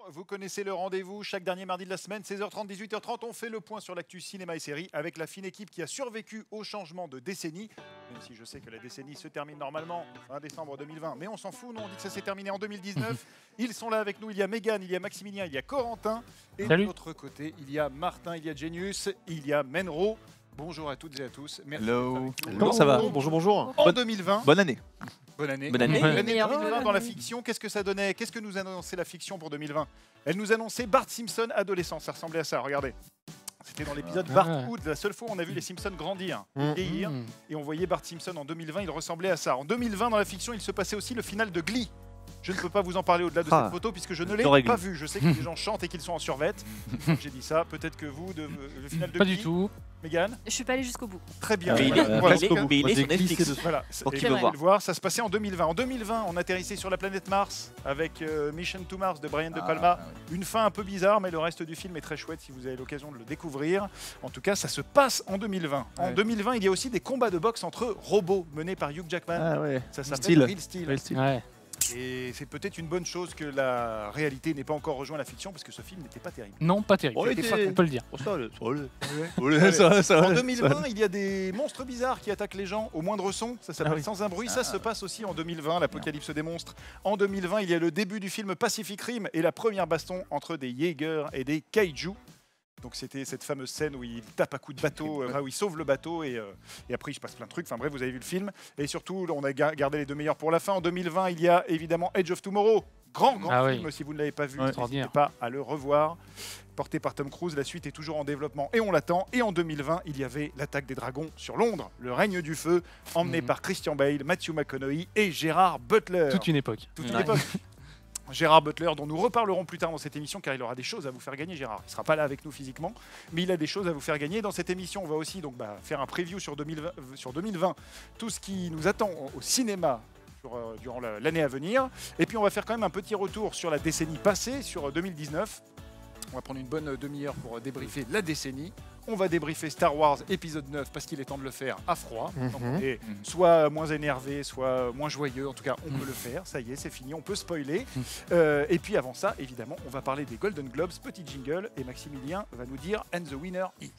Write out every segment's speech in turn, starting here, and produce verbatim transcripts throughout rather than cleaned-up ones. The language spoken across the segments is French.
vous connaissez le rendez-vous. Chaque dernier mardi de la semaine, seize heures trente, dix-huit heures trente, on fait le point sur l'actu cinéma et séries avec la fine équipe qui a survécu au changement de décennie. Même si je sais que la décennie se termine normalement fin décembre deux mille vingt, mais on s'en fout, nous on dit que ça s'est terminé en deux mille dix-neuf. Ils sont là avec nous, il y a Mégane, il y a Maximilien, il y a Corentin. Et Salut. de l'autre côté, il y a Martin, il y a Genius, il y a Menro. Bonjour à toutes et à tous. Merci. Hello. Comment ça va? Bonjour, bonjour. En deux mille vingt, Bonne année. bonne année. Bonne année. L'année Ouais. deux mille vingt dans la fiction, qu'est-ce que ça donnait? Qu'est-ce que nous annonçait la fiction pour deux mille vingt? Elle nous annonçait Bart Simpson adolescent, ça ressemblait à ça, regardez. C'était dans l'épisode Ah. Bart Hood, la seule fois où on a vu les Simpsons grandir, Mm. vieillir, Mmh. et on voyait Bart Simpson en deux mille vingt, il ressemblait à ça. En deux mille vingt, dans la fiction, il se passait aussi le final de Glee. Je ne peux pas vous en parler au-delà de Ah. cette photo puisque je ne l'ai J'aurais pas Glee. vu. Je sais que les gens chantent et qu'ils sont en survette. J'ai dit ça, peut-être que vous, de, le final de Pas Glee, du tout. Mégane, Je suis pas allée jusqu'au bout. très bien. Mais il Voilà. est- Voilà. mais il est- mais il est sur Netflix. Voilà, Pour et qui vous veut allez voir. le voir, ça se passait en deux mille vingt. En deux mille vingt, on atterrissait sur la planète Mars avec euh, Mission to Mars de Brian De Palma. Une fin un peu bizarre, mais le reste du film est très chouette si vous avez l'occasion de le découvrir. En tout cas, ça se passe en deux mille vingt. En Ouais. deux mille vingt, il y a aussi des combats de boxe entre robots menés par Hugh Jackman. Ah ouais. Ça s'appelle Style. Real Steel. Real Steel. Ouais. Et c'est peut-être une bonne chose que la réalité n'ait pas encore rejoint la fiction parce que ce film n'était pas terrible. Non, pas terrible. Oh, il C'était était- pas On peut le dire. Oh, ça, le- oh, le- Allez. Oh, ça, ça, En ça, deux mille vingt, il y a des monstres bizarres qui attaquent les gens au moindre son. Ça s'appelle Ah oui. Sans un bruit. Ça se passe aussi en deux mille vingt, l'apocalypse des monstres. En deux mille vingt, il y a le début du film Pacific Rim et la première baston entre des Jaegers et des Kaiju. Donc c'était cette fameuse scène où il tape à coups de bateau, euh, où il sauve le bateau et, euh, et après il se passe plein de trucs. Enfin bref, vous avez vu le film. Et surtout, on a ga- gardé les deux meilleurs pour la fin. En deux mille vingt, il y a évidemment Edge of Tomorrow. Grand, grand Ah oui. film. Si vous ne l'avez pas vu, Ouais. n'hésitez Extraordinaire. pas à le revoir. Porté par Tom Cruise, la suite est toujours en développement et on l'attend. Et en deux mille vingt, il y avait l'attaque des dragons sur Londres, le règne du feu, emmené Mhm. par Christian Bale, Matthew McConaughey et Gérard Butler. Toute une époque. Toute une Ouais. époque. Gérard Butler, dont nous reparlerons plus tard dans cette émission, car il aura des choses à vous faire gagner, Gérard. Il ne sera pas là avec nous physiquement, mais il a des choses à vous faire gagner. Dans cette émission, on va aussi donc, bah, faire un preview sur deux mille vingt, euh, sur deux mille vingt, tout ce qui nous attend au au cinéma sur, euh, durant la- l'année à venir. Et puis, on va faire quand même un petit retour sur la décennie passée, sur euh, deux mille dix-neuf. On va prendre une bonne euh, demi-heure pour euh, débriefer la décennie. On va débriefer Star Wars épisode neuf parce qu'il est temps de le faire à froid. Mhm. Donc, on est Mhm. soit moins énervé, soit moins joyeux. En tout cas, on peut le faire. Ça y est, c'est fini. On peut spoiler. Euh, et puis avant ça, évidemment, on va parler des Golden Globes. Petit jingle. Et Maximilien va nous dire And the winner is.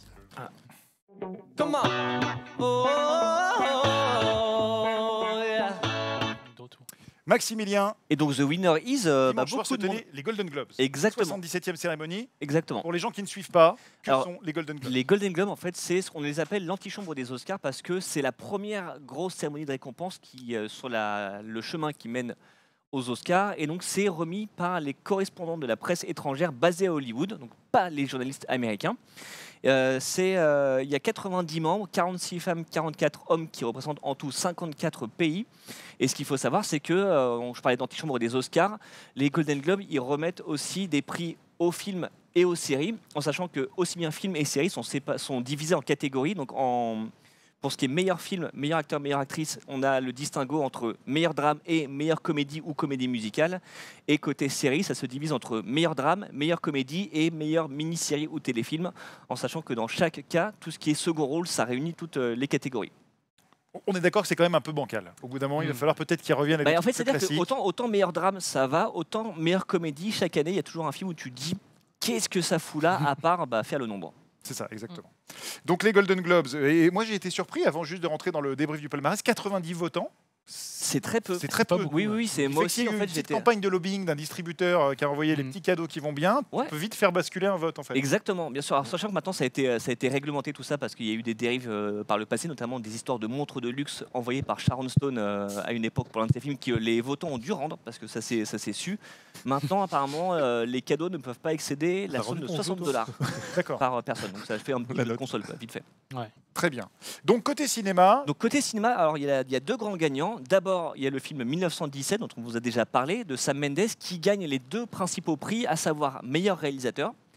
Come on. Oh, yeah. De retour. Maximilien, Et donc The Winner is euh, bah, dimanche soir se beaucoup de monde. tenaient les Golden Globes. Exactement. soixante-dix-septième cérémonie. Exactement. Pour les gens qui ne suivent pas, que Alors, sont les Golden Globes? Les Golden Globes, en fait, c'est ce qu'on les appelle l'antichambre des Oscars parce que c'est la première grosse cérémonie de récompense qui euh, sur la, le chemin qui mène aux Oscars. Et donc, c'est remis par les correspondants de la presse étrangère basés à Hollywood, donc pas les journalistes américains. Euh, c'est, euh, il y a quatre-vingt-dix membres, quarante-six femmes, quarante-quatre hommes qui représentent en tout cinquante-quatre pays. Et ce qu'il faut savoir, c'est que, euh, je parlais d'antichambre des Oscars, les Golden Globes, ils remettent aussi des prix aux films et aux séries, en sachant que aussi bien films et séries sont, sépa- sont divisés en catégories. Donc en, pour ce qui est meilleur film, meilleur acteur, meilleure actrice, on a le distinguo entre meilleur drame et meilleure comédie ou comédie musicale. Et côté série, ça se divise entre meilleur drame, meilleure comédie et meilleure mini-série ou téléfilm, en sachant que dans chaque cas, tout ce qui est second rôle, ça réunit toutes euh, les catégories. On est d'accord que c'est quand même un peu bancal. Au bout d'un moment, il va Mm. falloir peut-être qu'ils reviennent à Bah, des en fait, trucs c'est-à-dire plus que classiques. autant, autant meilleur drame, ça va, autant meilleure comédie, chaque année, il y a toujours un film où tu te dis qu'est-ce que ça fout là, à part bah, faire le nombre. C'est ça, exactement. Donc les Golden Globes. Et moi, j'ai été surpris, avant juste de rentrer dans le débrief du palmarès, quatre-vingt-dix votants. C'est très peu. C'est très pas peu. beaucoup. Oui, oui, oui, c'est moi Fait qu'il aussi. y a En eu fait, une petite j'étais. campagne de lobbying d'un distributeur euh, qui a envoyé les Mm. petits cadeaux qui vont bien. Ouais. On peut vite faire basculer un vote, en fait. Exactement, bien sûr. Alors, sachant que maintenant ça a été, ça a été réglementé tout ça parce qu'il y a eu des dérives euh, par le passé, notamment des histoires de montres de luxe envoyées par Sharon Stone euh, à une époque pour l'un de ses films que les votants ont dû rendre parce que ça s'est ça s'est su. Maintenant, apparemment, euh, les cadeaux ne peuvent pas excéder la T'as somme rendu de ton soixante vote, dollars D'accord, par personne. Donc ça fait un petit La jeu de note. console, quoi, vite fait. très bien. Donc côté cinéma, Donc côté cinéma, alors il y a, il y a deux grands gagnants. D'abord, il y a le film mille neuf cent dix-sept dont on vous a déjà parlé de Sam Mendes qui gagne les deux principaux prix, à savoir meilleur réalisateur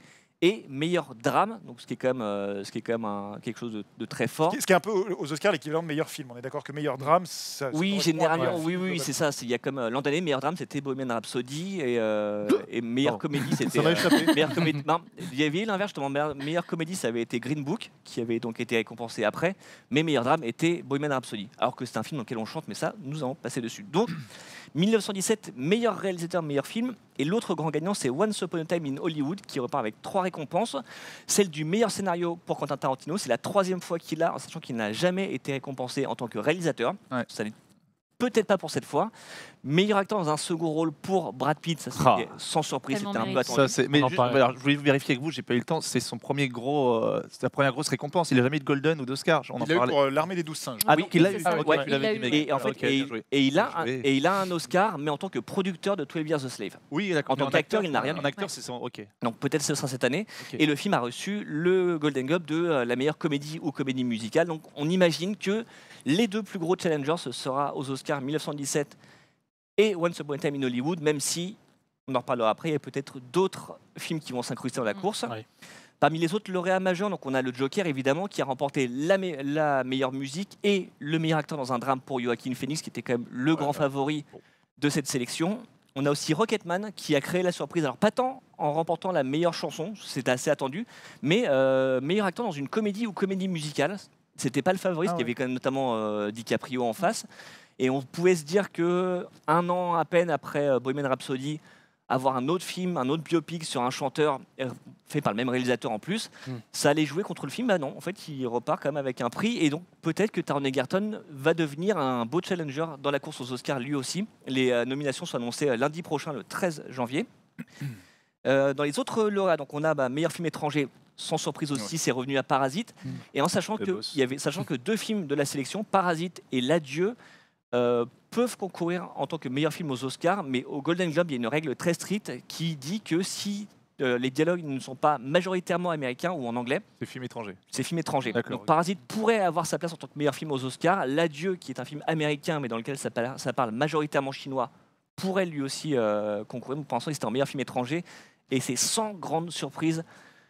et meilleur drame, donc ce qui est quand même, euh, ce qui est quand même un, quelque chose de, de très fort. Ce qui est un peu aux Oscars l'équivalent de meilleur film. On est d'accord que meilleur drame, ça. Oui, ça généralement, ouais, oui, oui, c'est ça. Il y a comme euh, l'an dernier, meilleur drame, c'était Bohemian Rhapsody et, euh, et meilleure Oh. comédie, c'était. Ça m'a échappé. Euh, meilleure comédie. Non, il y avait l'inverse justement. Meilleure, meilleure comédie, ça avait été Green Book, qui avait donc été récompensé après, mais meilleur drame était Bohemian Rhapsody. Alors que c'est un film dans lequel on chante, mais ça, nous allons passer dessus. Donc, mille neuf cent dix-sept, meilleur réalisateur, meilleur film. Et l'autre grand gagnant, c'est Once Upon a Time in Hollywood, qui repart avec trois récompenses. Celle du meilleur scénario pour Quentin Tarantino, c'est la troisième fois qu'il l'a, en sachant qu'il n'a jamais été récompensé en tant que réalisateur. Ouais. Ça n'est peut-être pas pour cette fois. Meilleur acteur dans un second rôle pour Brad Pitt, ça c'était Ah. sans surprise, Tellement c'était un peu mérité. attendu. Ça, c'est- mais en juste- parlait. alors, je voulais vérifier avec vous, j'ai pas eu le temps. C'est son premier gros, euh, c'est la première grosse récompense. Il a jamais eu de Golden ou d'Oscar. On en Il a eu parlait. pour euh, l'armée des douze singes. Ah, donc il a c'est eu. ça. ok, Ouais, tu l'avais il a dit, eu- mec. Et en fait, Ok, et, bien joué. et il a un, Bien joué. et il a un Oscar, mais en tant que producteur de twelve Years a Slave. Oui, d'accord. En tant Mais qu'acteur, il n'a rien En eu. acteur, Ouais. c'est son. Ok. Donc peut-être ce sera cette année. Ok. Et le film a reçu le Golden Globe de euh, la meilleure comédie ou comédie musicale. Donc on imagine que les deux plus gros challengers, ce sera aux Oscars mille neuf cent dix-sept et Once Upon a Time in Hollywood, même si, on en reparlera après, il y a peut-être d'autres films qui vont s'incruster dans la Mm. course. Ouais. Parmi les autres lauréats majeurs, donc on a le Joker évidemment qui a remporté la, me- la meilleure musique et le meilleur acteur dans un drame pour Joaquin Phoenix qui était quand même le grand favori de cette sélection. On a aussi Rocketman qui a créé la surprise, alors pas tant en remportant la meilleure chanson, c'était assez attendu, mais euh, meilleur acteur dans une comédie ou comédie musicale. C'était pas le favori, Ah parce qu'il y ouais. avait quand même notamment euh, DiCaprio en face. Et on pouvait se dire que un an à peine après euh, Bohemian Rhapsody, avoir un autre film, un autre biopic sur un chanteur euh, fait par le même réalisateur en plus, Mm. ça allait jouer contre le film. Bah non, en fait, il repart quand même avec un prix. Et donc, peut-être que Taron Egerton va devenir un beau challenger dans la course aux Oscars lui aussi. Les euh, nominations sont annoncées euh, lundi prochain, le treize janvier. Euh, dans les autres lauréats, donc on a bah, meilleur film étranger. Sans surprise aussi, Ouais. c'est revenu à Parasite. Mm. Et en sachant Le que, boss. il y avait, sachant que deux films de la sélection, Parasite et L'Adieu, euh, peuvent concourir en tant que meilleur film aux Oscars, mais au Golden Globe, il y a une règle très stricte qui dit que si euh, les dialogues ne sont pas majoritairement américains ou en anglais, C'est film étranger. c'est film étranger. D'accord. Donc Parasite pourrait avoir sa place en tant que meilleur film aux Oscars. L'Adieu, qui est un film américain, mais dans lequel ça parle, ça parle majoritairement chinois, pourrait lui aussi euh, concourir. Donc, pour l'instant, il était en meilleur film étranger. Et c'est sans grande surprise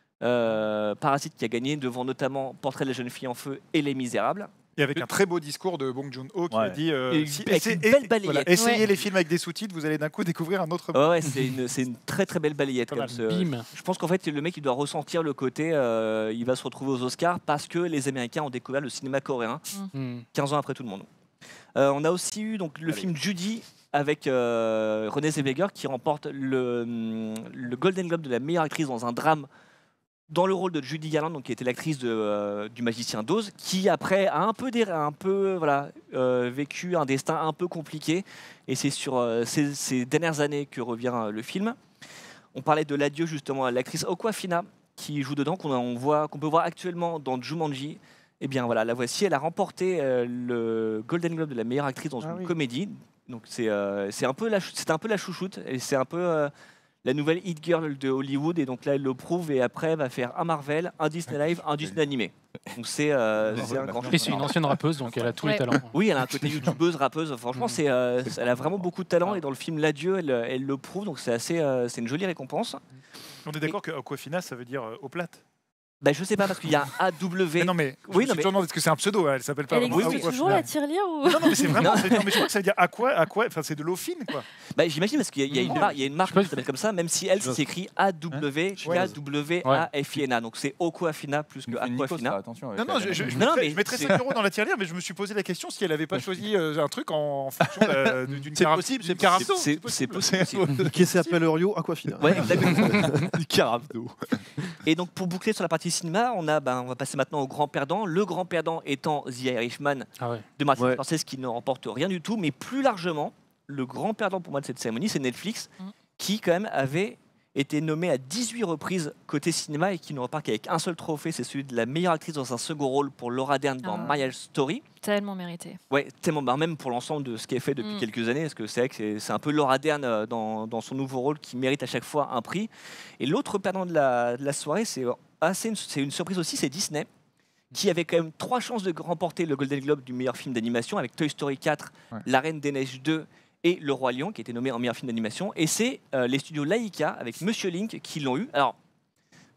euh, Parasite qui a gagné devant notamment Portrait de la jeune fille en feu et Les Misérables. Et avec un très beau discours de Bong Joon-ho qui Ouais. a dit euh, Et si- avec essayez- une belle balayette. voilà, essayez Ouais. les films avec des sous-titres, vous allez d'un coup découvrir un autre. Ouais, ouais, c'est une, c'est une très très belle balayette. Pas Comme mal. ce- Bim. Je pense qu'en fait, le mec, il doit ressentir le côté, euh, il va se retrouver aux Oscars parce que les Américains ont découvert le cinéma coréen Hmm. quinze ans après tout le monde. Euh, on a aussi eu donc, le Allez. film Judy avec euh, Renée Zellweger qui remporte le, hum, le Golden Globe de la meilleure actrice dans un drame dans le rôle de Judy Garland, donc, qui était l'actrice de, euh, du Magicien d'Oz, qui après a un peu, dé- un peu voilà, euh, vécu un destin un peu compliqué. Et c'est sur euh, ces, ces dernières années que revient euh, le film. On parlait de l'adieu justement à l'actrice Awkwafina qui joue dedans, qu'on on voit, qu'on peut voir actuellement dans Jumanji. Eh bien voilà, la voici, elle a remporté euh, le Golden Globe de la meilleure actrice dans Ah une oui. comédie. Donc c'est euh, c'est un peu la chou- c'était un peu la chouchoute et c'est un peu euh, la nouvelle hit girl de Hollywood et donc là elle le prouve et après elle va faire un Marvel, un Disney Live, un Disney animé. Donc c'est euh, c'est un grand Et c'est une ancienne rappeuse, donc elle a tous Ouais. les talents. oui, elle a un côté youtubeuse, rappeuse. Franchement, Mhm. c'est, euh, elle a vraiment beaucoup de talent et dans le film L'Adieu, elle, elle le prouve. Donc c'est assez, euh, c'est une jolie récompense. On est d'accord que Aquafina, ça veut dire euh, eau plate. Bah, je sais pas parce qu'il y a A W. Mais non, mais je Oui, me non, suis mais- toujours demandé, parce que c'est un pseudo, hein, elle s'appelle pas Elle vraiment existe Aquafina. toujours la tirelire ou... Non, non, mais c'est vraiment. c'est- non, mais je crois que ça veut dire aqua, aqua. Enfin, c'est de l'eau fine, quoi. Bah, j'imagine parce qu'il y a, il y a une Non. marque, il y a une marque Je sais pas qui s'appelle comme ça, même si elle Je- s'écrit A W K W A F I N A. Donc c'est Aquafina plus que Aquafina. Attention. avec Non, non, la- je, je, je Non, non, mettrais, mais je mettrais c'est- cinq euros dans la tirelire, mais je me suis posé la question si elle n'avait pas choisi euh, un truc en fonction de- de- d'une C'est cara- possible, d'une c'est carafe C'est d'eau, c'est possible. possible. Qui s'appelle Rio Aquafina. Ouais, exactement. Du carafe d'eau. Et donc pour boucler sur la partie cinéma, on a, ben, on va passer maintenant au grand perdant. Le grand perdant étant The Irishman Ah ouais. de Martin Ouais. Scorsese qui ne remporte rien du tout, mais plus largement, le grand perdant pour moi de cette cérémonie, c'est Netflix, Mm. qui quand même avait été nommé à dix-huit reprises côté cinéma et qui ne repart qu'avec un seul trophée, c'est celui de la meilleure actrice dans un second rôle pour Laura Dern dans Ah. Marriage Story. Tellement mérité. Ouais, tellement, bah, même pour l'ensemble de ce qui est fait depuis Mm. quelques années, parce que c'est vrai que c'est- c'est un peu Laura Dern euh, dans, dans son nouveau rôle qui mérite à chaque fois un prix. Et l'autre perdant de la, de la soirée, c'est assez une, c'est une surprise aussi, c'est Disney, qui avait quand même trois chances de remporter le Golden Globe du meilleur film d'animation avec Toy Story quatre, Ouais. La Reine des Neiges deux et Le Roi Lion, qui était nommé en meilleur film d'animation. Et c'est euh, les studios Laika avec Monsieur Link qui l'ont eu. Alors,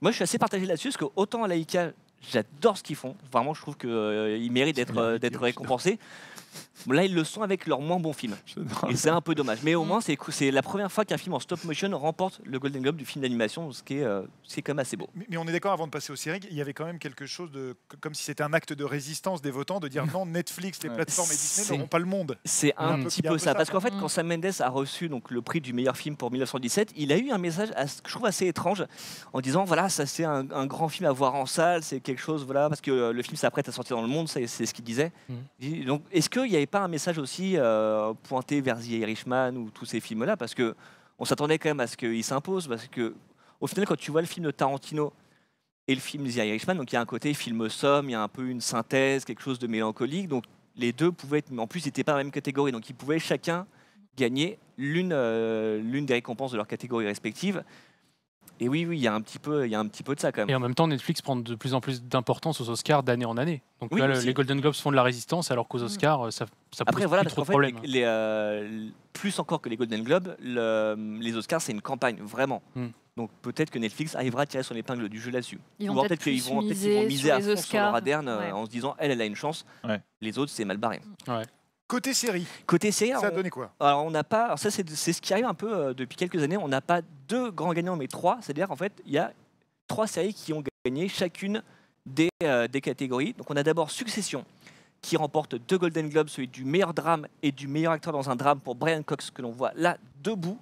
Moi, je suis assez partagé là-dessus, parce que autant Laika, j'adore ce qu'ils font. Vraiment, je trouve qu'ils euh, méritent d'être euh, d'être récompensés. Là, ils le sont avec leur moins bon film. Et c'est un peu dommage. Mais au moins, c'est cou- c'est la première fois qu'un film en stop motion remporte le Golden Globe du film d'animation, ce qui est, euh, ce qui est quand même assez beau. Mais, mais on est d'accord, avant de passer aux séries, il y avait quand même quelque chose de. Comme si c'était un acte de résistance des votants de dire non, Netflix, les Ouais. plateformes et Disney C'est- n'auront pas le monde. C'est un un peu- petit il y a un peu peu ça. ça, Parce qu'en fait, quoi. quand Sam Mendes a reçu donc, le prix du meilleur film pour mille neuf cent dix-sept, il a eu un message as- que je trouve assez étrange en disant voilà, ça c'est un, un grand film à voir en salle, c'est quelque chose, voilà, parce que euh, le film s'apprête à sortir dans le monde, c'est c'est ce qu'il disait. Mhm. Et donc, est-ce qu'il n'y avait pas un message aussi euh, pointé vers The Irishman ou tous ces films-là? Parce que on s'attendait quand même à ce qu'il s'impose, parce que au final, quand tu vois le film de Tarantino et le film The Irishman, donc il y a un côté film somme, il y a un peu une synthèse, quelque chose de mélancolique, donc les deux pouvaient être, mais en plus ils n'étaient pas dans la même catégorie, donc ils pouvaient chacun gagner l'une euh, l'une des récompenses de leur catégorie respective. Et oui, oui, il y a un petit peu, il y a un petit peu de ça quand même. Et en même temps, Netflix prend de plus en plus d'importance aux Oscars d'année en année. Donc Oui, là, le- aussi. les Golden Globes font de la résistance, alors qu'aux Oscars, ça, ça pose Après voilà, plus parce trop qu'en de fait, problèmes. les, les, euh, plus encore que les Golden Globes, le- les Oscars c'est une campagne vraiment. Hmm. Donc peut-être que Netflix arrivera à tirer son épingle du jeu là-dessus. Ils Ou vont alors peut-être qu'ils plus vont, peut-être qu'ils vont miser miser sur à les fond sur Oscars. Laura Dern euh, Ouais. en se disant elle, elle a une chance. Ouais. Les autres c'est mal barré. Côté série, Côté série, ça a on- donné quoi? alors on n'a pas, alors ça c'est c'est ce qui arrive un peu euh, depuis quelques années, on n'a pas deux grands gagnants mais trois, c'est-à-dire en fait il y a trois séries qui ont gagné chacune des, euh, des catégories. Donc on a d'abord Succession qui remporte deux Golden Globes, celui du meilleur drame et du meilleur acteur dans un drame pour Brian Cox que l'on voit là debout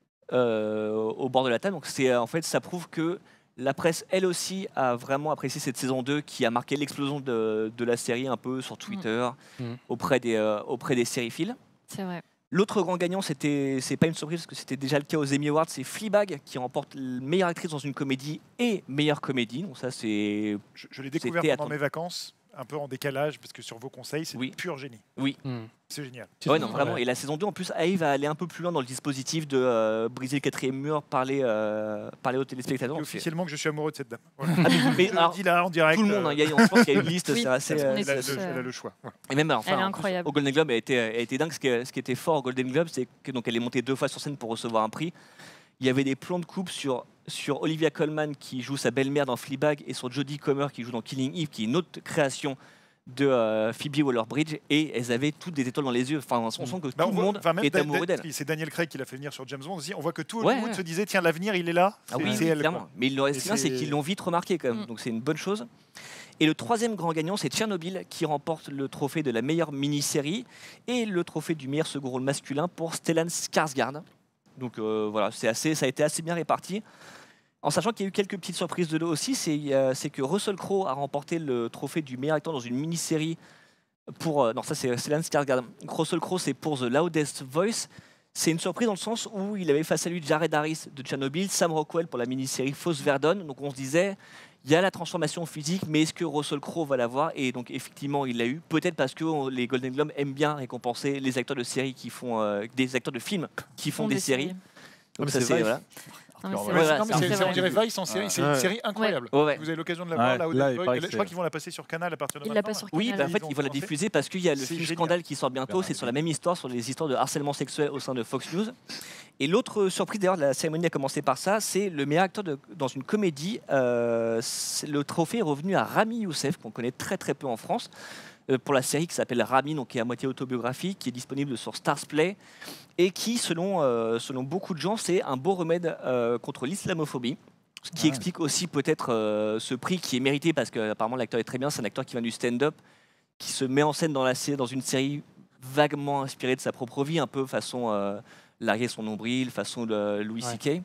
euh, au bord de la table. Donc c'est euh, en fait ça prouve que la presse elle aussi a vraiment apprécié cette saison deux qui a marqué l'explosion de, de la série un peu sur Twitter Mm. auprès des euh, auprès des sériphiles. C'est vrai. L'autre grand gagnant, c'était, c'est pas une surprise parce que c'était déjà le cas aux Emmy Awards, c'est Fleabag qui remporte la meilleure actrice dans une comédie et meilleure comédie. Donc ça, c'est Je, je l'ai découvert C'était pendant attendu. mes vacances, un peu en décalage, parce que sur vos conseils, c'est Oui. du pur génie. Hmm. C'est génial. ouais, non, vraiment. Ouais. Et la saison deux, en plus, arrive à aller un peu plus loin dans le dispositif de euh, briser le quatrième mur, parler, euh, parler aux Je téléspectateurs. dis Donc, c'est- officiellement que je suis amoureux de cette dame. Voilà. Ah, mais- mais Je le alors, dis là en direct. tout le monde, hein, euh, il y a, je pense qu'il y a une liste, Oui, c'est assez. parce qu'on euh, est elle, a, tous, le- euh, elle a le choix. Voilà. Et même, enfin, Elle est en plus, incroyable. au Golden Globe, elle a été, elle a été dingue. Ce qui, ce qui était fort au Golden Globe, c'est que donc elle est montée deux fois sur scène pour recevoir un prix. Il y avait des plans de coupe sur, sur Olivia Colman qui joue sa belle-mère dans Fleabag et sur Jodie Comer qui joue dans Killing Eve, qui est une autre création de euh, Phoebe Waller-Bridge. Et elles avaient toutes des étoiles dans les yeux. Enfin, on sent que Bah, tout on le voit- monde enfin, même est Da- amoureux Da- d'elle. C'est Daniel Craig qui l'a fait venir sur James Bond aussi. On voit que tout Ouais, Hollywood ouais. se disait tiens, l'avenir, il est là. Ah C'est- oui, c'est elle. clairement. quoi. Mais il leur reste Et bien, c'est c'est- qu'ils l'ont vite remarqué quand même. Mm. Donc c'est une bonne chose. Et le troisième grand gagnant, c'est Tchernobyl, qui remporte le trophée de la meilleure mini-série et le trophée du meilleur second rôle masculin pour Stellan Skarsgård. Donc euh, voilà, c'est assez, ça a été assez bien réparti. En sachant qu'il y a eu quelques petites surprises de l'eau aussi, c'est euh, c'est que Russell Crowe a remporté le trophée du meilleur acteur dans une mini-série pour... euh, non, ça c'est Stellan Skarsgård. Russell Crowe, c'est pour The Loudest Voice. C'est une surprise dans le sens où il avait face à lui Jared Harris de Tchernobyl, Sam Rockwell pour la mini-série Fausse Verdon. Donc on se disait, il y a la transformation physique, mais est-ce que Russell Crowe va l'avoir? Et donc effectivement, il l'a eu. Peut-être parce que on- les Golden Globes aiment bien récompenser les acteurs de séries qui font... euh, des acteurs de films qui font Font des, séries. Donc mais ça, c'est c'est... Vice. Voilà. Non, mais c'est Ouais, vrai. ouais, Non, mais c'est c'est- vrai. c'est- on dirait Vice en série. C'est une Ouais. série incroyable. Ouais, ouais. Vous avez l'occasion de la voir Ouais. là, au Là, Dead il Boy. paraît Je que crois c'est- qu'ils vont la passer sur Canal à partir de Il maintenant. l'a pas sur Oui, Canal. bah, en Ils fait, ont ils vont la commencé. diffuser parce qu'il y a le C'est film génial. Scandale qui sort bientôt. C'est sur la même histoire, sur les histoires de harcèlement sexuel au sein de Fox News. Et l'autre surprise, d'ailleurs, la cérémonie a commencé par ça, c'est le meilleur acteur de- dans une comédie. Euh, c'est- le trophée est revenu à Rami Youssef, qu'on connaît très très peu en France, euh, pour la série qui s'appelle Rami, donc qui est à moitié autobiographique, qui est disponible sur Stars Play, et qui, selon, euh, selon beaucoup de gens, c'est un beau remède euh, contre l'islamophobie. Ce qui Ouais. explique aussi peut-être euh, ce prix qui est mérité parce qu'apparemment l'acteur est très bien. C'est un acteur qui vient du stand-up, qui se met en scène dans, la, sé- dans une série vaguement inspirée de sa propre vie, un peu façon euh, larguer son nombril, façon de Louis Ouais. C K.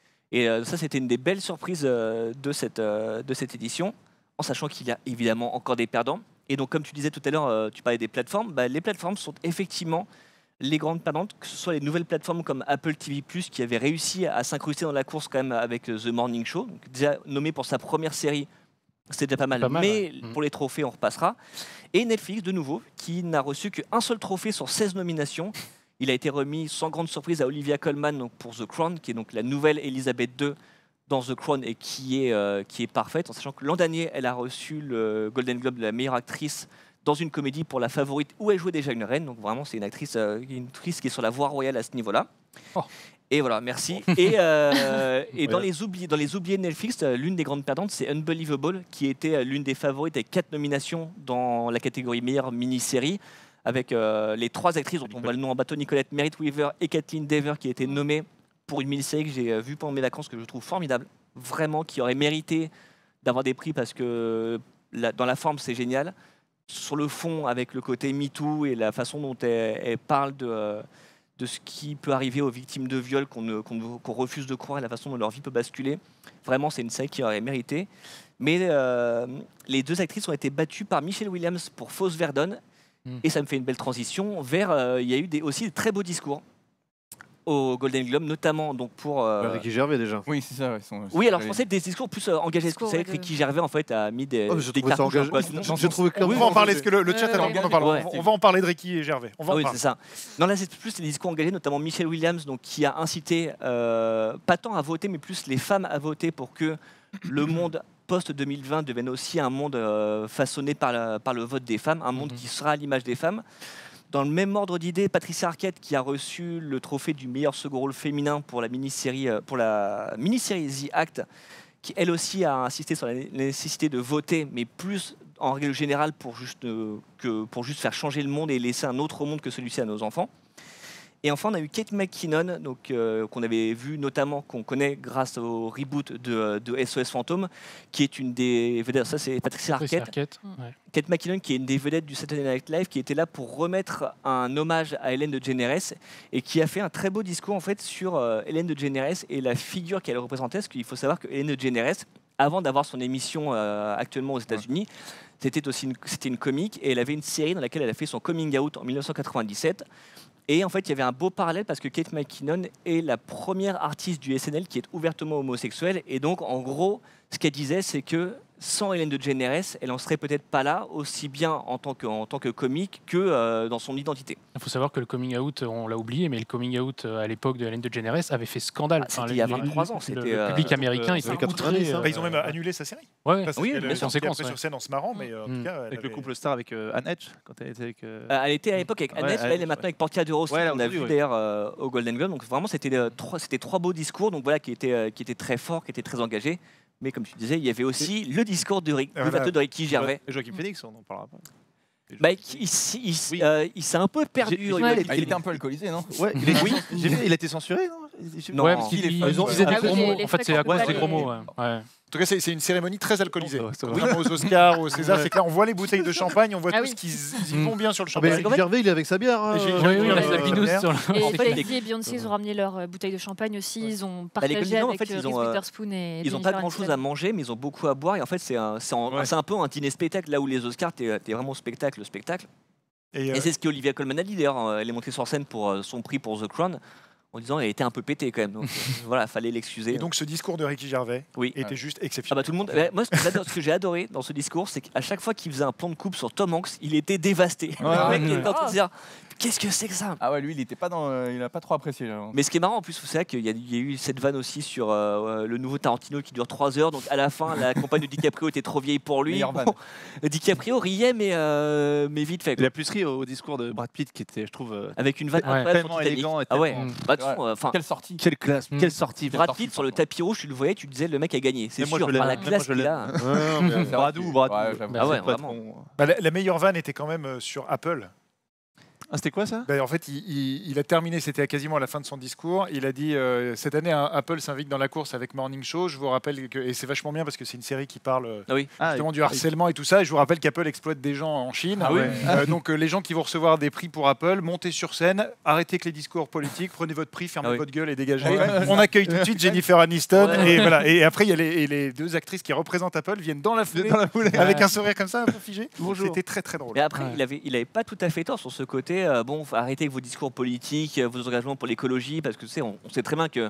Et euh, ça, c'était une des belles surprises euh, de, cette, euh, de cette édition, en sachant qu'il y a évidemment encore des perdants. Et donc, comme tu disais tout à l'heure, euh, tu parlais des plateformes. Bah, les plateformes sont effectivement les grandes perdantes, que ce soit les nouvelles plateformes comme Apple T V plus, qui avait réussi à s'incruster dans la course quand même avec euh, The Morning Show, donc déjà nommé pour sa première série, c'est déjà pas mal, Pas mal, mais ouais. Mm. pour les trophées, on repassera. Et Netflix, de nouveau, qui n'a reçu qu'un seul trophée sur seize nominations. Il a été remis sans grande surprise à Olivia Colman donc pour The Crown, qui est donc la nouvelle Elisabeth deux dans The Crown et qui est, euh, qui est parfaite, en sachant que l'an dernier, elle a reçu le Golden Globe de la meilleure actrice dans une comédie pour La Favorite, où elle jouait déjà une reine. Donc vraiment, c'est une actrice, euh, une actrice qui est sur la voie royale à ce niveau-là. Oh. Et voilà, merci. Et, euh, et dans, Ouais. les oubliés, dans les oubliés de Netflix, euh, l'une des grandes perdantes, c'est Unbelievable, qui était euh, l'une des favorites avec quatre nominations dans la catégorie meilleure mini-série, avec euh, les trois actrices dont on voit le nom en bateau, Nicolette Merritt Weaver et Kathleen Dever, qui étaient nommées pour une mini-série que j'ai euh, vue pendant mes vacances, que je trouve formidable, vraiment, qui aurait mérité d'avoir des prix parce que la- dans la forme, c'est génial. Sur le fond, avec le côté MeToo et la façon dont elle, elle parle de... euh, de ce qui peut arriver aux victimes de viol qu'on ne- qu'on ne- qu'on refuse de croire et la façon dont leur vie peut basculer. Vraiment, c'est une série qui aurait mérité. Mais euh, les deux actrices ont été battues par Michelle Williams pour Fausse Verdon. Mm. Et ça me fait une belle transition vers... euh, Il y a eu des, aussi de très beaux discours au Golden Globe, notamment donc pour... euh, Ouais, Ricky Gervais déjà. Oui, c'est ça. Ouais, sont- oui, alors je sont- pensais des discours plus euh, engagés. Discours, Vous savez ouais, que de- Ricky Gervais, en fait, a mis des, Oh, mais j'ai des trouvé ça cartouches un engagé. peu à tout le monde. Non, j'ai trouvé On clairement. va en parler, parce que le, le Ouais, chat ouais, a ouais. envie d'en parler. Ouais. On, on va en parler de Ricky et Gervais. On va Ah en oui, parler. c'est ça. Non, là, c'est plus les discours engagés, notamment Michelle Williams, donc, qui a incité, euh, pas tant à voter, mais plus les femmes à voter pour que le monde post-deux mille vingt devienne aussi un monde euh, façonné par, la- par le vote des femmes, un monde Mhm. qui sera à l'image des femmes. Dans le même ordre d'idée, Patricia Arquette, qui a reçu le trophée du meilleur second rôle féminin pour la mini-série, euh, pour la mini-série The Act, qui elle aussi a insisté sur la né- nécessité de voter, mais plus en règle générale pour juste, euh, que, pour juste faire changer le monde et laisser un autre monde que celui-ci à nos enfants. Et enfin, on a eu Kate McKinnon, donc, euh, qu'on avait vu notamment, qu'on connaît grâce au reboot de, de S O S Fantôme, qui est une des vedettes. Ça, c'est Patricia Oui, c'est Arquette. Arquette, ouais. Kate McKinnon, qui est une des vedettes du Saturday Night Live, qui était là pour remettre un hommage à Hélène DeGeneres et qui a fait un très beau discours en fait sur euh, Hélène DeGeneres et la figure qu'elle représentait. Parce qu'il faut savoir que Hélène DeGeneres, avant d'avoir son émission euh, actuellement aux États-Unis, c'était aussi une, c'était une comique et elle avait une série dans laquelle elle a fait son coming out en mille neuf cent quatre-vingt-dix-sept. Et en fait, il y avait un beau parallèle parce que Kate McKinnon est la première artiste du S N L qui est ouvertement homosexuelle. Et donc, en gros, ce qu'elle disait, c'est que sans Hélène DeGeneres, elle n'en serait peut-être pas là, aussi bien en tant que, en tant que comique que euh, dans son identité. Il faut savoir que le coming out, on l'a oublié, mais le coming out euh, à l'époque de Hélène DeGeneres avait fait scandale. Ah, c'était il y a les- vingt-trois ans, le- c'était, Le euh, public américain euh, était ça fait outré. quatre-vingt-dix, hein. euh, Bah, ils ont même annulé sa série. Ouais, Parce Oui, qu'elle- bien elle sûr. est sortie Séquence, après ouais. sur scène, on se marrant, mais euh, en Mm. tout cas, elle Avec le avait- couple star avec euh, Anne Hedge, quand elle était avec. euh, Euh, elle était à l'époque avec Ouais, Annette, là, Annette, elle est maintenant ouais. avec Portia de Rossi, Ouais, qu'on a aujourd'hui, vu ouais. d'ailleurs euh, au Golden Globe. Donc vraiment, c'était euh, trois, c'était trois beaux discours, donc voilà, qui étaient, euh, qui étaient très forts, qui étaient très engagés. Mais comme tu disais, il y avait aussi le discours de, Rick, Ah, du voilà. bateau de Ricky Gervais. Et Joaquin Phoenix, on en parlera pas. Bah, il, il, il- Oui. euh, il s'est un peu perdu. J'ai- au j'ai- niveau Ouais. des- Ah, il était un peu alcoolisé, non Ouais, il est, oui, j'ai vu, il a été censuré, non Non. Ouais, parce Il qu'ils est ils fan, disaient ouais. des Ah oui, gros les- mots. les En fait, c'est à fréquents cause des gros coupables. mots. ouais. Ouais. En tout cas, c'est c'est une cérémonie très alcoolisée. Ouais, c'est vrai. Contrairement aux Oscars, aux Césars, c'est que là, on voit les bouteilles de champagne, on voit Ah tout oui. ce qu'ils ils y vont bien sur le Ah, mais champagne. Ricky Gervais, il est avec sa bière. hein. J'ai- Euh, j'ai- Oui, oui, euh, la la euh, binouze euh, sur le. Et En fait, Jay-Z les- et Beyoncé, ils ont ramené leur euh, bouteille de champagne aussi. Ils ont Bah, les partagé Golden Globe, en avec fait, euh, ils Reese ont, euh, Witherspoon et Ils n'ont Jennifer pas grand chose Aniston. à manger, mais ils ont beaucoup à boire. Et en fait, c'est un, c'est en- Ouais. c'est un peu un dîner-spectacle, là où les Oscars, t'es es vraiment spectacle, le spectacle. Et, euh, Et c'est ce qu'Olivia Colman a dit d'ailleurs. euh, Elle est montée sur scène pour euh, son prix pour The Crown en disant qu'elle était un peu pétée quand même. Donc euh, voilà, fallait l'excuser. et donc, ce discours de Ricky Gervais Oui. était juste Ah exceptionnel. bah tout le monde. ouais, moi, ce que j'adore- ce que j'ai adoré dans ce discours, c'est qu'à chaque fois qu'il faisait un plan de coupe sur Tom Hanks, il était dévasté. Ouais, le mec ouais. il était en train de Oh. dire qu'est-ce que c'est que ça. Ah ouais, lui, il était pas dans, euh, il a pas trop apprécié. là. Mais ce qui est marrant en plus, c'est vrai qu'il y, a- il y a eu cette vanne aussi sur euh, le nouveau Tarantino qui dure trois heures. Donc à la fin, la compagne de DiCaprio était trop vieille pour lui. Meilleure vanne. Bon, DiCaprio riait, mais, euh, mais vite fait. Il quoi. a plus ri au, au discours de Brad Pitt qui était, je trouve, euh, Avec une vanne Ouais. incroyable sur tellement Titanic. élégant et Ah ouais. tellement- Mm. Bah, de toute façon, euh, enfin, Quelle sortie. Quelle classe, Mm. quelle sortie. Brad sorti, Pitt sur le pardon. tapis rouge, tu le voyais, tu disais le mec a gagné. C'est Même moi, sûr, je l'aime. par la Même moi, classe je qu'il l'aime. a. Ouais, non, mais- C'est vrai Bradou, que- Bradou. Ouais, j'avoue. Bah, Ah ouais, C'est pas vraiment. trop- Bah, la, la meilleure vanne était quand même euh, sur Apple. Ah, c'était quoi ça? Ben, en fait, il, il- il a terminé, c'était à quasiment à la fin de son discours. Il a dit euh, cette année, hein, Apple s'invite dans la course avec Morning Show. Je vous rappelle que, et c'est vachement bien parce que c'est une série qui parle euh, Ah oui. Ah, justement du harcèlement et tout ça. Et je vous rappelle qu'Apple exploite des gens en Chine. Ah oui. Euh, donc euh, les gens qui vont recevoir des prix pour Apple, montez sur scène, arrêtez que les discours politiques, prenez votre prix, fermez Ah oui. votre gueule et dégagez. Ah ouais. On accueille tout de suite Jennifer Aniston. Ouais. Et voilà. Et après, il y a les, et les deux actrices qui représentent Apple viennent dans la foulée. Dans la foulée. Avec un sourire comme ça, un peu figé. Bonjour. C'était très très drôle. Mais après, Ouais. il avait, il avait pas tout à fait tort sur ce côté. euh, bon, faut arrêter avec vos discours politiques, euh, vos engagements pour l'écologie, parce que tu sais, on, on sait très bien que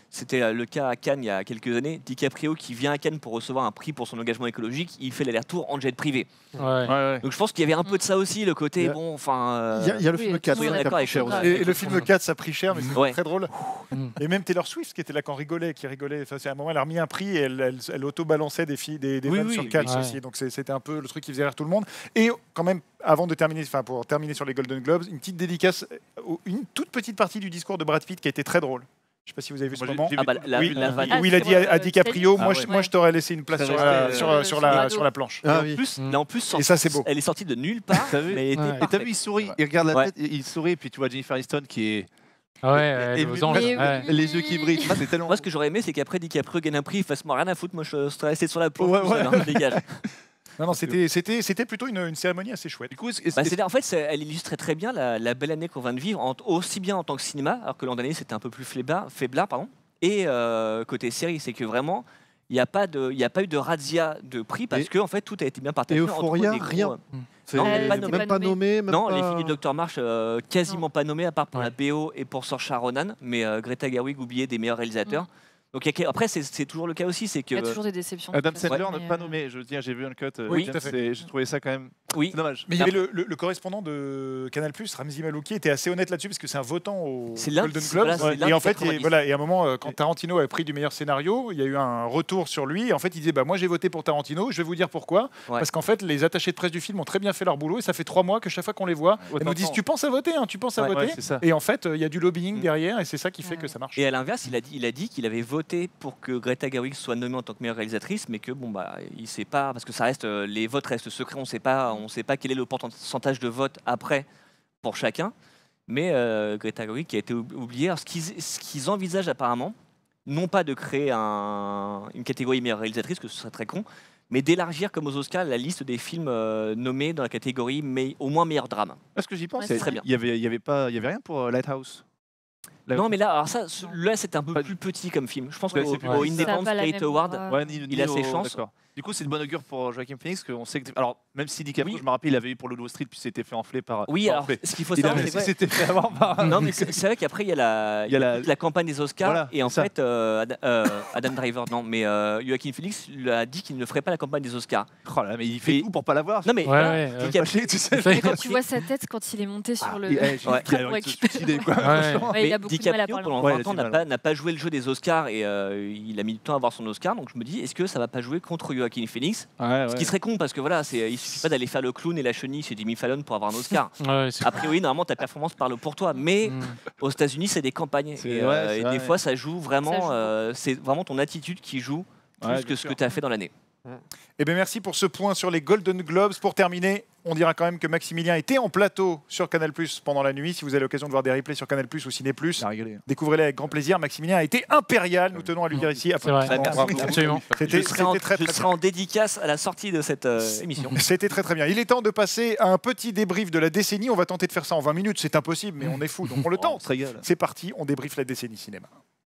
C'était euh, le cas à Cannes il y a quelques années. DiCaprio qui vient à Cannes pour recevoir un prix pour son engagement écologique, il fait l'aller-retour en jet privé. Ouais. Ouais, ouais. Donc je pense qu'il y avait un peu de ça aussi, le côté Il y a- bon, enfin. euh, Il y, a- il y a le oui, film tout quatre le monde qui est a d'accord pris avec cher ça. aussi. Et, et le film quatre, ça a pris cher, mais c'était Ouais. très drôle. Mm. Et même Taylor Swift, qui était là quand rigolait, qui rigolait. Enfin, c'est à un moment, elle a remis un prix et elle, elle, elle auto-balançait des, filles, des, des Oui, vannes oui, sur oui. Cats Ouais. aussi. Donc c'est- c'était un peu le truc qui faisait rire tout le monde. Et quand même, avant de terminer, enfin pour terminer sur les Golden Globes, une petite dédicace, au- une toute petite partie du discours de Brad Pitt qui a été très drôle. Je sais pas si vous avez vu ce Moi, j'ai- moment. j'ai Ah vu bah, tout. la, Oui, la vanne. Ah, où il a c'est dit à, vrai, à euh, DiCaprio, Stanley. moi, Ah je, ouais. moi je t'aurais laissé une place Ça sur restait, la, euh, sur, euh, sur sur la, le radeau. sur la planche. Ah Et en oui. plus, Mm. là, en plus, sorti- Et ça, c'est beau. elle est sortie de nulle part, T'as vu mais elle était Ouais. Et t'as parfaite. vu, il sourit, Ouais. il regarde la Ouais. tête, il sourit, et puis tu vois Jennifer Aniston qui est. Ah ouais, elle Et- est et- aux anges. Mais ouais. oui. Les yeux qui brillent, c'est tellement. Moi, ce que j'aurais aimé, c'est qu'après DiCaprio gagne un prix, il fasse moi rien à foutre, moi je serais resté sur la planche. Ouais, tout seul, hein, dégage. Non, non, c'était c'était- c'était plutôt une, une cérémonie assez chouette. Du coup, est-ce- Bah, est-ce- c'est- en fait, c'est- elle illustrait très bien la, la belle année qu'on vient de vivre, en- aussi bien en tant que cinéma, alors que l'an dernier c'était un peu plus faiblard, faiblard pardon, et euh, côté série, c'est que vraiment, il n'y a, pas de- il y a pas eu de razzia de prix parce Et- que en fait, tout a été bien partagé. et entre Euphoria, des gros, rien. euh, C'est Non, Elle pas était nommé. même pas nommé. Même Non, pas... les filles du Docteur March, euh, quasiment Non. pas nommés, à part pour la Ouais. B O et pour Saoirse Ronan, mais euh, Greta Gerwig oubliée des meilleurs réalisateurs. Mm. Donc il y a- après, c'est c'est toujours le cas aussi, c'est que Il y a toujours des déceptions. Adam de toute façon, Sandler mais, n'est pas euh, nommé. Je veux dire, j'ai vu un cut. euh, Oui, James, tout à fait. et j'ai trouvé ça quand même. oui, C'est dommage. Mais il y avait le, le- le correspondant de Canal+, Ramzi Malouki, était assez honnête là-dessus parce que c'est un votant au C'est l'un- Golden c'est- Globes. voilà, c'est l'un et en des fait, il, quatre-vingt-dix. voilà, et à un moment, euh, quand Tarantino a pris du meilleur scénario, il y a eu un retour sur lui. Et en fait, il disait bah, moi, j'ai voté pour Tarantino. Je vais vous dire pourquoi. Ouais. Parce qu'en fait, les attachés de presse du film ont très bien fait leur boulot. Et ça fait trois mois que chaque fois qu'on les voit, ils nous disent tu penses à voter, hein, tu penses à Ouais, voter. ouais, c'est ça. Et en fait, euh, il y a du lobbying Mm. derrière. Et c'est ça qui fait Ouais. que ça marche. Et à l'inverse, il a dit, il a dit qu'il avait voté pour que Greta Gerwig soit nommée en tant que meilleure réalisatrice, mais que bon bah il sait pas parce que ça reste euh, les votes restent secrets, on sait pas, on sait pas quel est le pourcentage de vote après pour chacun. Mais euh, Greta Gerwig qui a été oub- oubliée. Alors, ce qu'ils ce qu'ils envisagent apparemment, non pas de créer un- une catégorie meilleure réalisatrice, que ce serait très con, mais d'élargir comme aux Oscars la liste des films euh, nommés dans la catégorie mais au moins meilleur drame. Parce que j'y pense, Ouais, il y c'est avait- très bien. il y avait, il y avait pas, il y avait rien pour euh, Lighthouse. Lighthouse. Non mais là, alors ça, ce- Non. là c'était un peu Pas plus petit comme film. Je pense Ouais, qu'au c'est plus au petit. Ça a Independent pas la Spirit même Award, aura. Ouais, ni- il ni a ses au- chances. d'accord. Du coup, c'est de bon augure pour Joaquin Phoenix, qu'on sait que. Alors, même si DiCaprio, Oui. je me rappelle, il avait eu pour le Wall Street, puis s'était fait enfler par. Oui, par alors enfler. ce qu'il faut Il savoir, avait c'est que s'était fait avoir par. non, mais c'est c'est vrai qu'après, il y a, la, Il y a la- toute la campagne des Oscars. Voilà, et en c'est ça. fait, euh, Ad- euh, Adam Driver, non, mais euh, Joaquin Phoenix lui a dit qu'il ne ferait pas la campagne des Oscars. Oh là, mais il fait Et- tout pour pas l'avoir. Non, mais Ouais, voilà, ouais, ouais. DiCaprio- Fâché, tu sais. Mais quand tu vois sa tête quand il est monté sur Ah, le. il- eh, j'ai Ouais. dit qu'il avait envie de se suicider, quoi. Ouais. franchement. Ouais, il a mais beaucoup de mal à DiCaprio, parler. pendant Ouais, il a vingt ans, du n'a mal. pas, n'a pas joué le jeu des Oscars et euh, il a mis du temps à avoir son Oscar. Donc je me dis, est-ce que ça va pas jouer contre Joaquin Phoenix? Ouais, Ce qui ouais. serait con parce que voilà, c'est, il suffit pas d'aller faire le clown et la chenille chez Jimmy Fallon pour avoir un Oscar. Ouais, c'est A priori, normalement, ta performance parle pour toi. Mais Mm. aux États-Unis, c'est des campagnes. C'est- Et, ouais, euh, c'est et vrai, des ouais. fois, ça joue vraiment. Ça joue euh, c'est vraiment ton attitude qui joue plus Ouais, que bien ce sûr. que tu as fait dans l'année. Eh bien, merci pour ce point sur les Golden Globes. Pour terminer, on dira quand même que Maximilien était en plateau sur Canal+ pendant la nuit. Si vous avez l'occasion de voir des replays sur Canal+ ou Ciné+, Il a rigolé. découvrez-les avec grand plaisir. Maximilien a été impérial. Nous tenons à lui dire ici. C'est vrai. applaudissements. Bravo. Bravo. Absolument. C'était Je serai, en, c'était très, je très serai en dédicace à la sortie de cette euh, émission. C'était très très bien. Il est temps de passer à un petit débrief de la décennie. On va tenter de faire ça en vingt minutes. C'est impossible, mais on est fou, donc on le On tente. se régale. C'est parti, on débriefe la décennie cinéma.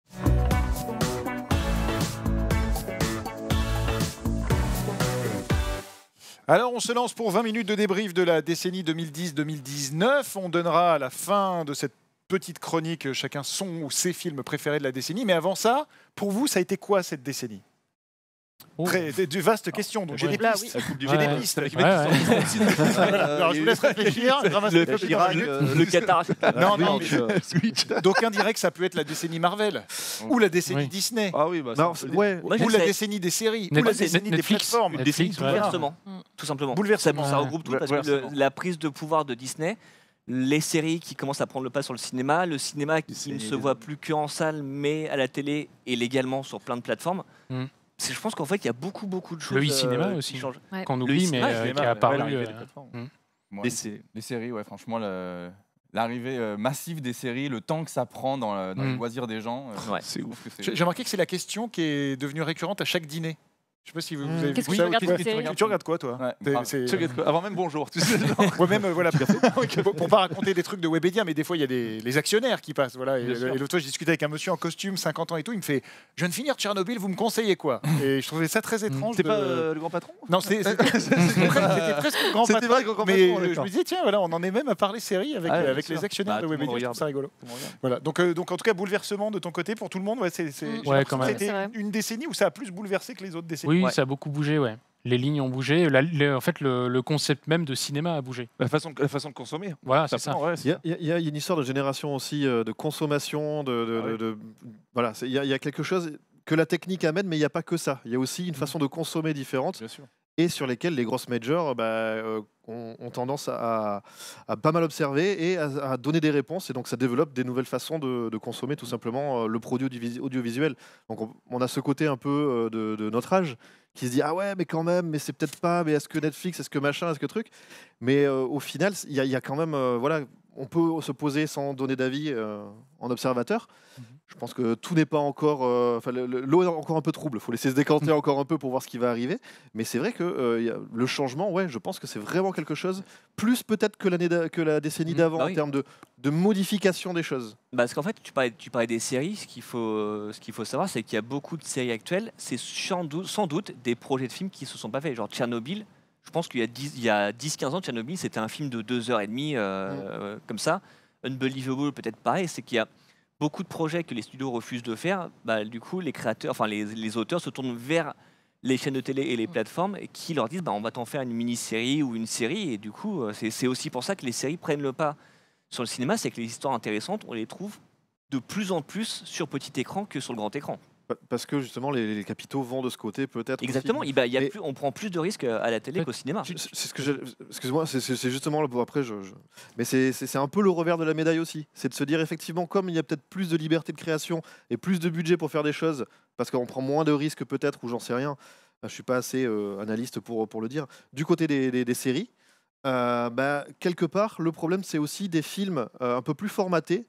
Alors on se lance pour vingt minutes de débrief de la décennie deux mille dix deux mille dix-neuf. On donnera à la fin de cette petite chronique chacun son ou ses films préférés de la décennie. Mais avant ça, pour vous, ça a été quoi cette décennie? Oh. Très, de, de vastes questions, donc j'ai Ouais. des Là, pistes. oui. La Coupe du J'ai Ouais. des pistes. Avec Ouais, les mecs qui ouais. sont au cinéma. Alors je vous laisse réfléchir. je ramasse Le les papiers dans la Chirac, minute. euh, Le Qatar. Non, non, mais- mais- Switch. D'aucuns diraient que ça peut être la décennie Marvel, ou la décennie Oui. Disney, Ah oui, bah, Non, ça, on peut c'est- le dire. ouais. Moi, ou la j'essaie. décennie des séries, ou Net- la décennie des Netflix. plateformes. Netflix, décennie ouais. Bouleversement, Mm. tout simplement. Bouleversement. Ça, ça regroupe tout parce que le- Bouleversement. la prise de pouvoir de Disney, les séries qui commencent à prendre le pas sur le cinéma, le cinéma qui séries, ne se les- voit plus qu'en salle, mais à la télé et légalement sur plein de plateformes. Mm. C'est- Je pense qu'en fait, il y a beaucoup, beaucoup de choses. Le e-cinéma euh, aussi. qui changent. Qu'on Le oublie, mais cinéma, euh, je qui Cinéma, a ouais, apparu. l'arrivée euh, des plateformes. Moi, Les les, sé- les séries, ouais, franchement, le- l'arrivée euh, massive des séries, le temps que ça prend dans, le- dans les Mm. loisirs des gens, euh, Ouais. je trouve que c'est- J'ai j'ai remarqué que c'est la question qui est devenue récurrente à chaque dîner. Je sais pas si vous, vous Mmh. avez vu Qu'est-ce que ça. tu regardes Ouais. comme série Tu, tu regardes quoi, toi? Ouais, T'es- grave. c'est- Tu regardes quoi Avant même bonjour, tu sais. genre. Ouais, même, euh, voilà, pour, pour pas raconter des trucs de Webedia, mais des fois, il y a des les actionnaires qui passent. Voilà, et, Bien sûr. et l'autre fois, je discutais avec un monsieur en costume, cinquante ans et tout, il me fait « Je viens de finir Tchernobyl, vous me conseillez quoi ?» Et je trouvais ça très étrange. C'est de- pas euh, le grand patron Non, c'est- c'est- c'était presque c'était presque le grand C'était patron. vrai, grand Mais patron, euh, je d'accord. me disais, tiens, voilà, on en est même à parler série avec, Ah, euh, bien avec sûr. les actionnaires Bah, de tout le monde Webedia, je trouve regarde. ça rigolo. Tout le monde regarde. Voilà, donc, euh, donc en tout cas, bouleversement de ton côté pour tout le monde. Ouais, c'est, c'est, Mm. j'ai Ouais, l'impression quand que même. c'était C'est vrai. une décennie où ça a plus bouleversé que les autres décennies. Oui, Ouais. ça a beaucoup bougé, ouais. Les lignes ont bougé. La- le- en fait, le, le concept même de cinéma a bougé. La façon, la façon de consommer. Voilà, c'est ça. Simplement, ouais, Il c'est y, a, ça. il y a- il y a une histoire de génération aussi, euh, de consommation, de, de- Ah ouais. de- de- voilà, c'est- il y, a- il y a quelque chose que la technique amène, mais il n'y a pas que ça. Il y a aussi une façon de consommer différente Bien sûr. et sur lesquelles les grosses majors bah, euh, ont, ont tendance à, à pas mal observer et à, à donner des réponses. Et donc ça développe des nouvelles façons de, de consommer tout simplement euh, le produit audiovisi- audiovisuel. Donc on, on a ce côté un peu euh, de, de notre âge qui se dit ah ouais mais quand même mais c'est peut-être pas, mais est-ce que Netflix, est-ce que machin, est-ce que truc. Mais euh, au final il y, a- il y a quand même euh, voilà, on peut se poser sans donner d'avis euh, en observateur. Je pense que tout n'est pas encore. euh, Enfin, le- le- l'eau est encore un peu trouble. Il faut laisser se décanter encore un peu pour voir ce qui va arriver. Mais c'est vrai que euh, il y a- le changement, ouais, je pense que c'est vraiment quelque chose. Plus peut-être que l'année d'a- que la décennie Mmh, d'avant bah en oui. termes de, de modification des choses. Parce qu'en fait, tu parlais, tu parlais des séries. Ce qu'il faut, euh, ce qu'il faut savoir, c'est qu'il y a beaucoup de séries actuelles. C'est sans doute, sans doute des projets de films qui se sont pas faits. Genre Tchernobyl. Je pense qu'il y a dix, il y a dix quinze ans, Tchernobyl, c'était un film de deux heures trente, euh, euh, comme ça. Unbelievable, peut-être pareil. C'est qu'il y a beaucoup de projets que les studios refusent de faire. Bah, du coup, les créateurs, enfin les, les auteurs se tournent vers les chaînes de télé et les plateformes et qui leur disent bah, on va t'en faire une mini-série ou une série. Et du coup, euh, c'est c'est aussi pour ça que les séries prennent le pas sur le cinéma. C'est que les histoires intéressantes, on les trouve de plus en plus sur petit écran que sur le grand écran. Pa- Parce que justement, les, les capitaux vont de ce côté peut-être. aussi. Exactement. Il bah, il y a Et- plus, on prend plus de risques à la télé Ouais. qu'au cinéma. C'est c'est ce que j'ai- excuse-moi, c'est- c'est c'est justement le après je, je- mais c'est c'est- c'est un peu le revers de la médaille aussi, c'est de se dire effectivement comme il y a peut-être plus de liberté de création et plus de budget pour faire des choses parce qu'on prend moins de risques peut-être ou j'en sais rien. Je suis pas assez euh, analyste pour pour le dire. Du côté des, des- des séries, euh, bah, quelque part le problème c'est aussi des films euh, un peu plus formatés,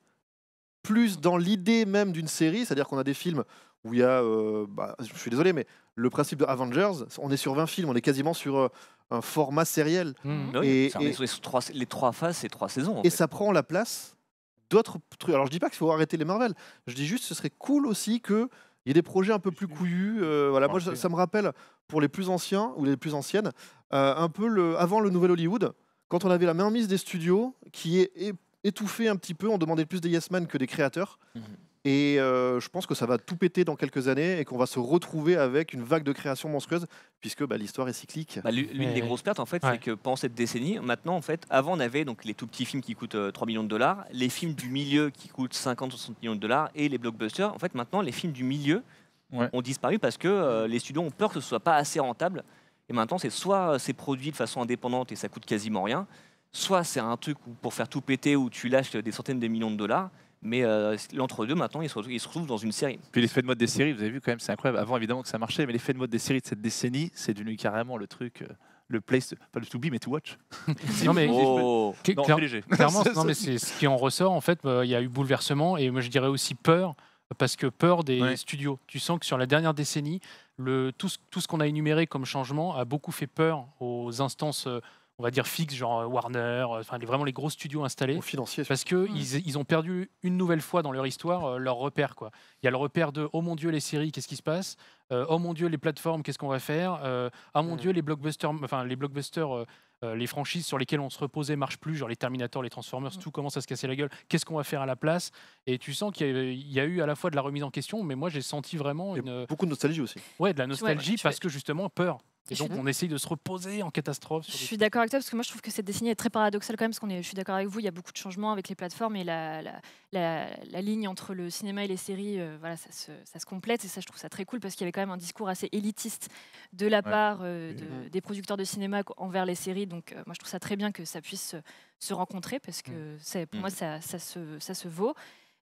plus dans l'idée même d'une série, c'est-à-dire qu'on a des films où il y a, euh, bah, je suis désolé, mais le principe de Avengers, on est sur vingt films, on est quasiment sur euh, un format sériel. Mhm. Oui, Et- c'est un- et- les, trois, les trois phases, c'est trois saisons. en Et fait. ça prend la place d'autres trucs. Alors je dis pas qu'il faut arrêter les Marvel, je dis juste que ce serait cool aussi qu'il y ait des projets un peu plus couillus. euh, voilà, moi ça, ça me rappelle pour les plus anciens ou les plus anciennes, euh, un peu le, avant le nouvel Hollywood, quand on avait la mainmise des studios qui est é- étouffée un petit peu, on demandait plus des yes men que des créateurs. Mhm. Et euh, je pense que ça va tout péter dans quelques années et qu'on va se retrouver avec une vague de création monstrueuse, puisque bah, l'histoire est cyclique. Bah, l'une l'une des Mais- grosses pertes, en fait, Ouais. c'est que pendant cette décennie, maintenant, en fait, avant, on avait donc les tout petits films qui coûtent euh, trois millions de dollars, les films du milieu qui coûtent cinquante à soixante millions de dollars et les blockbusters. En fait, maintenant, les films du milieu Ouais. ont disparu parce que euh, les studios ont peur que ce soit pas assez rentable. Et maintenant, c'est soit euh, c'est produit de façon indépendante et ça coûte quasiment rien, soit c'est un truc où, pour faire tout péter où tu lâches des centaines de millions de dollars. Mais euh, l'entre-deux, maintenant, ils se, retrouvent, ils se retrouvent dans une série. Puis l'effet de mode des séries, vous avez vu quand même, c'est incroyable. Avant, évidemment, que ça marchait, mais l'effet de mode des séries de cette décennie, c'est devenu carrément le truc, euh, le place, pas le to be, mais to watch. Non, mais Oh. cl- Non, clair- c'est léger. clairement, C'est- non, mais c'est ce qui en ressort. En fait, euh, il y a eu bouleversement et moi je dirais aussi peur, parce que peur des Ouais. studios. Tu sens que sur la dernière décennie, le, tout ce, tout ce qu'on a énuméré comme changement a beaucoup fait peur aux instances, euh, on va dire fixes, genre euh, Warner, euh, enfin les- vraiment les gros studios installés. Au financier. Parce que ils, ils ont perdu une nouvelle fois dans leur histoire euh, leur repère. Quoi. Il y a le repère de oh mon Dieu, les séries, qu'est-ce qui se passe Euh, oh mon Dieu, les plateformes, qu'est-ce qu'on va faire Euh, Ah mon Mm. Dieu, les blockbusters, enfin les blockbusters, euh, euh, les franchises sur lesquelles on se reposait marchent plus, genre les Terminator, les Transformers, Mm. tout commence à se casser la gueule. Qu'est-ce qu'on va faire à la place Et tu sens qu'il y, a- il y a eu à la fois de la remise en question, mais moi j'ai senti vraiment Et une, beaucoup de nostalgie aussi. ouais, de la nostalgie tu parce es- que justement peur. Et Je suis donc d- on essaye de se reposer en catastrophe. Je sur des- suis d'accord avec toi parce que moi je trouve que cette décennie est très paradoxale quand même parce qu'on est, je suis d'accord avec vous, il y a beaucoup de changements avec les plateformes et la, la, la, la ligne entre le cinéma et les séries, euh, voilà, ça se, ça se complète et ça je trouve ça très cool parce qu'il y avait quand même un discours assez élitiste de la part euh, de- Mhm. des producteurs de cinéma envers les séries. Donc euh, moi je trouve ça très bien que ça puisse se, se rencontrer parce que c'est, pour Mhm. moi ça, ça, se, ça se vaut.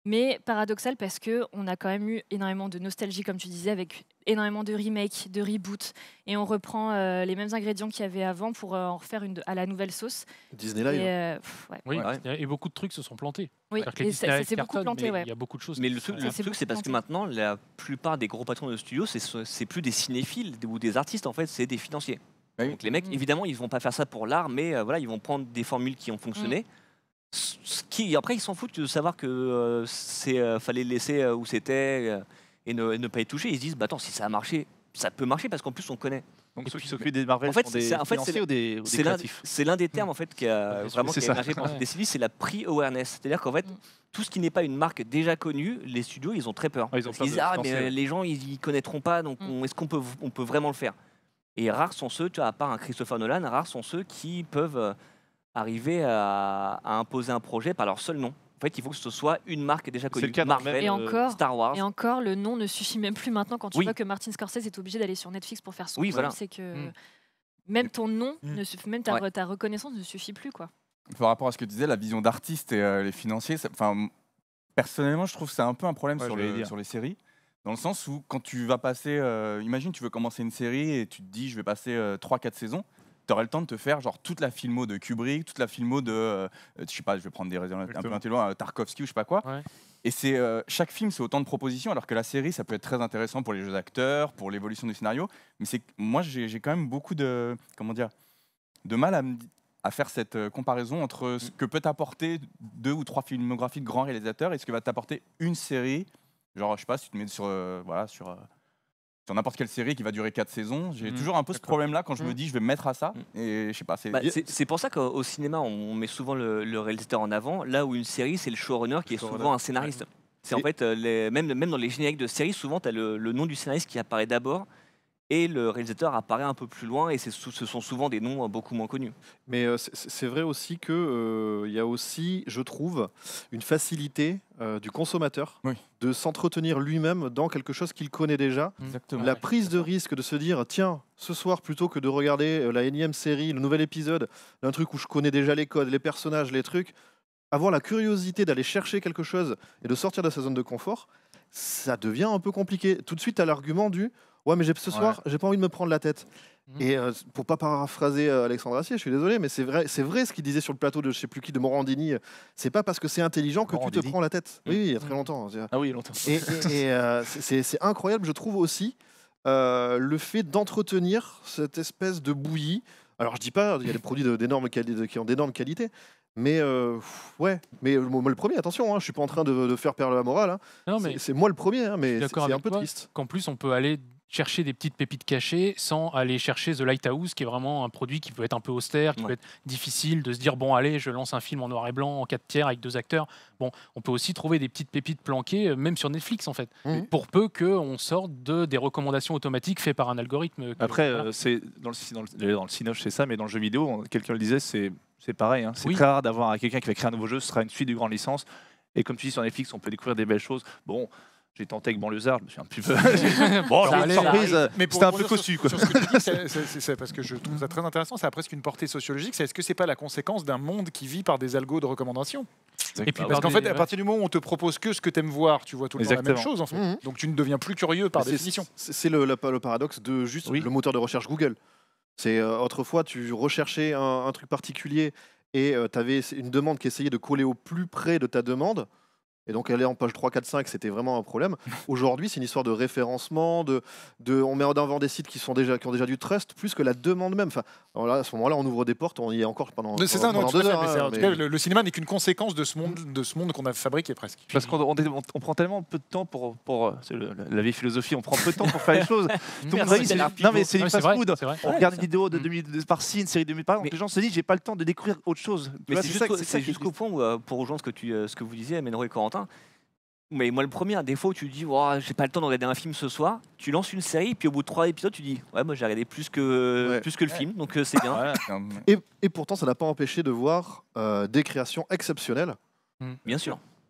Mais paradoxal parce qu'on a quand même eu énormément de nostalgie, comme tu disais, avec énormément de remakes, de reboots. Et on reprend euh, les mêmes ingrédients qu'il y avait avant pour euh, en refaire une de- à la nouvelle sauce. Disney Live. Et, euh, pff, ouais. Oui, Ouais. et beaucoup de trucs se sont plantés. Oui, C'est-à-dire que les et ça- Disney ça s'est beaucoup cartonnent, planté, mais ouais. il y a beaucoup de choses. Mais qui le se- truc, Ça le s'est truc, c'est beaucoup parce que planté. maintenant, la plupart des gros patrons de studios, c'est c'est plus des cinéphiles ou des artistes, en fait, c'est des financiers. Bah oui. Donc les mecs, Mm. évidemment, ils vont pas faire ça pour l'art, mais euh, voilà, ils vont prendre des formules qui ont fonctionné. Ce ce qui, après, ils s'en foutent de savoir que euh, c'est euh, fallait le laisser euh, où c'était euh, et, ne, et ne pas y toucher. Ils se disent, bah attends, si ça a marché, ça peut marcher parce qu'en plus on connaît. Donc Et ceux puis, qui s'occupent des Marvel en fait, sont des c'est- en fait, financiers c'est- ou des, ou des C'est l'un créatifs c'est l'un des termes en fait qui a Ouais, vraiment c'est qui a ça. émergé pendant cette Ouais. décennie, c'est la pre-awareness. C'est-à-dire qu'en fait, Mm. tout ce qui n'est pas une marque déjà connue, les studios, ils ont très peur. Ouais, ils ont Parce peur qu'ils de disent, ah, se mais lancer, euh, ouais. les gens, ils y connaîtront pas, donc Mm. on- est-ce qu'on peut, on peut vraiment le faire? Et rares sont ceux, tu vois, à part un Christopher Nolan, rares sont ceux qui peuvent euh, arriver à, à imposer un projet par leur seul nom. En fait, il faut que ce soit une marque déjà C'est connue. le cas dans Marvel, même, Et euh, encore, Star Wars. Et encore, le nom ne suffit même plus maintenant quand tu Oui. vois que Martin Scorsese est obligé d'aller sur Netflix pour faire son Oui, film, voilà. c'est que Mm. même ton nom, Mm. ne suffit, même ta, Ouais. re- ta reconnaissance ne suffit plus. Quoi. Par rapport à ce que tu disais, la vision d'artiste et euh, les financiers, ça- enfin, m- personnellement, je trouve que c'est un peu un problème Ouais, sur, je voulais le- dire. sur les séries. Dans le sens où, quand tu vas passer, euh, imagine, tu veux commencer une série et tu te dis, je vais passer trois quatre saisons, tu aurais le temps de te faire genre toute la filmo de Kubrick, toute la filmo de, euh, je sais pas, je vais prendre des raisons un peu Exactement. intelligents, euh, Tarkovsky ou je sais pas quoi. Ouais. Et c'est euh, chaque film, c'est autant de propositions, alors que la série, ça peut être très intéressant pour les jeux d'acteurs, pour l'évolution du scénario. Mais c'est moi, j'ai j'ai quand même beaucoup de, comment dire, de mal à, me di- à faire cette euh, comparaison entre ce que peut t'apporter deux ou trois filmographies de grands réalisateurs et ce que va t'apporter une série. Genre, je sais pas, si tu te mets sur, euh, voilà, sur, euh, sur n'importe quelle série qui va durer quatre saisons, j'ai Mhm. toujours un peu ce D'accord. problème-là quand je me Mhm. dis, je vais me mettre à ça. Et je sais pas, c'est. Bah, c'est c'est pour ça qu'au cinéma, on met souvent le, le réalisateur en avant, là où une série, c'est le showrunner qui est showrunner, souvent un scénariste. C'est en Et- fait, euh, les, même, même dans les génériques de séries, souvent, tu as le, le nom du scénariste qui apparaît d'abord et le réalisateur apparaît un peu plus loin et c'est sou- ce sont souvent des noms euh, beaucoup moins connus. Mais euh, c'est- c'est vrai aussi que euh, il y a aussi, je trouve, une facilité euh, du consommateur Oui. de s'entretenir lui-même dans quelque chose qu'il connaît déjà. Exactement. La prise de risque de se dire, tiens, ce soir, plutôt que de regarder euh, la énième série, le nouvel épisode d'un truc où je connais déjà les codes, les personnages, les trucs, avoir la curiosité d'aller chercher quelque chose et de sortir de sa zone de confort, ça devient un peu compliqué. Tout de suite, à l'argument du, ouais, mais j'ai- ce soir, j'ai pas envie de me prendre la tête. Mhm. Et euh, pour pas paraphraser euh, Alexandre Assier, je suis désolé, mais c'est vrai, c'est vrai ce qu'il disait sur le plateau de je sais plus qui de Morandini. C'est pas parce que c'est intelligent que tu te Morandini. prends la tête. Oui, il y a très Mhm. longtemps. Ah oui, longtemps. Et, et- et, euh, c'est- c'est c'est incroyable, je trouve aussi, euh, le fait d'entretenir cette espèce de bouillie. Alors, je dis pas, il y a des produits de- d'énormes quali- qui ont d'énormes qualités, mais euh, pff, ouais. Mais euh, moi, le premier, attention, hein, je suis pas en train de, de faire perdre la morale. hein. Non, C'est- mais C'est moi le premier, hein, mais c'est d'accord c'est un avec peu toi. triste. qu'en plus, on peut aller chercher des petites pépites cachées sans aller chercher The Lighthouse, qui est vraiment un produit qui peut être un peu austère, qui Ouais. peut être difficile de se dire, bon, allez, je lance un film en noir et blanc, en quatre tiers, avec deux acteurs. Bon, on peut aussi trouver des petites pépites planquées, euh, même sur Netflix, en fait. Mhm. Pour peu qu'on sorte de, des recommandations automatiques faites par un algorithme. que- Après, voilà. euh, c'est dans le, ci- dans le, d'ailleurs, dans le Cinoche, c'est ça, mais dans le jeu vidéo, on- quelqu'un le disait, c'est c'est pareil. hein. C'est Oui. très rare d'avoir quelqu'un qui va créer un nouveau jeu, ce sera une suite de grande licence. Et comme tu dis, sur Netflix, on peut découvrir des belles choses. Bon, j'ai tenté avec Banlieusard, je me suis un petit peu. bon, Ça alors, allait, surprise, euh, Mais pour c'était un peu rebondir sur- cossu. Quoi. Sur ce que tu dis, c'est- c'est- c'est- c'est parce que je trouve ça très intéressant, ça a presque une portée sociologique. C'est est-ce que c'est pas la conséquence d'un monde qui vit par des algos de recommandation? Et puis, Parce par qu'en des- fait, à ouais. partir du moment où on te propose que ce que tu aimes voir, tu vois tout le temps la Exactement. même chose en fait. Mhm. Donc tu ne deviens plus curieux par Mais c'est- définition. C'est c'est le, la- le paradoxe de juste Oui. le moteur de recherche Google. C'est euh, autrefois, tu recherchais un, un truc particulier et tu avais une demande qui essayait de coller au plus près de ta demande. Et donc aller en page trois, quatre, cinq, c'était vraiment un problème. Aujourd'hui, c'est une histoire de référencement, de, de, on met en avant des sites qui, sont déjà, qui ont déjà du trust, plus que la demande même. Enfin, alors là, à ce moment-là, on ouvre des portes, on y est encore pendant, C'est pendant, ça, non, pendant tout à deux fait, heures. mais c'est- hein, en tout mais- cas, le, le cinéma n'est qu'une conséquence de ce monde, de ce monde qu'on a fabriqué presque. Parce qu'on on, on- on prend tellement peu de temps pour. pour euh, c'est le- la vieille philosophie, on prend peu de temps pour faire les choses. Tout le monde Merci, dit, c'est- Bernard non, mais c'est Ouais, du c'est vrai, fast-food. c'est vrai. On Ouais, regarde c'est une vidéo de Mm. deux minutes de- par-ci, une série de minutes par an. Mais- Les gens se disent, j'ai pas le temps de découvrir autre chose. Mais Tu vois, c'est c'est ça jusqu'au que- c'est ça c'est qui est jusqu'au triste. point où, euh, pour rejoindre ce que, tu, euh, ce que vous disiez, Menro et Corentin, mais moi le premier, un défaut, tu dis, oh, j'ai pas le temps de regarder un film ce soir, tu lances une série, puis au bout de trois épisodes, tu dis, ouais, moi j'ai regardé plus que, Ouais. plus que le film, donc euh, c'est bien. Ouais. Hum, Et, et pourtant, ça n'a pas empêché de voir euh, des créations exceptionnelles. Bien sûr.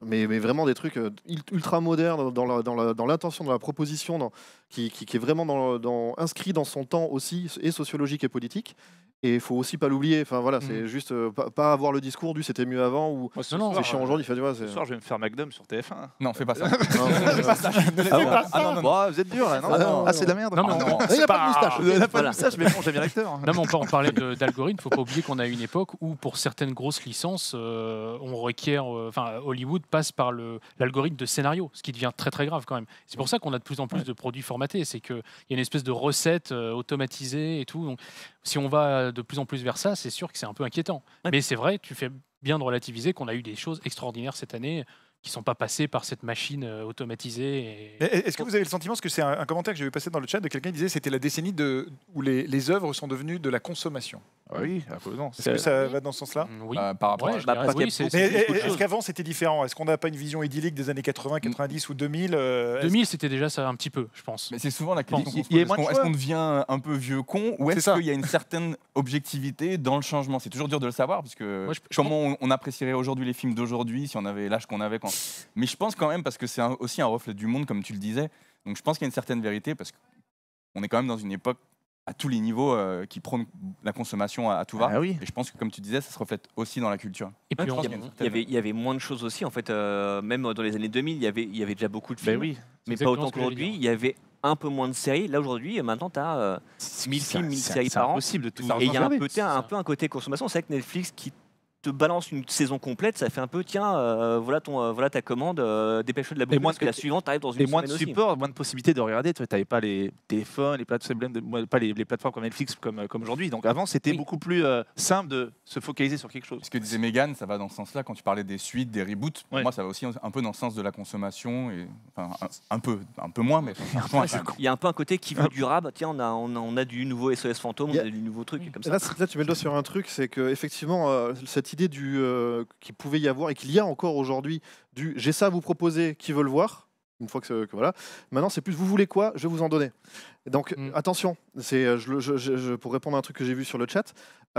Mais, mais vraiment des trucs euh, ult- ultra modernes dans la- dans la- dans l'intention, dans la proposition, dans- qui, qui- qui est vraiment dans, dans- inscrit dans son temps aussi, et sociologique et politique. Et il faut aussi pas l'oublier. Enfin voilà, c'est juste euh, pas, pas avoir le discours du c'était mieux avant ou Moi, ce Non, non, soir, c'est chiant euh, aujourd'hui. Fait, tu vois, Ce c'est- soir, je vais me faire McDom sur T F un. Non, fais pas ça. Non, Fais pas ça. Ne le fais pas. Ah non, non, non. Bon, vous êtes dur là, non Ah, non, Ah, c'est de la merde. Non, mais Ah, on- non. Il n'y a pas de moustache. Il n'a pas Voilà. de moustache, mais bon, j'aime bien l'acteur. Non, mais on, peut- on parlait de- d'algorithme, il ne faut pas oublier qu'on a une époque où, pour certaines grosses licences, euh, on requiert, euh, enfin, Hollywood passe par le- l'algorithme de scénario, ce qui devient très très grave quand même. C'est pour ça qu'on a de plus en plus de produits formatés, c'est qu'il y a une espèce de recette euh, automatisée et tout. Donc, si on va de plus en plus vers ça, c'est sûr que c'est un peu inquiétant. Ouais. Mais c'est vrai, tu fais bien de relativiser qu'on a eu des choses extraordinaires cette année qui ne sont pas passées par cette machine euh, automatisée. Et... Et- Est-ce que vous avez le sentiment, parce que c'est un, un commentaire que j'ai vu passer dans le chat de quelqu'un qui disait que c'était la décennie de, où les, les œuvres sont devenues de la consommation. Ah oui, un peu, non. Est-ce que ça va dans ce sens-là? Mm, Oui. Euh, par rapport Ouais, à- je bah, dirais parce oui, qu'il y a c'est- Mais beaucoup c'est beaucoup de est-ce choses. qu'avant c'était différent? Est-ce qu'on n'a pas une vision idyllique des années quatre-vingts, quatre-vingt-dix ou deux mille euh, est-ce- deux mille, c'était déjà ça un petit peu, je pense. Mais c'est souvent la question Il- qu'on il se y a pose. moins de Est-ce qu'on- choix. est-ce qu'on devient un peu vieux con ou C'est est-ce ça. qu'il y a une certaine objectivité dans le changement? C'est toujours dur de le savoir parce que Moi, je- je comment on, on apprécierait aujourd'hui les films d'aujourd'hui si on avait l'âge qu'on avait quand. Mais je pense quand même parce que c'est un- aussi un reflet du monde comme tu le disais. Donc je pense qu'il y a une certaine vérité parce qu'on est quand même dans une époque à tous les niveaux euh, qui prône la consommation à, à tout va. Ah oui. Et je pense que comme tu disais, ça se reflète aussi dans la culture. Et puis, je on- pense Il y, qu'il y a une a- il y certaine- avait, il y avait moins de choses aussi, en fait, euh, même dans les années deux mille, il y avait, il y avait déjà beaucoup de Ben films, oui. mais c'est pas exactement autant ce que j'allais qu'aujourd'hui. dire. Il y avait un peu moins de séries. Là, aujourd'hui, maintenant, tu as mille C'est- films, mille c'est- séries c'est par an. impossible de tout. Ça Et il y a un, regarder. côté, un ça. peu un côté consommation. C'est vrai que Netflix qui te balance une saison complète, ça fait un peu, tiens, euh, voilà, ton, euh, voilà ta commande, euh, dépêche-toi de la boucler, moins parce que de- la suivante arrive dans une Et moins de semaine aussi. support, moins de possibilités de regarder. Tu n'avais pas les téléphones, les plateformes, de- moi, pas les, les plateformes comme Netflix comme, comme aujourd'hui. Donc avant, c'était Oui. beaucoup plus euh, simple de se focaliser sur quelque chose. Ce que disait Megan, ça va dans ce sens-là. Quand tu parlais des suites, des reboots, pour Ouais. moi, ça va aussi un peu dans le sens de la consommation. Et, enfin, un, un peu, un peu moins, mais un peu, Ouais, c'est- Il y a un peu un côté qui veut durable. Tiens, on a, on a, on a du nouveau S O S fantôme, Il y a- on a du nouveau truc comme ça. Là, c'est- là, tu mets le doigt sur un truc, c'est que effectivement, euh, cette idée du euh, qu'il pouvait y avoir et qu'il y a encore aujourd'hui du j'ai ça à vous proposer, qui veut le voir. Une fois que, c'est- que voilà. Maintenant, c'est plus vous voulez quoi, je vais vous en donner. Donc Mm. attention, c'est euh, je, le- je- je- je- pour répondre à un truc que j'ai vu sur le chat,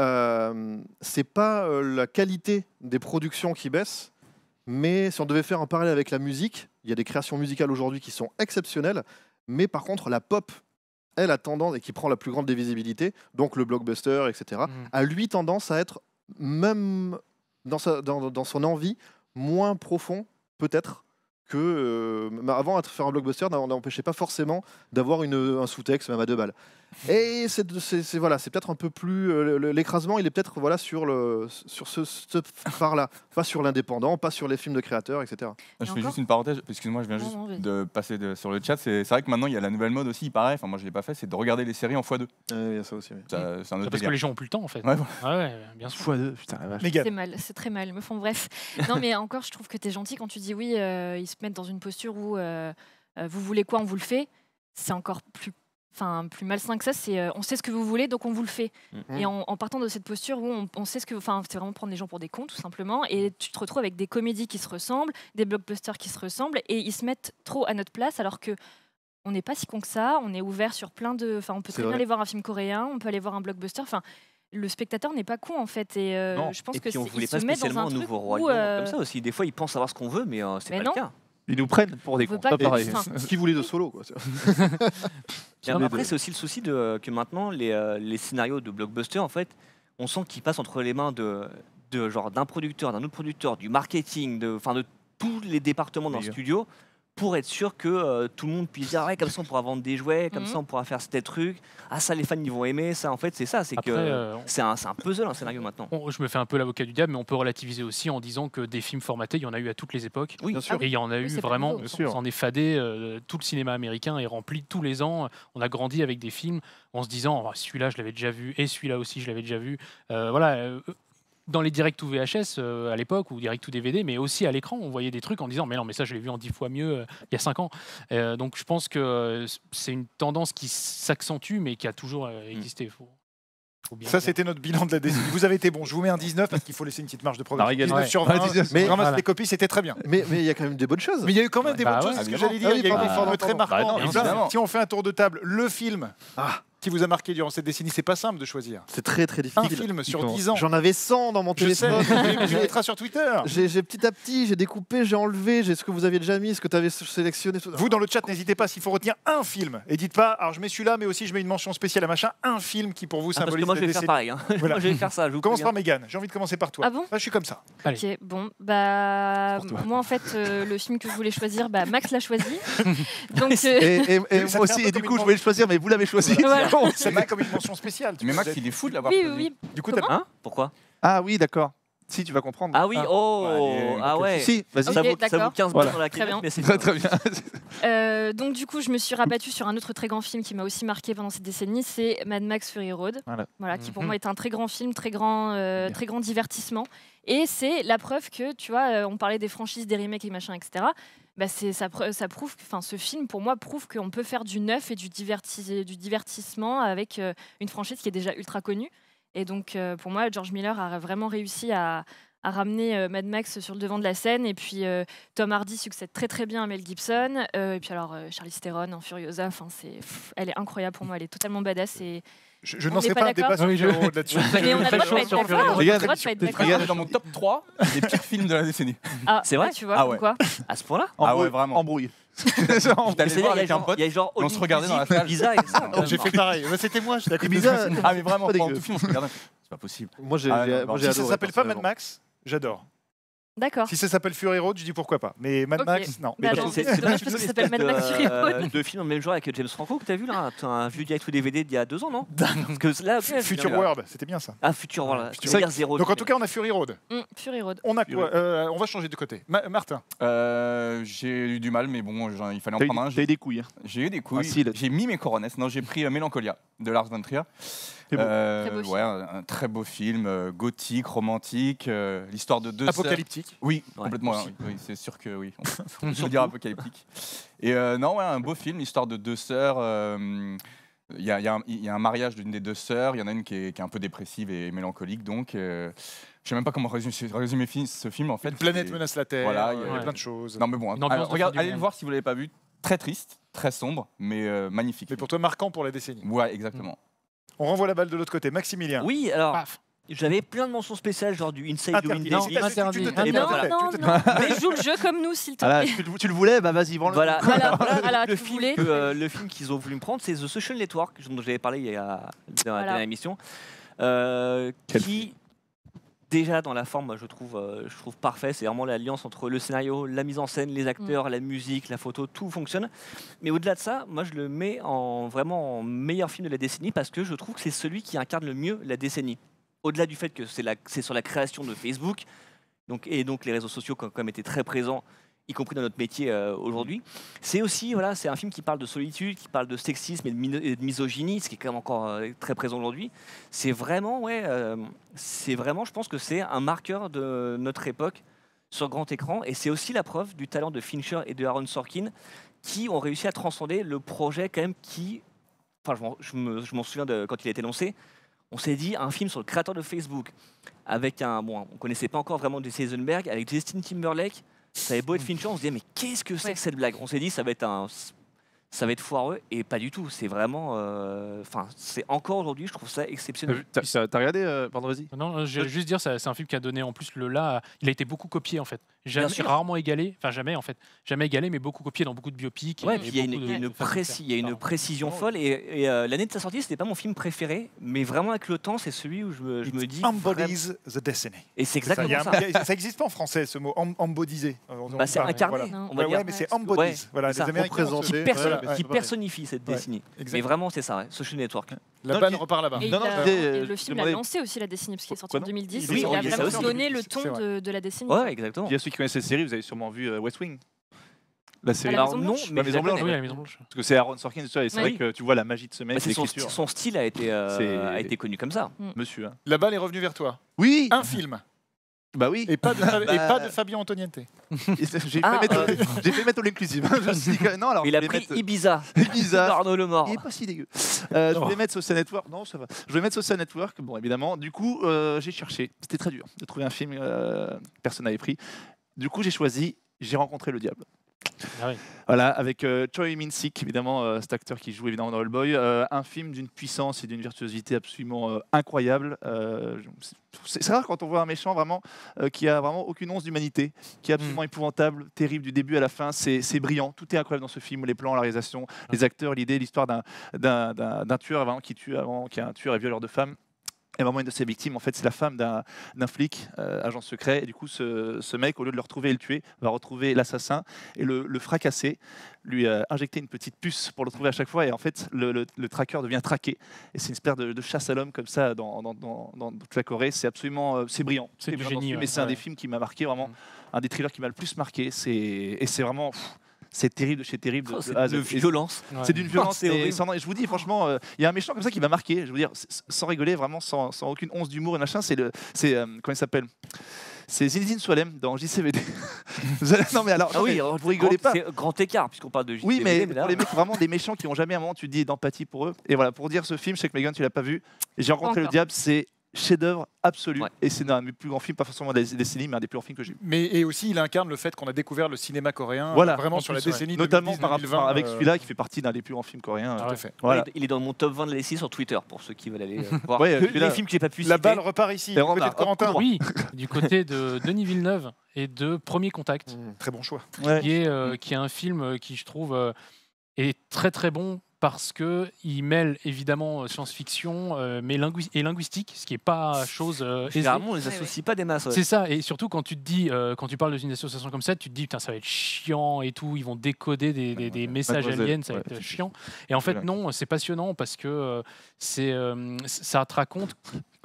euh, c'est pas euh, la qualité des productions qui baisse, mais si on devait faire un parallèle avec la musique, il y a des créations musicales aujourd'hui qui sont exceptionnelles, mais par contre la pop, elle a tendance et qui prend la plus grande des visibilités, donc le blockbuster, et cetera, Mm. a lui tendance à être même dans, sa, dans, dans son envie moins profond peut-être que euh, mais avant de faire un blockbuster n'en- n'empêchait pas forcément d'avoir une, un sous-texte même à deux balles. Et c'est de- c'est c'est- voilà, c'est peut-être un peu plus euh, le- l'écrasement, il est peut-être voilà sur le sur ce, ce phare-là, pas sur l'indépendant, pas sur les films de créateurs, et cetera. Je Et fais encore juste une parenthèse, excuse-moi, je viens Non, juste non, vas-y. de passer de- sur le chat. C'est c'est vrai que maintenant, il y a la nouvelle mode aussi, il paraît, enfin moi je l'ai pas fait, c'est de regarder les séries en fois deux. Euh, il y a ça aussi. oui. Ça, C'est un C'est autre parce que délire. les gens ont plus le temps en fait. Ouais, Ah ouais, bien sûr. Fois deux, putain la vache. Mégane. C'est mal, c'est très mal. Me font bref. Non, mais encore, je trouve que tu es gentil quand tu dis oui, euh, ils se mettent dans une posture où euh, euh, vous voulez quoi, on vous le fait. C'est encore plus, enfin, plus malsain que ça. C'est euh, on sait ce que vous voulez, donc on vous le fait. Mm. Et en, en partant de cette posture où on, on sait ce que, enfin, c'est vraiment prendre les gens pour des cons, tout simplement. Et tu te retrouves avec des comédies qui se ressemblent, des blockbusters qui se ressemblent, et ils se mettent trop à notre place, alors que on n'est pas si con que ça. On est ouvert sur plein de, enfin, on peut C'est très bien vrai. aller voir un film coréen, on peut aller voir un blockbuster. Enfin, le spectateur n'est pas con en fait. Et euh, Non. je pense Et que puis on c'est- voulait il pas se met dans spécialement un un truc nouveau roi où, lion euh, comme ça aussi. Des fois, ils pensent savoir ce qu'on veut, mais euh, c'est Mais pas non. le cas. Ils nous prennent pour des On veut cons. pas Pas que- pareil. enfin, Ce qui voulait de solo quoi. Et après, c'est aussi le souci de, que maintenant, les, euh, les scénarios de blockbuster, en fait, on sent qu'ils passent entre les mains de, de genre d'un producteur, d'un autre producteur, du marketing, de, enfin de tous les départements dans le Oui. studio, pour être sûr que euh, tout le monde puisse dire ouais, comme ça on pourra vendre des jouets, comme Mhm. ça on pourra faire tel truc. Ah ça, les fans ils vont aimer ça. En fait, c'est ça, c'est Après, que euh, c'est un, c'est un puzzle un scénario maintenant. on- je me fais un peu l'avocat du diable, mais on peut relativiser aussi en disant que des films formatés, il y en a eu à toutes les époques. Oui, Bien sûr. Et il y en a Oui, eu c'est pas vraiment, nouveau. Bien sûr. on s'en est fadé. euh, tout le cinéma américain est rempli tous les ans. On a grandi avec des films en se disant, oh, celui-là, je l'avais déjà vu, et celui-là aussi, je l'avais déjà vu. Euh, voilà. euh, dans les directs ou V H S euh, à l'époque, ou direct ou D V D, mais aussi à l'écran, on voyait des trucs en disant, mais non, mais ça, je l'ai vu en dix fois mieux euh, il y a cinq ans. Euh, donc je pense que euh, c'est une tendance qui s'accentue, mais qui a toujours euh, existé. Faut, faut bien Ça, dire. c'était notre bilan de la décennie. Vous avez été bon. Je vous mets un dix-neuf parce qu'il faut laisser une petite marge de progression. Regarde, dix-neuf ouais. sur Ouais, vingt. dix-neuf sur Mais vingt. ramasse Voilà. les copies, c'était très bien. Mais mais il y a quand même des bonnes choses. Mais il y a eu quand même des Bah bonnes ouais. choses, ce que Évidemment. j'allais dire. Ah oui, Il y a eu pardon, des films pardon, très pardon. marquants. Bah non, Et ça, évidemment. si on fait un tour de table, le film Ah, qui vous a marqué durant cette décennie? C'est pas simple de choisir. C'est très très Un difficile. film sur dix ans. J'en avais cent dans mon Je sais, téléphone. tu les mettras sur Twitter. J'ai j'ai petit à petit, j'ai découpé, j'ai enlevé, j'ai ce que vous aviez déjà mis, ce que tu avais sélectionné. Tout. Vous, dans le chat, n'hésitez pas, s'il faut retenir un film. Et dites pas, alors je mets celui-là, mais aussi je mets une mention spéciale à machin. Un film qui, pour vous, Ah, parce que symbolise moi, la je vais faire décennie. pareil. hein. Voilà. Moi, je vais faire ça. Je vous Commence préviens. par Mégane. J'ai envie de commencer par toi. Ah bon? Là, je suis comme ça. Ok, bon, bah Pour toi. moi en fait euh, le film que je voulais choisir, bah Max l'a choisi. Donc euh, Et, et- et Ça moi fait un aussi, peu et du comme coup, une je voulais le choisir, mais vous l'avez choisi. Voilà. Ça met comme une mention spéciale. tu Mais vois. Max, il est fou de l'avoir oui, choisi. oui, oui. Du coup, t'as Hein Pourquoi? Ah oui, d'accord. Si, tu vas comprendre. Ah oui, Ah. oh Ouais, Ah ouais. Si, vas-y. Ça Ok, vaut, ça vaut d'accord. quinze Voilà. balles dans la Très cagnotte, bien. mais c'est Très bien. très bien. Euh, donc du coup, je me suis rabattue sur un autre très grand film qui m'a aussi marqué pendant cette décennie, c'est Mad Max Fury Road. Voilà. qui pour Mhm. moi est un très grand film, très grand, euh, Bien. très grand divertissement. Et c'est la preuve que, tu vois, euh, on parlait des franchises, des remakes et machin, et cetera. Bah c'est, ça, preu- ça prouve, enfin, ce film pour moi prouve qu'on peut faire du neuf et du, divertis- du divertissement avec euh, une franchise qui est déjà ultra connue. Et donc euh, pour moi, George Miller a vraiment réussi à, à ramener euh, Mad Max sur le devant de la scène. Et puis euh, Tom Hardy succède très très bien à Mel Gibson. Euh, et puis alors euh, Charlize Theron en Furiosa, enfin c'est, pff, elle est incroyable pour moi, elle est totalement badass. Et Je, je On n'en n'est sais pas pas un débat d'accord sur Oui, je- Fury Road là-dessus. mais on a le droit de chaud pas être sur d'accord. Fury On a Road. le Regarde, droit de pas être d'accord. Regarde, dans mon top trois des pires films de la décennie. Ah, C'est vrai ah, tu vois, Ah ouais. pourquoi À ce point-là Ah ouais, Embrouille- vraiment. Embrouille. J'étais allé C'est-à-dire, voir il y a avec un genre- pote. il y a genre on se regardait dans la All salle. Inclusive, Ibiza et ça. Donc, j'ai fait pareil. Ouais, C'était moi, j'étais à côté de Ibiza, ça. Ah mais vraiment, Pas pendant dégueu. tout le film, on se regardait. C'est pas possible. Moi j'ai Ah, j'ai- non, moi, non. j'ai Si ça adoré, s'appelle pas Mad personnellement. Max, j'adore. D'accord. Si ça s'appelle Fury Road, je dis pourquoi pas. Mais Mad Ok. Max, non. Bah, Mais alors, C'est c'est c'est dommage pas parce que ça une s'appelle espèce Mad Max Fury de, Road. de film dans le même genre avec James Franco que t'as vu là, t'as un vieux direct ou D V D d'il y a deux ans, non? Parce que là, ok, Future là. World, c'était bien ça. Ah, Future World. Future C'est-à-dire zéro. Donc en tout cas, on a Fury Road. Mm, Fury Road. On a quoi Euh, On va changer de côté. Ma- Martin, Euh, j'ai eu du mal, mais bon, j'en- il fallait en T'as eu, prendre un. t'as eu des couilles. hein. J'ai eu des couilles. Facile. J'ai mis mes corones. Non, j'ai pris euh, Mélancolia de Lars von Trier. C'est beau. Euh, Très beau film. ouais, un, un très beau film, euh, gothique, romantique, euh, l'histoire de deux sœurs. apocalyptique. Oui, Ouais, complètement. aussi. Oui, oui, c'est sûr que oui. On peut se dire apocalyptique. Et euh, non, ouais, un beau film, l'histoire de deux sœurs. euh, Il y, a, il y a un- il y a un mariage d'une des deux sœurs. Il y en a une qui est, qui est un peu dépressive et mélancolique. Donc, euh, je sais même pas comment résumer, résumer fi- ce film en fait. Une planète C'est- menace la Terre. Voilà, il y a ouais. plein de choses. Non mais bon, Une ambiance alors, de regarde, fin du allez le monde. voir si vous l'avez pas vu. Très triste, très sombre, mais euh, magnifique. Mais pour toi, marquant pour la décennie. Ouais, exactement. On renvoie la balle de l'autre côté. Maximilien. Oui, alors, Paf. j'avais plein de mentions spéciales, genre du Inside Interdit. Windows. Non, Tu t'as- interdit. tu te tais, Et tu ben te voilà. tais, Non, tu te tais. non, mais joue le jeu comme nous, s'il te Ah là, plaît. tu, le- tu le voulais, bah vas-y, vends-le. Voilà, Voilà, voilà, voilà, le, tu film voulais. que, euh, le film qu'ils ont voulu me prendre, c'est The Social Network, dont j'avais parlé il y a dans la Voilà. dernière émission, euh, Quel qui déjà dans la forme, moi, je trouve, euh, je trouve parfait. C'est vraiment l'alliance entre le scénario, la mise en scène, les acteurs, la musique, la photo, tout fonctionne. Mais au-delà de ça, moi, je le mets en vraiment en meilleur film de la décennie parce que je trouve que c'est celui qui incarne le mieux la décennie. Au-delà du fait que c'est la- c'est sur la création de Facebook, donc, et donc les réseaux sociaux qui ont quand même été très présents, y compris dans notre métier euh, aujourd'hui. C'est aussi, voilà, c'est un film qui parle de solitude, qui parle de sexisme et de, mino- et de misogynie, ce qui est quand même encore euh, très présent aujourd'hui. C'est vraiment, ouais, euh, c'est vraiment, je pense que c'est un marqueur de notre époque sur grand écran, et c'est aussi la preuve du talent de Fincher et de Aaron Sorkin, qui ont réussi à transcender le projet quand même qui, enfin, je m'en- je me- je m'en souviens de quand il a été lancé. On s'est dit un film sur le créateur de Facebook, avec un, bon, on connaissait pas encore vraiment Jesse Eisenberg, avec Justin Timberlake. Ça avait beau être Fincher, on se disait mais qu'est-ce que c'est Ouais. que cette blague? On s'est dit ça va être un, ça va être foireux, et pas du tout. C'est vraiment, euh, enfin, c'est encore aujourd'hui, je trouve ça T'as exceptionnel. vu- t'as- t'as regardé euh, Pardon, vas-y. Non, je vais juste dire, ça- c'est un film qui a donné en plus le là. Il a été beaucoup copié en fait. Jamais, sûr. rarement égalé. Enfin, jamais en fait. Jamais égalé, mais beaucoup copié dans beaucoup de biopics. Ouais, et puis il y a une, beaucoup il y a de- une de façons de préci- faire. il y a une Pardon. précision folle, et, et, euh, l'année de sa sortie, c'était pas mon film préféré, mais vraiment avec le temps, c'est celui où je me, je me dis. vraiment- Embodies the Destiny. Et c'est C'est ça, il y exactement a ça. un- il y a- ça existe pas en français ce mot, em- embodiser. Euh, on- on Bah, c'est parle, incarné, voilà. Non. on va Ouais, dire. ouais, mais c'est Ouais, embodies. Ouais, Voilà, c'est les ça. Américains. Représenter. ont ce- Qui, perso- voilà, ouais, ouais. qui c'est pareil. personnifie cette Ouais, décennie. Mais exact. vraiment, c'est ça, ouais. Social Network. La Non, balle qui- repart là-bas. Et, Non, il non, a- je disais, et euh, le je film l'a demandais- lancé aussi la décennie, parce qu'il est sorti Quoi, en non deux mille dix. Oui, il oui, a il y a ça vraiment aussi. donné le C'est ton vrai. de, de la décennie. Ouais, exactement. Il y a ceux qui connaissent cette série, vous avez sûrement vu euh, West Wing. La série. la Alors Maison non, Blanche. mais La je Maison la Blanche, connais. Oui, à la Maison Blanche. Parce que c'est Aaron Sorkin, tout ça, et c'est Oui. vrai que tu vois la magie de ce mec, Bah, c'est son, l'écriture. son style a été, euh, C'est- a été connu comme ça. Monsieur. hein. La balle est revenue vers toi. Oui. Un film. Bah oui. Et pas de, Fa- et Bah- pas de Fabien Antoniente. Et c'est- J'ai Ah, fait mettre euh. j'ai fait mettre all inclusive. Je me suis dit que- non, alors. Il a je vais pris mettre Ibiza. Ibiza. Arnaud Lemort. Il est pas si dégueu. Euh, je Oh. voulais mettre Social Network. Non, ça va. Je voulais mettre Social Network. Bon, évidemment. Du coup, euh, j'ai cherché. C'était très dur de trouver un film. Euh, personne n'avait pris. Du coup, j'ai choisi. J'ai rencontré le diable. Ah oui. Voilà, avec euh, Choi Min-sik, évidemment, euh, cet acteur qui joue évidemment dans Hellboy. Euh, un film d'une puissance et d'une virtuosité absolument euh, incroyable. Euh, c'est c'est rare quand on voit un méchant vraiment euh, qui a vraiment aucune once d'humanité, qui est absolument épouvantable, terrible du début à la fin. C'est c'est brillant, tout est incroyable dans ce film, les plans, la réalisation, les acteurs, l'idée, l'histoire d'un d'un- d'un- d'un tueur vraiment qui tue avant, qui est un tueur et violeur de femmes. Et vraiment, une de ses victimes, en fait, c'est la femme d'un d'un flic, euh, agent secret. Et du coup, ce, ce mec, au lieu de le retrouver et le tuer, va retrouver l'assassin et le, le fracasser, lui euh, injecter une petite puce pour le trouver à chaque fois. Et en fait, le, le, le tracker devient traqué. Et c'est une espèce de, de chasse à l'homme comme ça dans, dans, dans, dans toute la Corée. C'est absolument euh, c'est brillant. C'est du brillant dans ce génie, film. ouais. Et c'est un Ouais. des films qui m'a marqué, vraiment, Mm. un des thrillers qui m'a le plus marqué. C'est- Et c'est vraiment. pff, c'est terrible de chez terrible. de- Oh, de c'est A à Z. de Et violence. Ouais. c'est d'une violence. c'est et horrible. sans- et je vous dis, franchement, euh, il y a un méchant comme ça qui m'a marqué. Je veux dire, c- c- sans rigoler, vraiment, sans, sans aucune once d'humour et machin. C'est le, c'est euh, comment il s'appelle C'est Zinedine Soilem dans J C V D. Vous allez- non mais alors, Ah non, oui, mais alors, vous rigolez grand- pas. c'est grand écart, puisqu'on parle de J C V D. Oui, mais là- pour les mecs vraiment des méchants qui n'ont jamais un moment tu te dis d'empathie pour eux. Et voilà, pour dire ce film, je sais que Megan tu l'as pas vu. Et J'ai rencontré le Encore. diable, c'est chef-d'œuvre absolu. Ouais. Et c'est un de mes plus grands films, pas forcément des décennies, mais un des plus grands films que j'ai vu. Mais et aussi, il incarne le fait qu'on a découvert le cinéma coréen Voilà, euh, vraiment en sur plus, la décennie Notamment deux mille dix, par deux mille rapport vingt, avec euh, celui-là qui fait partie d'un des plus grands films coréens. Tout euh, à fait. Voilà. Ouais, il est dans mon top vingt de la liste sur Twitter, pour ceux qui veulent aller euh, voir Ouais, que celui-là- les films que j'ai pas pu La citer. balle repart ici. Et du on côté a- de Corentin. hop, Oui, du côté de Denis Villeneuve et de Premier Contact, Mmh, très bon choix. Ouais. qui est, euh, qui est un film euh, qui, je trouve, euh, est très très bon parce que il mêle évidemment euh, science-fiction euh, mais lingui- et linguistique, ce qui n'est pas chose euh, aisée. Généralement, on les Ouais, associe pas des masses. ouais. C'est ça, et surtout quand tu te dis, euh, quand tu parles d'une association comme ça, tu te dis, putain, ça va être chiant et tout, ils vont décoder des, des- des messages Mademoiselle, aliens, ça va ouais. être chiant. Et en fait, Voilà. non, c'est passionnant parce que euh, c'est, euh, ça te raconte,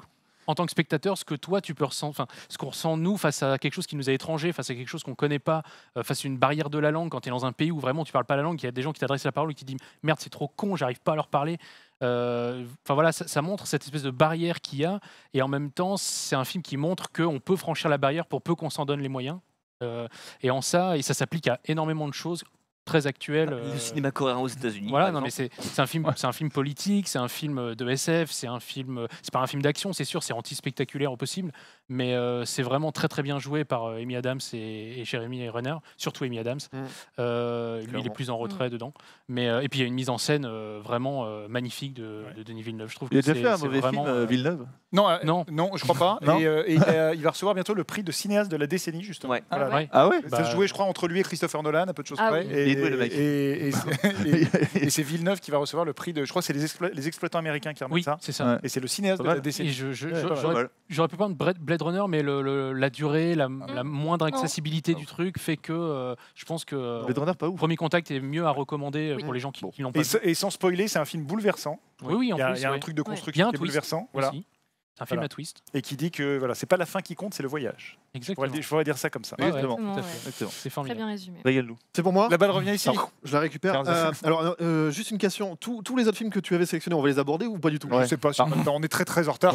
en tant que spectateur, ce que toi, tu peux ressentir, enfin, ce qu'on ressent nous face à quelque chose qui nous est étranger, face à quelque chose qu'on connaît pas, euh, face à une barrière de la langue, quand tu es dans un pays où vraiment tu parles pas la langue, il y a des gens qui t'adressent la parole et qui disent, merde, c'est trop con, j'arrive pas à leur parler. Euh, Enfin voilà, ça, ça montre cette espèce de barrière qu'il y a, et en même temps, c'est un film qui montre qu'on peut franchir la barrière pour peu qu'on s'en donne les moyens. Euh, et en ça, et ça s'applique à énormément de choses très actuelles. Le euh, cinéma coréen aux États-Unis. voilà, par non, mais exemple. c'est c'est un film, c'est un film politique, c'est un film de S F, c'est un film, c'est pas un film d'action, c'est sûr, c'est anti-spectaculaire au possible, mais euh, c'est vraiment très très bien joué par euh, Amy Adams et, et Jeremy Renner, surtout Amy Adams. Mm. Euh, lui, il est Clairement. plus en retrait dedans, mais euh, et puis il y a une mise en scène euh, vraiment euh, magnifique de, de Denis Villeneuve. Je trouve Il a que déjà c'est- fait un c'est mauvais vraiment, film, euh, euh, Villeneuve. Non, euh, Non. non, je crois pas. Non. et euh, et il, a- il va recevoir bientôt le prix de cinéaste de la décennie, justement. Ouais. Voilà. Ah ouais. Ah ouais Ça Bah, se jouait, je crois, entre lui et Christopher Nolan, à peu de choses Ah près. oui. Et, Il est doué, le mec. et- et c'est- et- et c'est Villeneuve qui va recevoir le prix de. Je crois que c'est les, explo- les exploitants américains qui remettent Oui, ça. c'est ça. Ouais. Et c'est le cinéaste Pas de la mal. Et décennie. je, je- Ouais, je- pas mal. j'aurais- Mal. J'aurais pu prendre Blade Blade Runner, mais le- le- la durée, la, la moindre accessibilité du truc fait que euh, je pense que euh, Blade Runner, pas ouf. Premier Contact est mieux à recommander euh, Oui. pour les gens qui, Bon. qui l'ont pas Et, vu. sa- et sans spoiler, c'est un film bouleversant. Oui, oui, en Il y a, plus. il y a un ouais. truc de Ouais. Il y a construction un qui est twist bouleversant. Voilà. aussi. C'est un film Voilà. à twist. Et qui dit que voilà, c'est pas la fin qui compte, c'est le voyage. Je Exactement. pourrais, le dire- je pourrais dire ça comme ça. Ouais, ouais, Exactement. tout à Ouais. fait. Exactement. C'est Très formidable. bien résumé. Régale-nous. C'est pour moi. La balle revient ici. Je la récupère. quinze. Euh, alors, euh, juste une question. Tous, tous les autres films que tu avais sélectionnés, on va les aborder ou pas du tout Je sais pas, si on, on est très très en retard.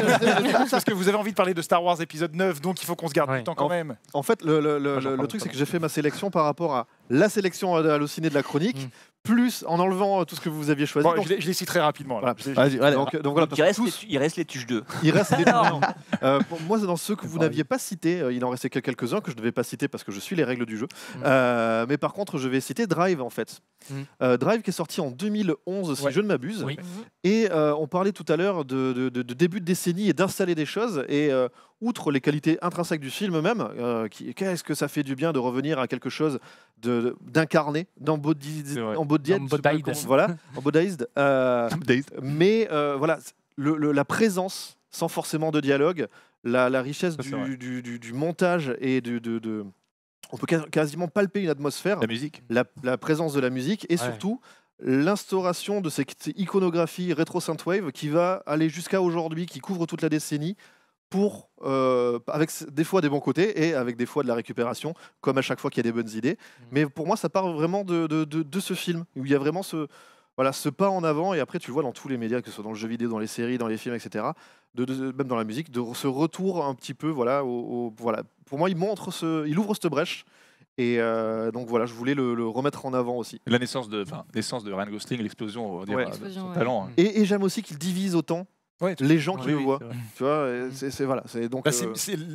Parce que vous avez envie de parler de Star Wars épisode neuf, donc il faut qu'on se garde Ouais. du temps quand En- même. En fait, le, le- le- Moi, j'en le parle truc, pas. c'est que j'ai fait ma sélection par rapport à la sélection à Allociné de la chronique, Mm. plus en enlevant euh, tout ce que vous aviez choisi. Bon, Donc, je, les, je les cite très rapidement. là. Voilà. Je les- Vas-y, allez. donc, donc voilà, Donc, parce il, que reste tous- les, tu- il reste les tuches deux. il reste des non. Euh, pour moi, dans ceux que vous n'aviez pas cités, euh, il en restait que quelques-uns que je ne devais pas citer parce que je suis les règles du jeu. Mm. Euh, mais par contre, je vais citer Drive en fait. Mm. Euh, Drive qui est sorti en deux mille onze, si Ouais. je ne m'abuse. Oui. Mhm. Et euh, on parlait tout à l'heure de, de- de- de début de décennie et d'installer des choses. Et euh, outre les qualités intrinsèques du film même, euh, qui- qu'est-ce que ça fait du bien de revenir à quelque chose de- de- d'incarné, d'embodied, C'est vrai. embodied, je sais pas Embodied. comment- voilà, embodied. euh, mais euh, voilà, le- le- la présence, sans forcément de dialogue, la, la richesse Ça, c'est vrai. du, du- du- du montage et de, de- de- on peut ca- quasiment palper une atmosphère, La musique. la, la présence de la musique et Ouais. surtout l'instauration de cette iconographie rétro synthwave qui va aller jusqu'à aujourd'hui, qui couvre toute la décennie, pour euh, avec s- des fois des bons côtés et avec des fois de la récupération, comme à chaque fois qu'il y a des bonnes idées. Mais pour moi, ça part vraiment de, de, de- de ce film où il y a vraiment ce voilà ce pas en avant, et après tu le vois dans tous les médias, que ce soit dans le jeu vidéo, dans les séries, dans les films, et cetera. De, de- même dans la musique, de ce retour un petit peu, voilà, au, au- voilà. Pour moi, il montre ce, il ouvre cette brèche. Et euh, donc voilà, je voulais le, le remettre en avant aussi. La naissance de, enfin, naissance de Ryan Gosling, l'explosion, on va dire, Ouais. de L'explosion, son ouais. talent. hein. Et, et j'aime aussi qu'il divise autant Ouais, les gens qui Oui, le oui, voient. c'est vrai. Tu vois, et c'est c'est- voilà, c'est donc. Bah, c'est- euh, c'est-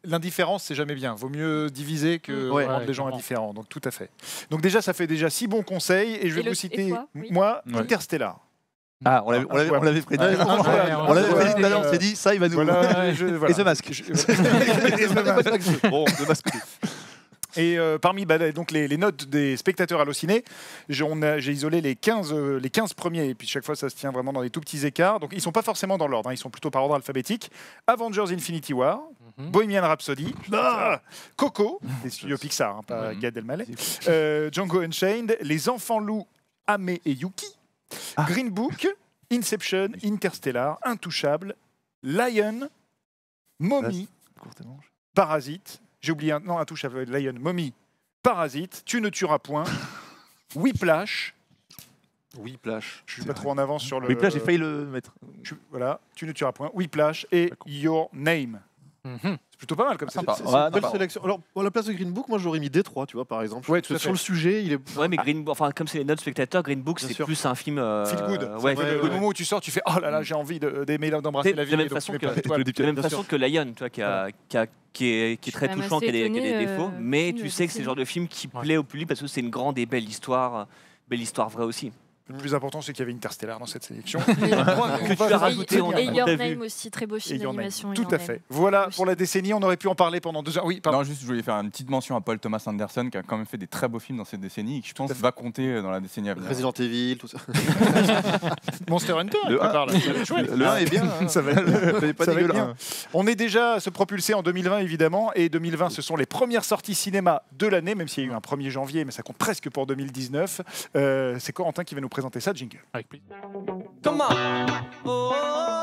l'indifférence, c'est jamais bien. Vaut mieux diviser que Ouais. rendre Ouais, les gens clairement. indifférents. Donc tout à fait. Donc déjà, ça fait déjà six bons conseils et je vais Et le- vous et citer toi, oui. moi Ouais. Interstellar. Ah, on l'avait on l'avait- on l'avait prédit. Ouais, On un joueur. on l'avait Ouais, prédit tout à l'heure, ouais. on s'est dit, ça, il va nous. Voilà, je- voilà. Et The Mask. Je- Et The Mask. Bon, The Mask. Et euh, parmi bah, donc les, les notes des spectateurs hallucinés, j'ai on a- j'ai isolé les quinze, euh, les quinze premiers, et puis chaque fois ça se tient vraiment dans des tout petits écarts. Donc ils ne sont pas forcément dans l'ordre, hein, ils sont plutôt par ordre alphabétique. Avengers Infinity War, Mhm. Bohemian Rhapsody, ah, Coco, des studios Pixar, hein, pas Mhm. Gad Elmaleh, euh, Django Unchained, Les Enfants Loups, Ame et Yuki, Ah. Green Book, Inception, Interstellar, Intouchable, Lion, Mommy, Courte manche. Parasite, j'ai oublié un, non, Intouchable, Lion, Mommy, Parasite, Tu ne tueras point, Whiplash, Whiplash. je suis pas trop en avance sur le... Whiplash, j'ai failli le mettre. je- voilà, Tu ne tueras point, Whiplash et D'accord. Your Name. Mhm. C'est plutôt pas mal comme ça. Sympa. C'est Ouais, c'est une belle d'accord. sélection. Alors, à la place de Green Book, moi j'aurais mis Détroit, tu vois, par exemple. Ouais, tout à Sur fait. le sujet, il est. Ouais, mais Green Book, enfin, comme c'est les notes spectateurs, Green Book, Bien c'est sûr. plus un film. euh, Feel good. Ouais, C'est feel le, good. le moment où tu sors, tu fais oh là là, j'ai envie de- d'aimer, d'embrasser C'est la de vie. la même et donc façon tu mets que- plein d'étoiles. De la même Bien façon sûr. que Lion, tu vois, qui, a, qui, a- qui est, qui est Je très suis quand touchant, qui a des, même qui a des assez défauts, étonnée, mais euh, tu du sais que c'est film. le genre de film qui Ouais. plaît au public parce que c'est une grande et belle histoire, belle histoire vraie aussi. Le plus important, c'est qu'il y avait Interstellar dans cette sélection. Mais- Que tu as rajouté, on Et on Your t'a Name vu. aussi, très beau Et film Your Name. d'animation. Tout Your à Name. fait. Voilà Aussi. pour la décennie. On aurait pu en parler pendant deux heures. Oui, pardon. Non, juste, je voulais faire une petite mention à Paul Thomas Anderson qui a quand même fait des très beaux films dans cette décennie et qui, je pense, à fait. va compter dans la décennie à venir. Resident Evil, tout ça. Monster Hunter, Le il un. prépare, là. Ça va être chouette. Le un est bien. hein. Ça va être- C'est pas ça va dégueu, être le bien. un. On est déjà à se propulser en deux mille vingt, évidemment. Et deux mille vingt, ce sont les premières sorties cinéma de l'année, même s'il y a eu un premier janvier, mais ça compte presque pour deux mille dix-neuf. Euh, c'est Corentin qui va nous présenter ça, jingle. Avec plaisir. Come on. Oh,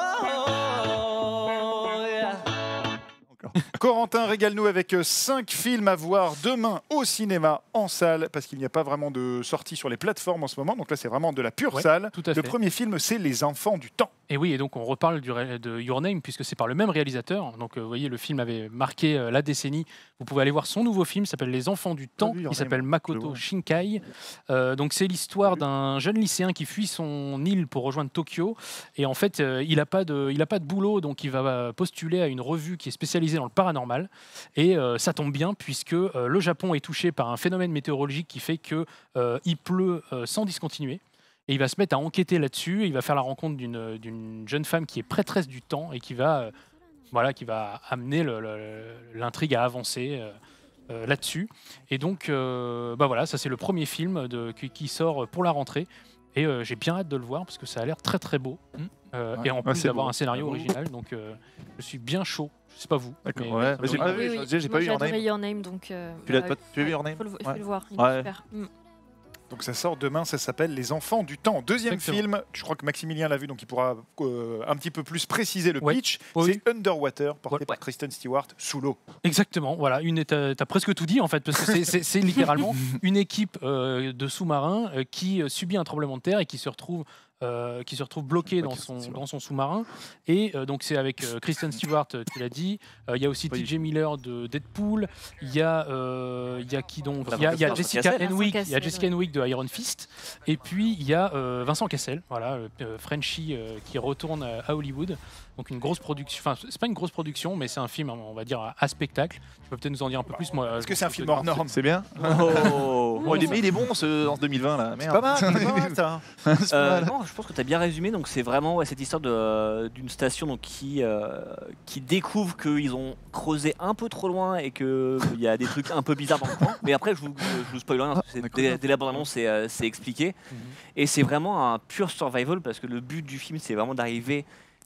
yeah. Corentin, régale-nous avec cinq films à voir demain au cinéma, en salle, parce qu'il n'y a pas vraiment de sortie sur les plateformes en ce moment. Donc là, c'est vraiment de la pure Ouais, salle. tout à Le fait. premier film, c'est Les Enfants du Temps. Et oui, et donc on reparle du ré- de Your Name puisque c'est par le même réalisateur. Donc euh, vous voyez, le film avait marqué euh, la décennie. Vous pouvez aller voir son nouveau film, il s'appelle Les Enfants du Temps. vu Your Il s'appelle Name, je le Makoto vois. Shinkai. Euh, donc c'est l'histoire d'un jeune lycéen qui fuit son île pour rejoindre Tokyo. Et en fait, euh, il n'a pas de, il a pas de boulot, donc il va postuler à une revue qui est spécialisée dans le paranormal. Et euh, ça tombe bien puisque euh, le Japon est touché par un phénomène météorologique qui fait que euh, il pleut euh, sans discontinuer. Et il va se mettre à enquêter là-dessus. Il va faire la rencontre d'une d'une jeune femme qui est prêtresse du temps et qui va, euh, voilà, qui va amener le- le- l'intrigue à avancer euh, euh, là-dessus. Et donc, euh, bah voilà, ça c'est le premier film de, qui, qui sort pour la rentrée. Et euh, j'ai bien hâte de le voir parce que ça a l'air très très beau. Euh, Ouais. Et en Ouais, plus c'est d'avoir beau. un scénario Beau. original. Donc euh, je suis bien chaud. Je sais pas vous. D'accord, mais, ouais. euh, ça Mais me j'ai- donne- ah oui, j'ai- j'ai pas Moi, eu Your adoré Name. Your Name, donc. euh, Tu l'as voilà, pas- tu as vu ouais, Your Name faut le, faut Ouais. le voir, il Ouais. est super. Mm. Donc ça sort demain, ça s'appelle Les Enfants du Temps. Deuxième Exactement. film, je crois que Maximilien l'a vu, donc il pourra euh, un petit peu plus préciser le Ouais. pitch. Oui. C'est Underwater, porté Ouais. par Kristen Stewart, sous l'eau. Exactement, voilà, une t'as t'as presque tout dit en fait, parce que c'est- c'est c'est littéralement une équipe euh, de sous-marins euh, qui euh, subit un tremblement de terre et qui se retrouve euh, qui se retrouve bloqué Pas dans Kristen son, Stewart. dans son sous-marin. Et euh, donc c'est avec euh, Kristen Stewart, euh, tu l'as dit. Euh, Il y a aussi Pas T J Miller de Deadpool. Il y a euh, il y a qui donc Il y a, il y a Vincent Jessica Cassel. Henwick, il y a Cassel, Jessica Henwick de Iron Fist. Et puis il y a euh, Vincent Cassel, voilà, euh, euh, Frenchie euh, qui retourne à, à Hollywood. Donc une grosse production. Enfin, c'est pas une grosse production, mais c'est un film, on va dire, à, à spectacle. Tu peux peut-être nous en dire un peu plus, moi. Est-ce que c'est un film hors norme? C'est bien. Oh. Bon, il, est, mais il est bon ce, en deux mille vingt là. Merde. Pas mal, c'est pas mal, ça. C'est pas Euh, mal. non, je pense que tu as bien résumé. Donc, c'est vraiment ouais, cette histoire de- d'une station donc, qui, euh, qui découvre qu'ils ont creusé un peu trop loin et qu'il y a des trucs un peu bizarres dans le coin. Mais après, je vous, je vous spoil rien. parce que c'est- d'accord. dès, dès la bande-annonce, c'est euh, c'est expliqué. Et c'est vraiment un pur survival parce que le but du film, c'est vraiment d'arriver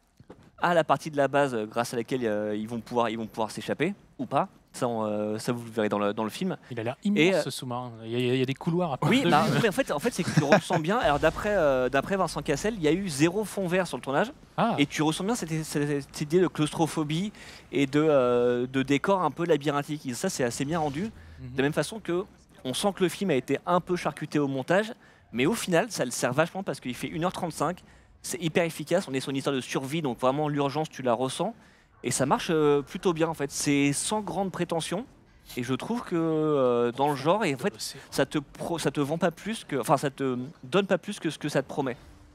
à la partie de la base euh, grâce à laquelle euh, ils vont pouvoir ils vont pouvoir s'échapper ou pas. Ça, on, euh, ça vous le verrez dans le, dans le film. Il a l'air immense Et, euh, ce sous-marin. Il y, a- il y a des couloirs à perte Oui, de bah, vue. mais en fait, en fait c'est que tu ressens bien. Alors d'après euh, d'après Vincent Cassel, il y a eu zéro fond vert sur le tournage Ah, et tu ressens bien cette, cette- cette idée de claustrophobie et de, euh, de décor un peu labyrinthique. Et ça, c'est assez bien rendu. mhm. De la même façon que on sent que le film a été un peu charcuté au montage, mais au final, ça le sert vachement parce qu'il fait une heure trente-cinq. C'est hyper efficace. On est sur une histoire de survie, donc vraiment l'urgence, tu la ressens et ça marche euh, plutôt bien en fait. C'est sans grande prétention. Et je trouve que euh, dans le genre, et en fait, C'est- ça te pro- ça te vend pas plus que, enfin, ça te donne pas plus que ce que ça te promet.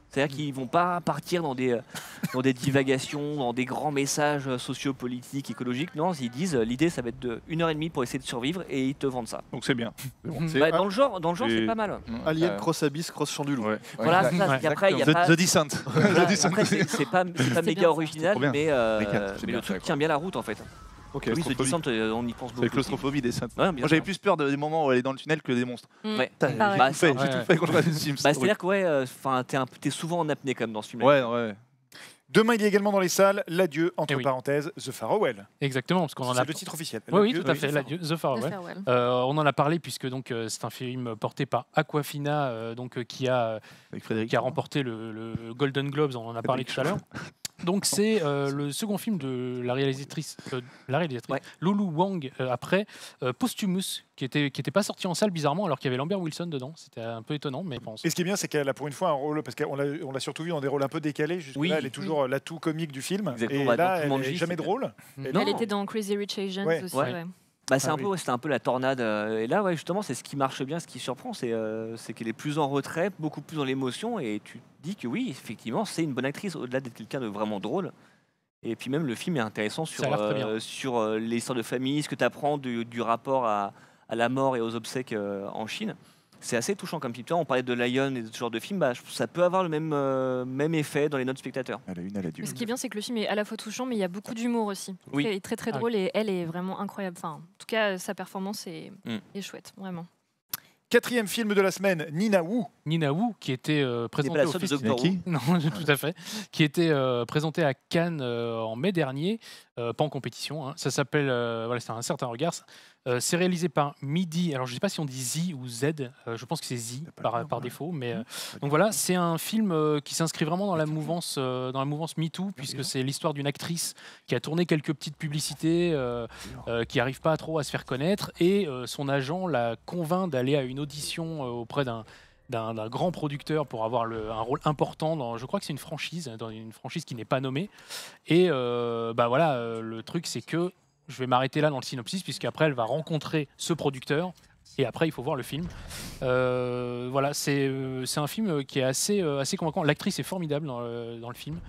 C'est-à-dire qu'ils vont pas partir dans des, dans des divagations, dans des grands messages sociopolitiques, écologiques. Non, ils disent euh, l'idée, ça va être de une heure et demie pour essayer de survivre et ils te vendent ça. Donc c'est bien. C'est bon. C'est Bah, dans le genre, dans le genre Et- c'est pas mal. Alien, Euh, Cross Abyss, Cross Chandulu. Ouais. Voilà, Ouais, c'est ça, ouais. c'est qu'après, il y a The, pas. The Descent. Voilà, The Descent. après, c'est c'est pas, c'est pas C'est méga bien, original, trop bien. mais, euh, Nickel, c'est mais bien le truc fait, quoi. tient bien la route en fait. Ok. Oui, The claustrophobie. Descent, euh, on y pense C'est beaucoup. la claustrophobie Descent. Ouais, bien Moi j'avais sûr. plus peur de- des moments où elle est dans le tunnel que des monstres. Mm. Ouais. Putain, Pareil. J'ai Bah, tout fait, c'est- j'ai tout ouais. fait quand je regardais Sims. Bah, c'est-à-dire que ouais, euh, 'fin, t'es un- t'es souvent en apnée quand même dans ce film. Ouais, ouais. Demain, il y a également dans les salles l'adieu, entre Eh oui. parenthèses, The Farewell. Exactement, parce qu'on en a. C'est le titre officiel. Oui, oui, L'adieu, tout à The fait. Farewell. L'adieu, The Farewell. Farewell. Euh, on en a parlé puisque donc euh, c'est un film porté par Aquafina, euh, donc euh, qui a Avec Frédéric. qui a remporté le, le Golden Globes. On en a parlé tout à l'heure. Donc c'est euh, le second film de la réalisatrice, euh, la réalisatrice Ouais. Lulu Wang euh, après euh, Posthumous, qui était qui était pas sorti en salle bizarrement alors qu'il y avait Lambert Wilson dedans. C'était un peu étonnant, mais je pense. Et ce qui est bien, c'est qu'elle a pour une fois un rôle, parce qu'on l'a on l'a surtout vu dans des rôles un peu décalés. Jusque Oui. là, elle est toujours euh, l'atout comique du film. Exactement, Et bah, dans là, elle Jumanji, est jamais c'était- drôle. Mm. Et Elle non. était dans Crazy Rich Asians Ouais. aussi. Ouais. ouais. Bah, c'est Ah un oui. peu, ouais, c'était un peu la tornade. euh, Et là, ouais, justement, c'est ce qui marche bien, ce qui surprend, c'est euh, c'est qu'elle est plus en retrait, beaucoup plus dans l'émotion, et tu te dis que oui, effectivement, c'est une bonne actrice, au-delà d'être quelqu'un de vraiment drôle. Et puis même le film est intéressant sur, Ça a l'air très bien. euh, sur euh, l'histoire de famille, ce que tu apprends du, du rapport à, à la mort et aux obsèques euh, en Chine. C'est assez touchant comme film. Tu vois, on parlait de Lion et de ce genre de film, bah, je- ça peut avoir le même, euh, même effet dans les notes spectateurs. Elle a une, elle a dû. Mais ce qui est bien, c'est que le film est à la fois touchant, mais il y a beaucoup d'humour aussi. Oui. Il est très très Ah oui. drôle et elle est vraiment incroyable. Enfin, en tout cas, sa performance est, Mm. est chouette, vraiment. Quatrième film de la semaine, Nina Wu. Nina Wu, qui était euh, C'est présentée pas la au sœur de festival. Doctor Who. Non, tout à fait. Qui était euh, présenté à Cannes euh, en mai dernier, euh, pas en compétition. hein. Ça s'appelle, euh, voilà, c'est un certain regard. Euh, c'est réalisé par Midi. Alors je sais pas si on dit Z ou Z. euh, je pense que c'est Z pas par, le nom, par ouais. défaut. Mais euh, donc voilà, c'est un film euh, qui s'inscrit vraiment dans la mouvance, euh, dans la mouvance MeToo, puisque c'est l'histoire d'une actrice qui a tourné quelques petites publicités, euh, euh, qui arrive pas trop à se faire connaître, et euh, son agent la convainc d'aller à une audition euh, auprès d'un d'un d'un grand producteur pour avoir le- un rôle important dans, je crois que c'est une franchise, dans une franchise qui n'est pas nommée. Et euh, bah voilà, euh, le truc c'est que je vais m'arrêter là dans le synopsis puisqu'après elle va rencontrer ce producteur et après il faut voir le film. Euh, voilà, c'est euh, c'est un film qui est assez euh, assez convaincant. L'actrice est formidable dans le, dans le film.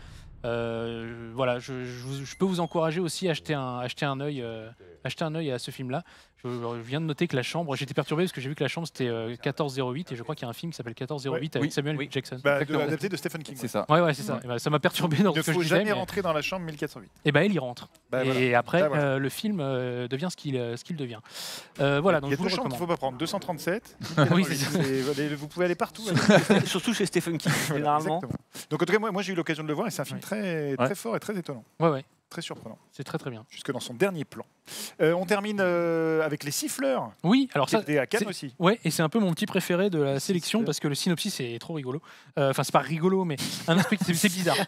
Euh, voilà, je, je vous- je peux vous encourager aussi à acheter un, acheter un œil, euh, acheter un œil à ce film-là. Je, je viens de noter que La Chambre, j'étais perturbé parce que j'ai vu que La Chambre c'était euh, quatorze zéro huit et je crois qu'il y a un film qui s'appelle quatorze zéro huit Ouais, avec oui, Samuel oui. Jackson. Bah, de, Exactement. adapté de Stephen King. C'est ça. Ouais, ouais, c'est ça. Ouais. Et bah, ça m'a perturbé dans Il ne ce que faut je disais. jamais mais- rentrer dans la chambre mille quatre cent huit. Et ben elle y rentre. Bah, et voilà. après, Bah, voilà. euh, le film euh, devient ce qu'il euh, ce qu'il devient. Euh, voilà, donc Il y a je vous deux le chambres qu'il ne faut recommande. pas prendre. deux cent trente-sept. Oui, c'est ça. C'est- vous pouvez aller partout. Surtout chez Stephen King, Voilà, généralement. exactement. Donc en tout cas, moi, moi j'ai eu l'occasion de le voir et c'est un film Ouais. très, très fort et très étonnant. Ouais, ouais, Très surprenant. c'est très très bien. Jusque dans son dernier plan. Euh, on termine euh, avec Les Siffleurs. Oui, alors Qui ça. était à Cannes c'est- aussi. Ouais, et c'est un peu mon petit préféré de la sélection Siffleurs. parce que le synopsis est trop rigolo. Euh, Enfin, c'est pas rigolo, mais un aspect, c'est c'est bizarre.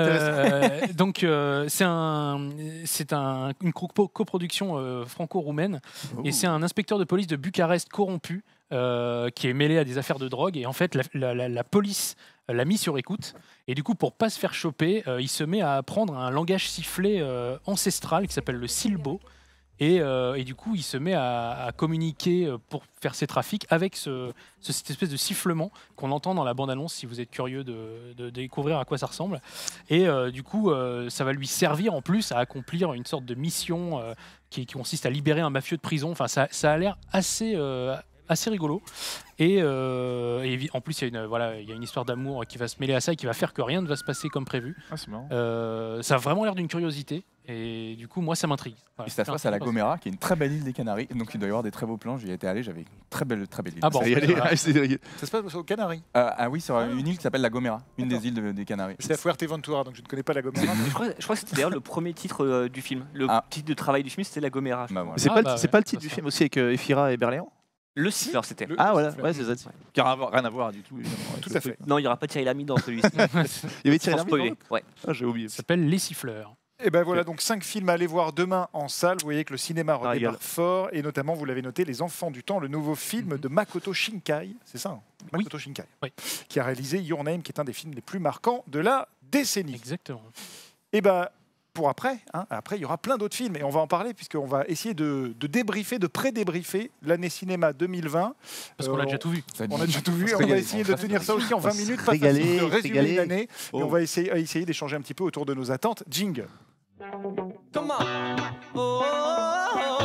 Euh, donc, euh, c'est un, c'est un, une co- coproduction euh, franco-roumaine et c'est un inspecteur de police de Bucarest corrompu euh, qui est mêlé à des affaires de drogue. Et en fait, la, la- la- la police l'a mis sur écoute. Et du coup, pour pas se faire choper, euh, il se met à apprendre un langage sifflé euh, ancestral qui s'appelle le silbo. Et, euh, et du coup, il se met à, à communiquer euh, pour faire ses trafics avec ce, ce- cette espèce de sifflement qu'on entend dans la bande-annonce, si vous êtes curieux de, de découvrir à quoi ça ressemble. Et euh, du coup, euh, ça va lui servir en plus à accomplir une sorte de mission euh, qui, qui consiste à libérer un mafieux de prison. Enfin, ça, ça a l'air assez, euh, assez rigolo. Et, euh, et évi- en plus, il y a une, voilà, il y a une histoire d'amour qui va se mêler à ça et qui va faire que rien ne va se passer comme prévu. Ah, c'est marrant. Euh, ça a vraiment l'air d'une curiosité. Et du coup, moi, ça m'intrigue. Voilà. Et ça se passe à la Gomera, qui est une très belle île des Canaries. Donc il doit y avoir des très beaux plans. J'y étais allé, j'avais une très belle, très belle île. Ah bon. Ça y est, voilà. allez, c'est- Ça se passe aux Canaries. Euh, ah oui, sur une île qui s'appelle la Gomera, une des îles de- des Canaries. C'est à Fuerteventura, donc je ne connais pas la Gomera. Je crois, je crois que c'était d'ailleurs le premier titre euh, du film. Le Ah. titre de travail du film, c'était La Gomera. je Bah, crois. voilà. C'est Ah, pas, le- bah c'est ouais, pas le titre c'est du ça. film aussi avec euh, Ephira et Berléand Le siffleur, c'était. Le- Ah voilà, siffleur. ouais, c'est ça. Qui n'a rien à voir du tout. évidemment, avec Tout ce à fait. truc. Non, il n'y aura pas Thierry Lamy dans celui-ci. Il y avait Thierry Sans Lhermitte spoiler. dans Ouais. l'autre Ah, j'ai oublié. Ça s'appelle Les Siffleurs. Et ben voilà, donc cinq films à aller voir demain en salle. Vous voyez que le cinéma redémarre régale. fort, et notamment, vous l'avez noté, Les Enfants du Temps, le nouveau film de Makoto Shinkai, c'est ça hein Makoto Shinkai, Oui. qui a réalisé Your Name, qui est un des films les plus marquants de la décennie. Exactement. Et ben pour après. Hein. Après, il y aura plein d'autres films et on va en parler puisqu'on va essayer de, de débriefer, de pré-débriefer l'année cinéma deux mille vingt. Parce qu'on Euh, a déjà tout vu. On a déjà tout vu. se On va régaler. essayer de tenir ça aussi en vingt minutes, pas régaler, facile de résumer régaler. une année. Oh. Et on va essayer, essayer d'échanger un petit peu autour de nos attentes. Jing. Come on. Oh, oh,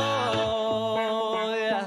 oh, yeah.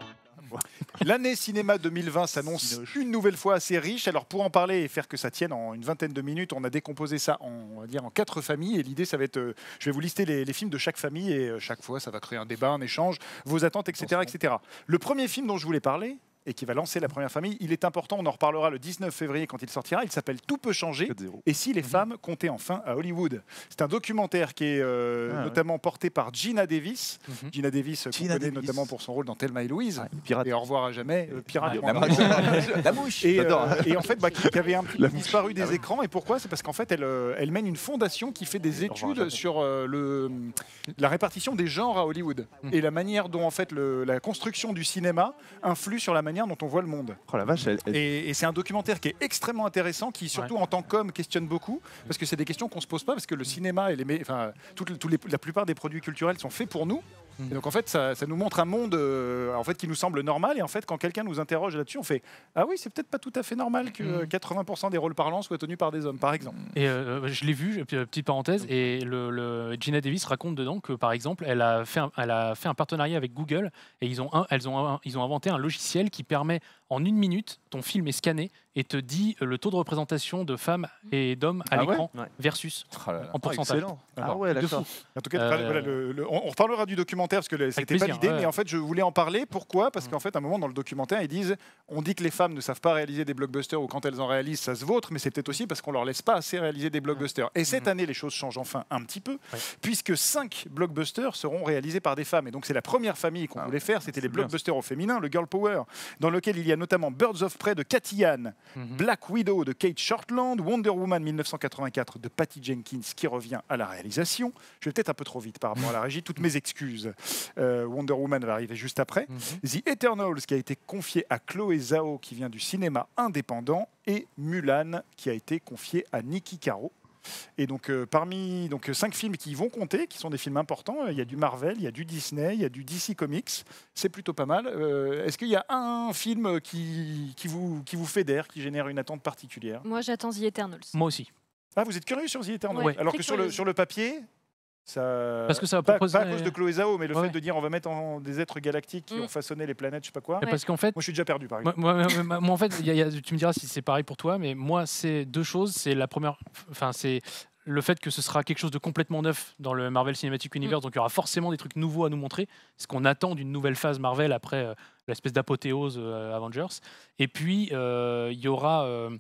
L'année cinéma deux mille vingt s'annonce une nouvelle fois assez riche. Alors pour en parler et faire que ça tienne en une vingtaine de minutes, on a décomposé ça en, on va dire, en quatre familles. Et l'idée, ça va être, euh, je vais vous lister les, les films de chaque famille et euh, chaque fois, ça va créer un débat, un échange, vos attentes, et cetera, et cetera. Le premier film dont je voulais parler et qui va lancer la première famille, il est important. On en reparlera le dix-neuf février quand il sortira. Il s'appelle Tout peut changer. Et si les femmes comptaient enfin à Hollywood. C'est un documentaire qui est euh, Ah, ouais. notamment porté par Gina Davis. Mhm. Gina Davis, qu'on Gina connaît Davis. notamment pour son rôle dans Thelma et Louise. Ouais, pirate. Et Au revoir à jamais, euh, pirate. Ouais. point La com. mouche. La mouche. Et, J'adore. euh, et en fait, bah, qui, qui avait un petit peu La mouche. disparu des Ah oui. écrans. Et pourquoi? C'est parce qu'en fait, elle, euh, elle mène une fondation qui fait des Au revoir, études jamais. sur euh, le, la répartition des genres à Hollywood Mm. et la manière dont en fait le- la construction du cinéma influe sur la manière dont on voit le monde. Oh la vache, elle, elle- Et, et c'est un documentaire qui est extrêmement intéressant, qui surtout en tant qu'homme questionne beaucoup, parce que c'est des questions qu'on se pose pas, parce que le cinéma et les, mé- enfin, toutes- tous les- la plupart des produits culturels sont faits pour nous. Et donc en fait, ça, ça nous montre un monde euh, en fait, qui nous semble normal. Et en fait, quand quelqu'un nous interroge là-dessus, on fait ah oui, c'est peut-être pas tout à fait normal que euh, quatre-vingts pour cent des rôles parlants soient tenus par des hommes, par exemple. Et euh, je l'ai vu, p- petite parenthèse, et le, le- Gina Davis raconte dedans que par exemple, elle a fait un, elle a fait un partenariat avec Google et ils ont, un- elles ont, un- ils ont inventé un logiciel qui permet en une minute, ton film est scanné et te dit euh, le taux de représentation de femmes et d'hommes à Ah ouais l'écran Ouais. versus Oh là là. en Oh, pourcentage. excellent. Ah Alors, ouais, de d'accord. En tout cas, Euh, voilà, le- le- on, on reparlera du documentaire parce que le- c'était plaisir, validé, ouais. mais en fait, je voulais en parler. Pourquoi? Parce Mm. qu'en fait, à un moment dans le documentaire, ils disent on dit que les femmes ne savent pas réaliser des blockbusters ou quand elles en réalisent, ça se vautre, mais c'est peut-être aussi parce qu'on leur laisse pas assez réaliser des blockbusters. Et cette Mhm. année, les choses changent enfin un petit peu, Ouais. puisque cinq blockbusters seront réalisés par des femmes. Et donc, c'est la première famille qu'on Ah, voulait faire, c'était les c'est bien, blockbusters au féminin, le Girl Power, dans lequel il y a notamment Birds of Prey de Cathy Yan, Mhm. Black Widow de Kate Shortland, Wonder Woman mille neuf cent quatre-vingt-quatre de Patty Jenkins qui revient à la réalisation. Je vais peut-être un peu trop vite par rapport à la régie, toutes mes excuses. Euh, Wonder Woman va arriver juste après. Mhm. The Eternals qui a été confié à Chloé Zhao qui vient du cinéma indépendant et Mulan qui a été confié à Niki Caro. Et donc euh, parmi donc, euh, cinq films qui vont compter, qui sont des films importants, euh, il y a du Marvel, il y a du Disney, il y a du D C Comics, c'est plutôt pas mal. Euh, Est-ce qu'il y a un film qui, qui, vous, qui vous fédère, qui génère une attente particulière? Moi, j'attends The Eternals. Moi aussi. Ah, vous êtes curieux sur The Eternals Ouais, alors très que sur le, curieuse. sur le papier, ça... Parce que ça va pas, proposer- pas à cause de Chloé Zhao, mais le Ouais. fait de dire on va mettre en des êtres galactiques qui Mm. ont façonné les planètes, je sais pas quoi. Et Ouais. Parce qu'en fait, Moi, je suis déjà perdu, par Moi, exemple. moi- moi- moi- moi, en fait, il y a- il y a- tu me diras si c'est pareil pour toi, mais moi, c'est deux choses. C'est la première, enfin, c'est le fait que ce sera quelque chose de complètement neuf dans le Marvel Cinematic Universe, donc il y aura forcément des trucs nouveaux à nous montrer, ce qu'on attend d'une nouvelle phase Marvel après euh, l'espèce d'apothéose euh, Avengers. Et puis, euh, il y aura euh,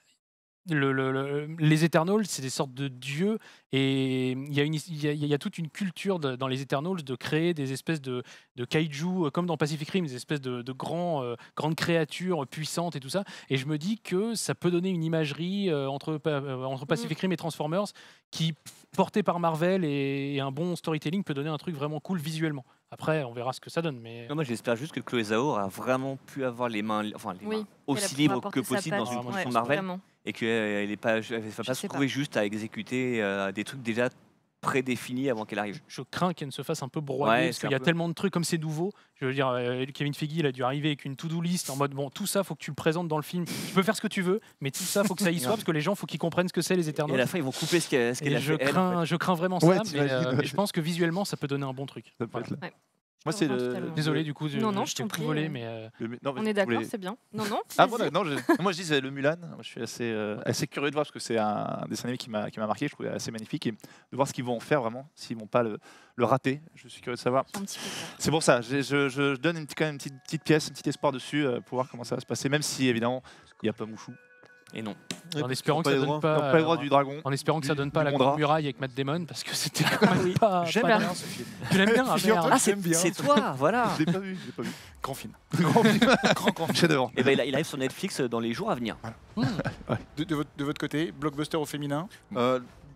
le- le- le- les Eternals, c'est des sortes de dieux, et il y, a une- il y a- il y a toute une culture de- dans les Eternals de créer des espèces de, de kaiju, euh, comme dans Pacific Rim, des espèces de, de grands, euh, grandes créatures puissantes et tout ça. Et je me dis que ça peut donner une imagerie euh, entre, pa- euh, entre Pacific Rim et Transformers qui, portée par Marvel et, et un bon storytelling, peut donner un truc vraiment cool visuellement. Après, on verra ce que ça donne. Mais Non, moi j'espère juste que Chloé Zhao aura vraiment pu avoir les mains, enfin, les Oui, mains qu'elle aussi pourra libres porter que sa possible dans patte. une Ah, moi, production Ouais, Marvel vraiment. et qu'elle ne va Je pas se sais trouver juste à exécuter euh, des trucs déjà prédéfinis avant qu'elle arrive. je crains qu'elle ne se fasse un peu broyer Ouais, parce c'est qu'il y un a peu- tellement de trucs comme c'est nouveau. Je veux dire, euh, Kevin Feige, il a dû arriver avec une to-do list en mode bon, tout ça, faut que tu le présentes dans le film. Tu peux faire ce que tu veux, mais tout ça, faut que ça y soit parce que les gens, faut qu'ils comprennent ce que c'est les Et à Eternals. la fin, ils vont couper ce qu'elle ce qu'elle Et a je fait. elle, en crains, je crains vraiment ça, Ouais, mais, t'imagines, euh, ouais. mais je pense que visuellement, ça peut donner un bon truc. Ça peut Voilà. être là. Ouais. Moi, c'est comprends le. totalement. Désolé, du coup, Non, non, je t'ai t'en tout prie, volé, euh. mais euh, le- non, On mais est vous d'accord, voulez- c'est bien. Non, non. Ah vas-y. voilà, non, je- moi je disais le Mulan, moi, je suis assez, euh, assez curieux de voir parce que c'est un, un dessin animé qui m'a qui m'a marqué, je trouvais assez magnifique et de voir ce qu'ils vont en faire vraiment, s'ils vont pas le, le rater, je suis curieux de savoir. Un petit peu peur. C'est pour ça, je, je- je donne une, petite- quand même une petite, petite pièce, un petit espoir dessus euh, pour voir comment ça va se passer, même si évidemment il n'y a pas Mouchou. Et non. en espérant que pas ça les donne droits. pas, Ils n'ont pas le droit euh, du dragon. en espérant que ça du- donne pas du la Gondra. grande muraille avec Matt Damon parce que c'était quand même pas. J'aime pas bien. dingue. Tu l'aimes bien, ah, merde. Ah, c'est J'aime bien, c'est ce toi, voilà. Je l'ai pas vu, je l'ai pas vu. Grand film. Grand, grand chef-d'œuvre. Et ben il, il arrive sur Netflix dans les jours à venir. De, de votre, de votre côté, blockbuster au féminin. Euh,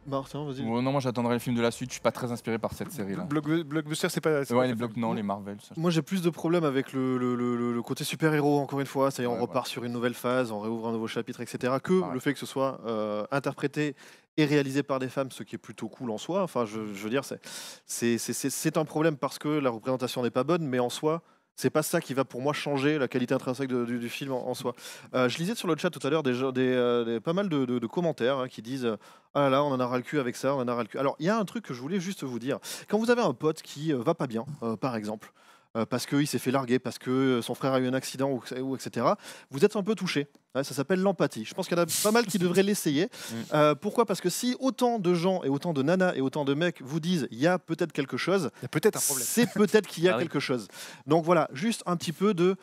Martin, vas-y. Oh, non, moi j'attendrai le film de la suite. Je suis pas très inspiré par cette série là. Block- Blockbuster, c'est pas. c'est Ouais, pas les ta blocs, famille. non, les Marvel. Ça. Moi j'ai plus de problèmes avec le, le, le, le côté super-héros, encore une fois. Ça y est, on Ouais, repart sur une nouvelle phase, on réouvre un nouveau chapitre, et cetera. Que Pareil. le fait que ce soit euh, interprété et réalisé par des femmes, ce qui est plutôt cool en soi. Enfin, je, je veux dire, c'est, c'est, c'est, c'est- c'est un problème parce que la représentation n'est pas bonne, mais en soi, c'est pas ça qui va pour moi changer la qualité intrinsèque de- du, du film en, en soi. Euh, je lisais sur le chat tout à l'heure des, gens- des, euh, des- pas mal de, de- de commentaires hein, qui disent euh, ah là là, on en a ras le cul avec ça, on en a ras le cul. Alors, il y a un truc que je voulais juste vous dire. Quand vous avez un pote qui euh, va pas bien, euh, par exemple, euh, parce qu'il s'est fait larguer, parce que son frère a eu un accident, ou, ou et cetera, vous êtes un peu touché. Ouais, ça s'appelle l'empathie. Je pense qu'il y en a pas mal qui devraient l'essayer. Euh, pourquoi ? Parce que si autant de gens et autant de nanas et autant de mecs vous disent il y a peut-être quelque chose, Il y a peut-être un problème. c'est peut-être qu'il y a Ah oui. quelque chose. Donc voilà, juste un petit peu de...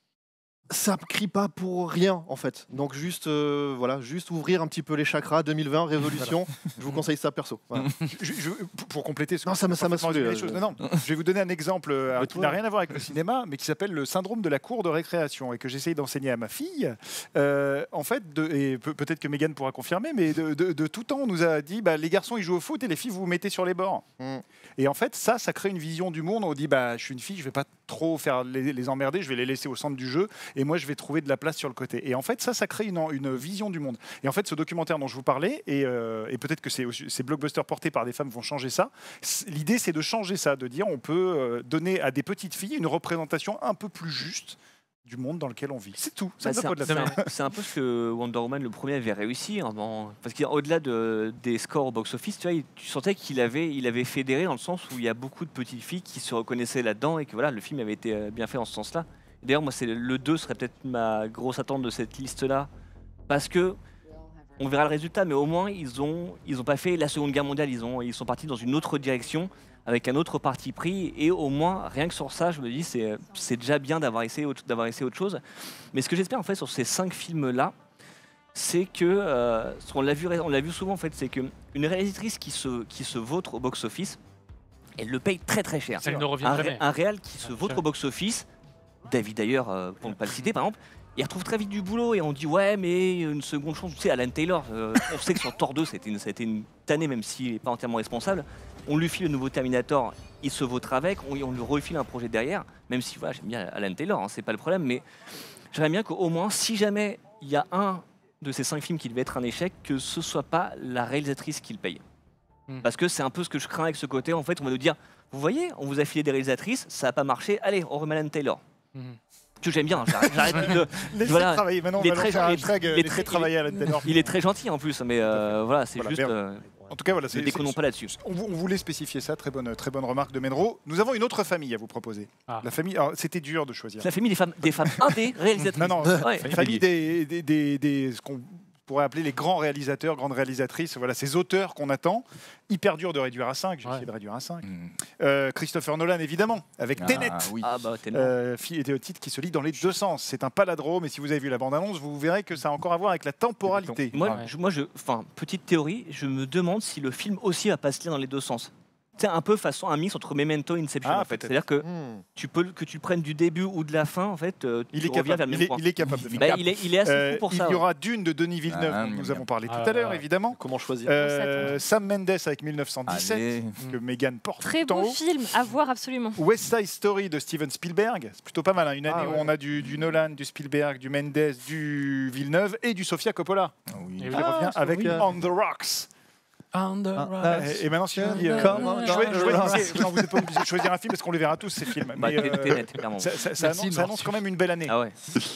Ça ne crie pas pour rien en fait. Donc juste, euh, voilà, juste ouvrir un petit peu les chakras. deux mille vingt, révolution. Je vous conseille ça perso. Voilà. Je- je- pour- pour compléter ce Non, ça m'a- ça m'a parfaitement saoulé, résumé là, les choses. Non, non, je vais vous donner un exemple euh, Mais qui toi n'a rien à voir avec le cinéma, mais qui s'appelle le syndrome de la cour de récréation et que j'essaye d'enseigner à ma fille. Euh, en fait, de- et peut- peut-être que Mégane pourra confirmer, mais de, de- de tout temps, on nous a dit bah, les garçons ils jouent au foot et les filles vous vous mettez sur les bords. Mm. Et en fait, ça, ça crée une vision du monde. On dit bah, je suis une fille, je vais pas trop faire les, les emmerder, je vais les laisser au centre du jeu et moi je vais trouver de la place sur le côté. Et en fait, ça, ça crée une, une vision du monde. Et en fait, ce documentaire dont je vous parlais, et, euh, et peut-être que c'est aussi- ces blockbusters portés par des femmes vont changer ça. c- L'idée, c'est de changer ça, de dire on peut euh, donner à des petites filles une représentation un peu plus juste du monde dans lequel on vit. C'est tout. Ça Bah, ne va c'est pas un, de la c'est fin. un- c'est un peu ce que Wonder Woman le premier avait réussi hein, en- parce qu'au-delà de, des scores au box-office, tu, vois, il- tu sentais qu'il avait, il avait fédéré dans le sens où il y a beaucoup de petites filles qui se reconnaissaient là-dedans et que voilà, le film avait été euh, bien fait en ce sens-là. D'ailleurs, moi, c'est le deux serait peut-être ma grosse attente de cette liste-là parce que on verra le résultat, mais au moins ils ont, ils ont pas fait la Seconde Guerre mondiale, ils ont, ils sont partis dans une autre direction avec un autre parti pris et au moins rien que sur ça, je me dis c'est, c'est déjà bien d'avoir essayé, autre- d'avoir essayé autre chose. Mais ce que j'espère en fait sur ces cinq films-là, c'est que, euh, ce qu'on l'a vu, on l'a vu souvent en fait, c'est qu'une réalisatrice qui se, qui se vautre au box-office, elle le paye très très cher. Elle ne revient Un, jamais. ré- un réal qui se Ouais, vautre jamais. au box-office, David d'ailleurs, euh, pour ne pas le citer par exemple, il retrouve très vite du boulot et on dit ouais mais une seconde chance, tu sais Alan Taylor, euh, on sait que sur Thor deux c'était une, c'était une tannée même s'il n'est pas entièrement responsable, on lui file le nouveau Terminator, il se vautre avec, on, on lui refile un projet derrière, même si voilà, j'aime bien Alan Taylor, hein, c'est pas le problème, mais j'aimerais bien qu'au moins si jamais il y a un de ces cinq films qui devait être un échec, que ce soit pas la réalisatrice qui le paye. Hmm. Parce que c'est un peu ce que je crains avec ce côté, en fait on va nous dire, vous voyez, on vous a filé des réalisatrices, ça n'a pas marché, allez on remet Alan Taylor. Mhm. Que j'aime bien, j'arrête j'arrête de... Laissez Voilà. travailler. Maintenant, on Il est va très- lancer un il est- hashtag, il est laissez très- travailler à la Taylor. Il est très gentil en plus, mais euh, voilà, c'est Voilà, juste. bien. euh, En tout cas, voilà, ne c'est déconnons c'est- pas là-dessus. On, vou- on voulait spécifier ça. Très bonne, très bonne remarque de Menro. Nous avons une autre famille à vous proposer. Ah. La famille. alors, C'était dur de choisir. La famille des femmes, des femmes indé réalisatrices. Non, non, Ouais. la famille des, des, des- des- ce qu'on pourrait appeler les grands réalisateurs, grandes réalisatrices. Voilà, ces auteurs qu'on attend. Hyper dur de réduire à cinq. J'ai Ouais. essayé de réduire à cinq. Mm. Euh, Christopher Nolan, évidemment, avec Ah, Tenet. oui. Ah bah tellement. Euh, fi- et titre qui se lit dans les deux sens. C'est un paladrome, et si vous avez vu la bande-annonce, vous verrez que ça a encore à voir avec la temporalité. Moi, Ouais. je, moi, je, enfin, petite théorie, je me demande si le film aussi va pas se lire dans les deux sens. C'est un peu façon un mix entre Memento et Inception Ah, en fait. peut-être. C'est-à-dire que Hmm. tu peux que tu le prennes du début ou de la fin en fait. euh, Il tu est reviens vers capable. le Il même est, point. il est capable de faire. Bah, il est, il est assez Euh, fou pour il ça. y ouais. aura Dune de Denis Villeneuve, Ah, dont nous miam, avons miam. parlé tout Ah, à l'heure, ouais. évidemment. Comment choisir Euh, Sam Mendes avec mille neuf cent dix-sept, Allez. que Megan porte Très tout en beau haut. film, à voir absolument. West Side Story de Steven Spielberg, c'est plutôt pas mal, hein. Une année Ah, où ouais. on a du, du Nolan, du Spielberg, du Mendes, du Villeneuve et du Sofia Coppola, Ah oui. Et qui oui. revient c'est avec vrai. On the Rocks. On the Ah, rocks. Et, et maintenant, si je vous dis, euh, Come on, choi- come on. choisissez- non, vous n'êtes pas obligé de choisir un film parce qu'on les verra tous ces films. Bah, Mais, t'es- euh, t'es net, clairement. ça, ça- ça Merci, annonce, ça annonce Marty. quand même une belle année. Ah ouais.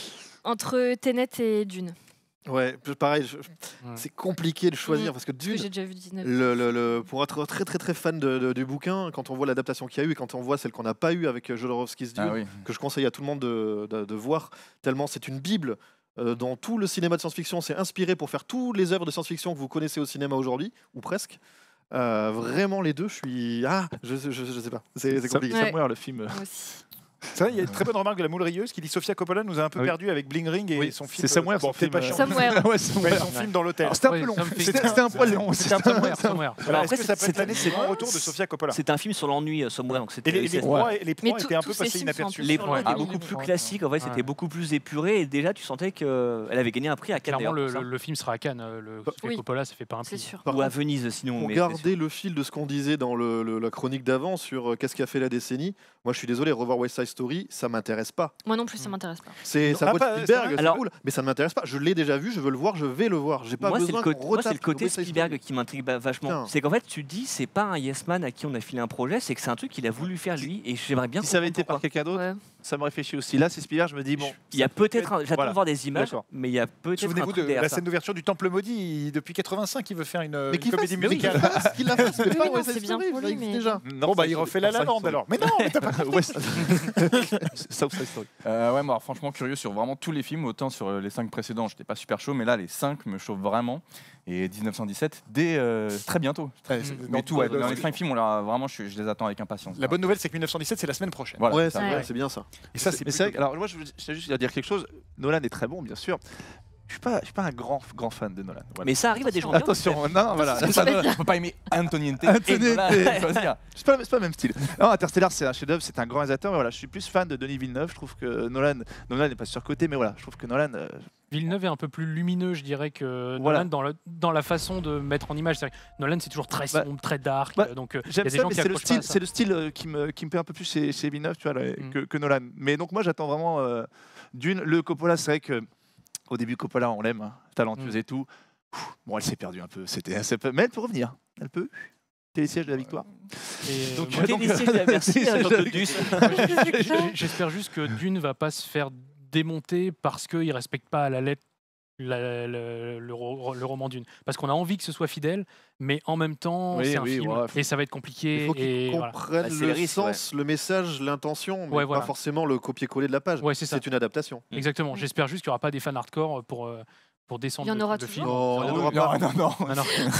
Entre Tenet et Dune. Ouais, pareil, je- c'est compliqué de choisir Mm. parce que Parce que Dune, j'ai déjà vu dix-neuf. le, le- le- pour être très très très fan de- de- du bouquin, quand on voit l'adaptation qu'il y a eu et quand on voit celle qu'on n'a pas eue avec euh, Jodorowsky's Dune, Ah oui. que je conseille à tout le monde de, de- de voir, tellement c'est une bible euh, dont tout le cinéma de science-fiction s'est inspiré pour faire toutes les œuvres de science-fiction que vous connaissez au cinéma aujourd'hui, ou presque. Euh, vraiment les deux, je suis... Ah, je, je, je sais pas, c'est c'est Sam- compliqué. Ouais. Somewhere, le film. euh, Moi aussi. C'est vrai, il y a une très bonne remarque de la Moulrieuse qui dit Sofia Coppola nous a un peu Oui. perdu avec Bling Ring et Oui, son film. c'est Somewhere, Bon, son peut-être film, pas euh, chiant. Somewhere. Ouais, Somewhere. Ouais, son film dans l'hôtel. Alors, C'était un Ouais, peu long. Something. C'était c'était un poil long. C'était un somewhere, somewhere. Voilà, Après, Est-ce que ça peut c'est- être l'année c'est- des grands retours de Sofia Coppola C'est un film sur l'ennui, euh, Somewhere. Donc Et c'était les, les c'est- proies, les Mais proies tout- étaient un tous peu ces passées films sont en inaperçues. plus les sur points le étaient début beaucoup du plus film. classiques, en fait, c'était Ouais. beaucoup plus épuré et déjà tu sentais qu'elle avait gagné un prix à Cannes. Clairement, le, d'ailleurs, pour le- ça. le film sera à Cannes. euh, Le Sofia Oui. Coppola, ça fait pas un C'est prix. sûr. Par Ou à contre, Venise sinon. Pour mais garder le fil de ce qu'on disait dans le- le- la chronique d'avant sur euh, qu'est-ce qui a fait la décennie, moi je suis désolé, revoir West Side Story, ça m'intéresse pas. Moi non plus, ça m'intéresse pas. C'est Non, ça ah, vaut pas- Spielberg, c'est c'est Alors- cool, mais ça ne m'intéresse pas. Je l'ai déjà vu, je veux le voir, je vais le voir. J'ai pas moi, c'est besoin le, côté- qu'on moi, c'est le retape côté West Side Spielberg Story. qui m'intrigue ba- vachement. Putain. C'est qu'en fait, tu te dis, c'est pas un yes man à qui on a filé un projet, c'est que c'est un truc qu'il a voulu faire lui et j'aimerais bien Si ça avait été comprendre par quelqu'un d'autre, Ouais. ça me réfléchit aussi. Là, c'est Spielberg, je me dis, bon. Il y a peut-être, un- j'attends Voilà. de voir des images, D'accord. mais il y a peut-être un Souvenez-vous truc de derrière la ça. scène d'ouverture du Temple Maudit. il- Depuis quatre-vingt-cinq, il veut faire une, Mais une qu'il comédie fasse, mais oui, musicale. qu'il fasse, qu'il la fasse, mais Oui, pas non, West c'est Side bien Story, pour ça lui, existe mais- déjà. Non, Bon, bah, il refait La La Land alors. Mais non, mais t'as pas West South Side Story. Euh, ouais, moi, alors, franchement, curieux sur vraiment tous les films. Autant sur euh, les cinq précédents, j'étais pas super chaud, mais là, les cinq me chauffent vraiment. Et dix-neuf cent dix-sept, dès euh, très bientôt. Ouais, c'est- Mais dans- tout, ouais, dans- dans les cinq films, on l'a vraiment, je, je les attends avec impatience. La bonne nouvelle, c'est que mille neuf cent dix-sept, c'est la semaine prochaine. Voilà, Ouais, ça. c'est Ouais. bien, c'est bien ça. Et ça, c'est Mais c'est vrai plutôt- que- alors moi je je tiens juste à dire quelque chose. Nolan est très bon, bien sûr. Je suis pas, je suis pas un grand, grand fan de Nolan. Voilà. Mais ça arrive à des gens bien. Attention, non, non, voilà. Ça, ça, on peut pas aimer Antoniente et Antoniente. Nolan, il faut se dire. C'est pas, c'est pas le même style. Non, Interstellar, c'est un chef-d'œuvre, c'est un grand réalisateur. Mais voilà, je suis plus fan de Denis Villeneuve. Je trouve que Nolan, Nolan n'est pas surcoté, mais voilà, je trouve que Nolan. euh, Villeneuve est un peu plus lumineux, je dirais, que Voilà. Nolan dans, le- dans la façon de mettre en image. C'est-à-dire que Nolan, c'est toujours très Bah, sombre, très dark. bah, euh, donc, euh, il y J'aime a des ça, gens mais qui c'est le accrochent pas style, à ça. c'est le style euh, qui me, qui me plaît un peu plus chez, chez Villeneuve, tu vois, là, Mm. que, que Nolan. Mais donc moi, j'attends vraiment euh, d'une. Le Coppola, c'est vrai que au début, Coppola, on l'aime, hein, talentueuse Mm. et tout. Pff, Bon, elle s'est perdue un peu. C'était, c'est peu- mais elle peut revenir. Elle peut. Télésiège de la victoire. Et, Donc, euh, moi, donc, Merci, merci, euh, Jean-Claude Duss. J- J'espère juste que Dune va pas se faire démonter parce qu'il respecte pas à la lettre la- le, le ro- le roman Dune. Parce qu'on a envie que ce soit fidèle, mais en même temps, Oui, c'est un oui, film ouais. et ça va être Il compliqué. faut qu'ils et voilà. comprennent Bah, c'est le le risque, sens, le message, l'intention, mais Ouais, pas voilà. forcément le copier-coller de la page. Ouais, c'est ça. C'est une adaptation. Exactement. J'espère juste qu'il n'y aura pas des fans hardcore pour, euh, pour descendre Il y en le- aura le toujours. film. Non, il y en aura Non, pas. non, non. Ah non.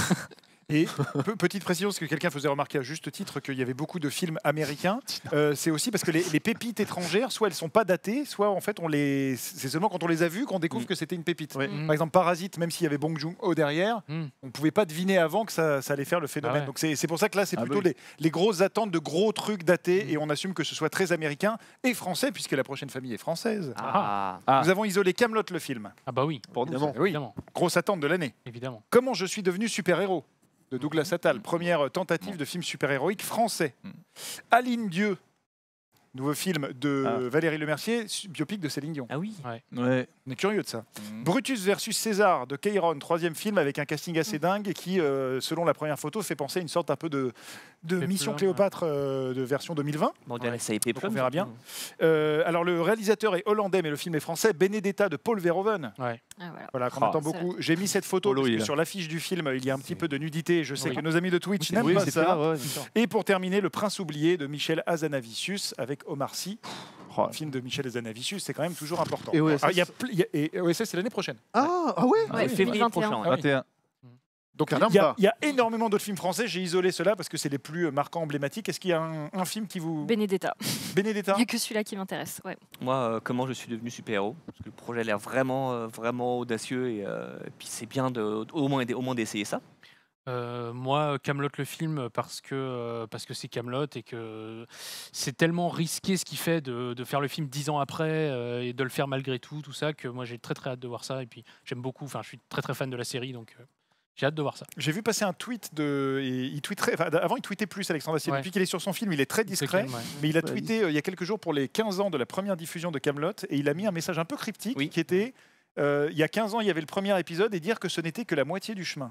Et pe- petite précision, parce que quelqu'un faisait remarquer à juste titre qu'il y avait beaucoup de films américains. Euh, c'est aussi parce que les, les pépites étrangères, soit elles sont pas datées, soit en fait on les. C'est seulement quand on les a vues qu'on découvre Mm. que c'était une pépite. Ouais. Mm. Par exemple, Parasite, même s'il y avait Bong Joon-ho derrière, Mm. on pouvait pas deviner avant que ça, ça allait faire le phénomène. Ah ouais. Donc c'est c'est pour ça que là, c'est Ah plutôt bah les, les grosses attentes de gros trucs datés, Mm. et on assume que ce soit très américain et français, puisque la prochaine famille est française. Ah. Ah. Nous avons isolé Camelot le film. Ah bah oui, Pour nous, Évidemment. Oui, évidemment. grosse attente de l'année. évidemment. Comment je suis devenu super-héros de Douglas Attal, première tentative de film super-héroïque français. Mm. Aline Dieu, nouveau film de Ah. Valérie Lemercier, su- biopic de Céline Dion. Ah oui. Ouais. On est curieux de ça. Mm. Brutus versus César de Keyron, troisième film avec un casting assez dingue qui, euh, selon la première photo, fait penser à une sorte un peu de, de Péplum, Mission ouais. Cléopâtre euh, de version deux mille vingt. Bon, on dirait ça a été Donc on verra bien. Euh, alors le réalisateur est hollandais, mais le film est français. Benedetta de Paul Verhoeven. Ouais. Ah, voilà. Voilà, qu'on Ah. attend beaucoup. J'ai mis cette photo Polo, parce il que est sur l'affiche du film, il y a un petit peu de nudité. Je sais Oui. que nos amis de Twitch n'aiment Oui, pas c'est ça. clair, ouais, bien sûr. Et pour terminer, Le Prince oublié de Michel Hazanavicius avec Omar Sy. Oh, Le film de Michel Hazanavicius, c'est quand même toujours important. Et O S S. Ah, il y a pl- il y a- et O S S, c'est l'année prochaine. Ah, ah ouais Ouais, février deux mille vingt et un. prochain. ouais. Ah oui. vingt et un. Donc Carrément il y, a, pas. il y a énormément d'autres films français. J'ai isolé ceux-là parce que c'est les plus marquants, emblématiques. Est-ce qu'il y a un, un film qui vous... Benedetta. Benedetta Il n'y a que celui-là qui m'intéresse. Ouais. Moi, euh, comment je suis devenu super-héros parce que le projet a l'air vraiment, euh, vraiment audacieux et, euh, et puis c'est bien de, au moins, au moins d'essayer ça. Euh, moi, Camelot le film parce que euh, parce que c'est Camelot et que c'est tellement risqué ce qu'il fait de, de faire le film dix ans après euh, et de le faire malgré tout, tout ça que moi j'ai très très hâte de voir ça et puis j'aime beaucoup. Enfin, je suis très très fan de la série donc euh, j'ai hâte de voir ça. J'ai vu passer un tweet de. Et il tweeterait. Enfin, avant, il tweetait plus, Alexandre Astier. Ouais. Depuis qu'il est sur son film, il est très discret. C'est calme, ouais. Mais il a Ouais, tweeté euh, il y a quelques jours pour les quinze ans de la première diffusion de Camelot et il a mis un message un peu cryptique Oui. qui était euh, il y a quinze ans, il y avait le premier épisode et dire que ce n'était que la moitié du chemin.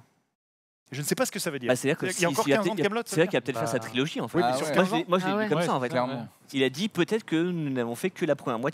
Je ne sais pas ce que ça veut dire. Bah, c'est-à-dire que Il y a si- encore s'il y a quinze ans de peut-être- Camelot. C'est vrai qu'il va peut-être faire sa Bah, trilogie en fait. Oui, mais Ah sur ouais. Moi, quinze je l'ai- ans. moi, je l'ai Ah vu ouais. comme ça en fait. Clairement. Il a dit peut-être que nous n'avons fait que la première moitié. Ouais.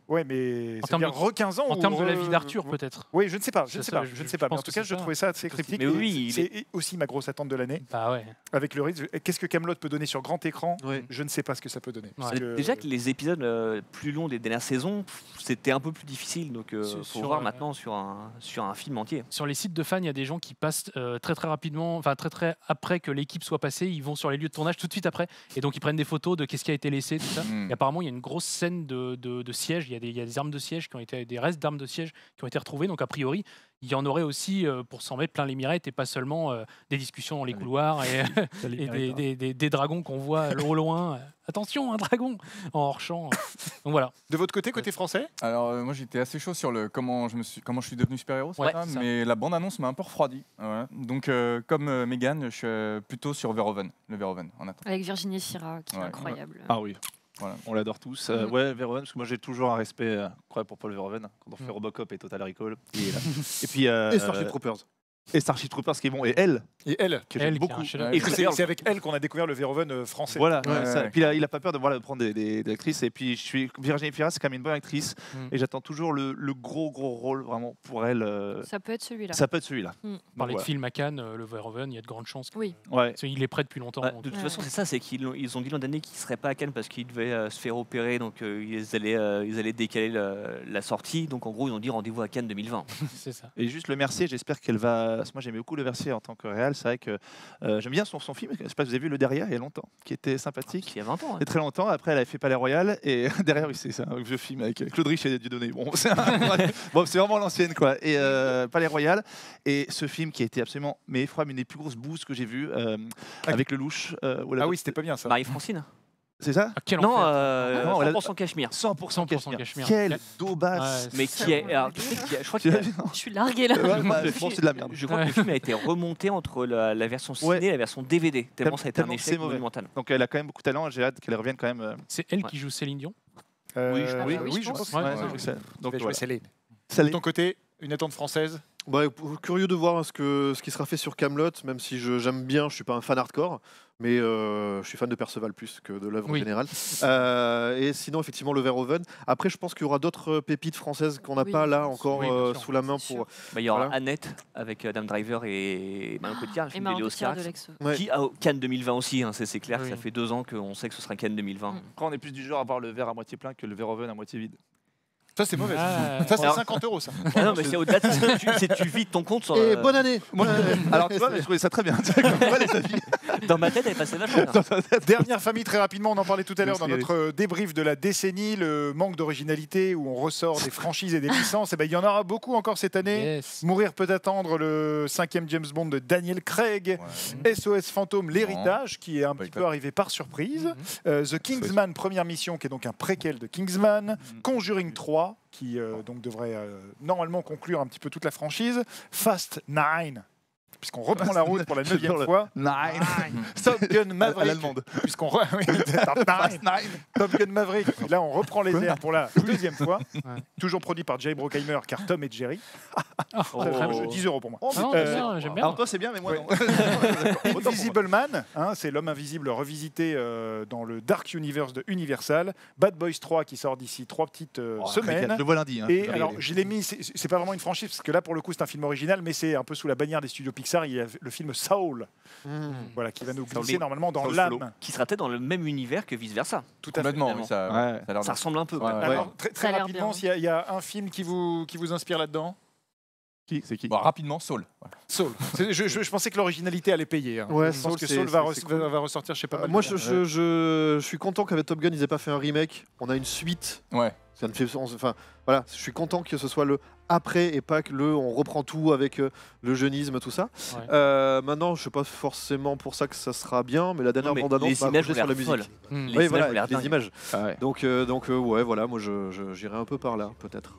Ouais, mais En ça veut termes dire de- re quinze ans En ou termes de la re- vie d'Arthur, peut-être. Oui, je ne sais pas, je C'est ne sais ça, pas, je- je ne sais je pas. Mais en pense tout que cas, c'est je ça. trouvais ça assez cryptique. Mais Et oui, c'est il c'est aussi ma grosse attente de l'année. Bah ouais. Avec le risque, qu'est-ce que Camelot peut donner sur grand écran Oui. Je ne sais pas ce que ça peut donner. Parce Ouais. que- Déjà que les épisodes euh, plus longs des dernières saisons, pff, c'était un peu plus difficile. Donc, euh, Sur- faut sur, voir euh, maintenant sur un, sur un film entier. Sur les sites de fans, il y a des gens qui passent euh, très très rapidement, enfin très très après que l'équipe soit passée, ils vont sur les lieux de tournage tout de suite après, et donc ils prennent des photos de qu'est-ce qui a été laissé, tout ça. Mm. Et apparemment, il y a une grosse scène de, de, de sièges, il y, a des, il y a des armes de siège qui ont été, des restes d'armes de siège qui ont été retrouvés, donc a priori, il y en aurait aussi euh, pour s'en mettre plein les mirettes et pas seulement euh, des discussions dans les Allez. couloirs et, et des, des, des- des dragons qu'on voit au loin. Attention, un dragon en hors champ. Donc voilà. De votre côté, côté français Alors euh, moi j'étais assez chaud sur le comment je me suis comment je suis devenu super-héros, c'est Ouais, ça ça. mais la bande-annonce m'a un peu refroidi. Voilà. Donc euh, comme euh, Mégane, je suis euh, plutôt sur Verhoeven, le Verhoeven en attendant. Avec Virginie Fira, qui est Ouais. incroyable. Ah oui. Voilà. On l'adore tous. Euh, Mm. Ouais, Verhoeven, parce que moi j'ai toujours un respect euh, incroyable pour Paul Verhoeven. Quand on fait Mm. Robocop et Total Recall, il est là. Et puis euh, Et Starship Troopers. et Starship Troopers qui est bon, et elle, Et elle que Elle, j'aime qui est beaucoup. un chef-d'œuvre. Ouais, Et que c'est Girl. c'est avec elle qu'on a découvert le Verhoeven euh, français. Voilà, Ouais, ça. ouais. Puis il a, il a pas peur de, voilà, de prendre des, des- des actrices. Et puis je suis Virginie Fira, c'est quand même une bonne actrice. Mm. Et j'attends toujours le, le gros gros rôle vraiment pour elle. euh, Ça peut être celui-là. Ça peut être celui-là. Mm. Donc, Parler de voilà. film à Cannes, euh, le Verhoeven, il y a de grandes chances. que- Oui. Ouais. parce qu'il est prêt depuis longtemps. Bah, donc, de toute Ouais. façon, c'est ça, c'est qu'ils l'ont- ils ont dit l'an dernier qu'ils ne seraient pas à Cannes parce qu'ils devaient euh, se faire opérer, donc euh, ils, allaient, euh, ils allaient décaler le- la sortie. Donc en gros, ils ont dit rendez-vous à Cannes deux mille vingt. c'est ça. Et juste le Mercier, j'espère qu'elle va. Parce que moi j'aimais beaucoup le Mercier en tant que réal. C'est vrai que euh, j'aime bien son, son film. Je sais pas si vous avez vu Le Derrière il y a longtemps, qui était sympathique. Il y a vingt ans. hein. Et très longtemps. Après, elle avait fait Palais Royal. Et derrière, oui, c'est c'est un vieux film avec Claude Rich et Dieudonné. Bon, c'est un- bon, c'est vraiment l'ancienne, quoi. Et euh, Palais Royal. Et ce film qui a été absolument, mais effroyable, une des plus grosses boosts que j'ai vues, euh, avec le louche. euh, où elle a- Ah oui, c'était pas bien ça. Marie-Francine C'est ça Ah, quel Non, enfer. euh, Non, elle a- cent pour cent Cachemire. cent pour cent cent pour cent Cachemire. Cachemire. Quelle Ouais. daubasse. Mais qui est. alors, tu sais qu'il y a- je crois Tu qu'il y l'as a- vu, non Je suis larguée là. Ouais, bah, le bon, film- c'est de la merde. Je crois Ouais. que le film a été remonté entre la, la version ciné Ouais. et la version D V D. Tellement ça a été un Tellement échec c'est mauvais. monumental. Donc elle a quand même beaucoup de talent. J'ai hâte qu'elle revienne quand même. euh, C'est elle Ouais. qui joue Céline Dion. Euh, Oui, je- Ah oui, bah oui, oui, je je pense. pense. Ouais, ouais, ouais, je ouais. crois que c'est- Donc, Donc jouer voilà. Céline. Ça De l'est. ton côté, une attente française Bah, p- curieux de voir ce, que, ce qui sera fait sur Camelot, même si je- j'aime bien, je suis pas un fan hardcore, mais euh, je suis fan de Perceval plus que de l'œuvre Oui. en général. Euh, et sinon, effectivement, le Verhoeven. Après, je pense qu'il y aura d'autres pépites françaises qu'on n'a Oui, pas là bien encore sûr. Oui, bien euh, sûr. sous la main C'est pour. Bah, il y aura Voilà. Annette avec Adam Driver et Marion Cotillard, le Et film de Marion Léo Cotillard Scarax, de l'ex. Ouais. qui a Cannes deux mille vingt aussi, hein, c'est c'est clair, Oui. ça fait deux ans qu'on sait que ce sera Cannes deux mille vingt. Mm. Après, on est plus du genre à voir le verre à moitié plein que le Verhoeven à moitié vide. Ça, c'est mauvais. Ah, Ça, c'est alors- cinquante euros, ça. Ah non, mais c'est au-delà de ça, c'est tu, c'est tu vides ton compte sur, Et euh, bonne année. Moi, alors tu vois, mais je trouvais ça très bien. Tu sais, comme quoi, les avis. dans ma tête, elle est passée vachement bien. Dernière famille, très rapidement, on en parlait tout à l'heure dans Oui, notre euh, débrief de la décennie, le manque d'originalité où on ressort des franchises et des licences. Et ben, il y en aura beaucoup encore cette année. yes. Mourir peut attendre le cinquième James Bond de Daniel Craig. S O S Fantôme, l'héritage, qui est un Pas petit pas. peu arrivé par surprise. Mhm. Euh, The Kingsman, première mission, qui est donc un préquel de Kingsman. Conjuring trois, qui euh, donc devrait euh, normalement conclure un petit peu toute la franchise. Fast Nine, puisqu'on reprend la route pour la neuvième J'adore le- fois. Nine. Top Gun À Maverick, l'allemande. puisqu'on re- oui, Top Nine. Nine. Top Gun Maverick. Là, on reprend les airs pour la deuxième fois. Ouais. Toujours produit par Jay Bruckheimer, car Tom et Jerry. Oh. Très, très- dix euros pour moi. Ah non, Euh, j'aime bien, j'aime bien. Alors toi c'est bien, mais moi Ouais. non. Autant pour moi. Invisible Man, hein, c'est l'homme invisible revisité euh, dans le Dark Universe de Universal. Bad Boys trois qui sort d'ici trois petites euh, Oh, semaines. Je le vois lundi. hein. Et Je vais alors, regarder. je l'ai mis, c'est c'est pas vraiment une franchise, parce que là, pour le coup, c'est un film original, mais c'est un peu sous la bannière des studios Pixar. Il y a le film Soul, Mmh. voilà, qui va nous Soul. glisser normalement dans Soul l'âme. Solo. Qui sera peut-être dans le même univers que vice versa. Tout à fait. Complètement, oui, ça, Ouais. ça a l'air Ça bien. ressemble un peu. Ouais, quoi. ouais. Alors, très, Ça très a l'air rapidement, bien. s'il y, a- il y a un film qui vous, qui vous inspire là-dedans. Qui C'est qui Bon, rapidement, Saul. Voilà. Soul. C'est- Je, je- je pensais que l'originalité allait payer. hein. Ouais, je pense Soul, que c'est- Soul va, c'est- re- c'est cool. va- va ressortir chez pas Euh, mal. moi, de je, monde. je, je- je suis content qu'avec Top Gun, ils aient pas fait un remake. On a une suite. Ouais. Ça me fait sens. Enfin, voilà, je suis content que ce soit le après et pas que le on reprend tout avec euh, le jeunisme, tout ça. Ouais. Euh, maintenant, je suis pas forcément pour ça que ça sera bien, mais la dernière Non, mais bande-annonce les m'a images accroché ont sur la l'air musique. folles. Hmm. Les Oui, images voilà, ont l'air les dingues. images. Ah ouais. Donc, euh, donc euh, ouais, voilà, moi, je, je- j'irai un peu par là, peut-être.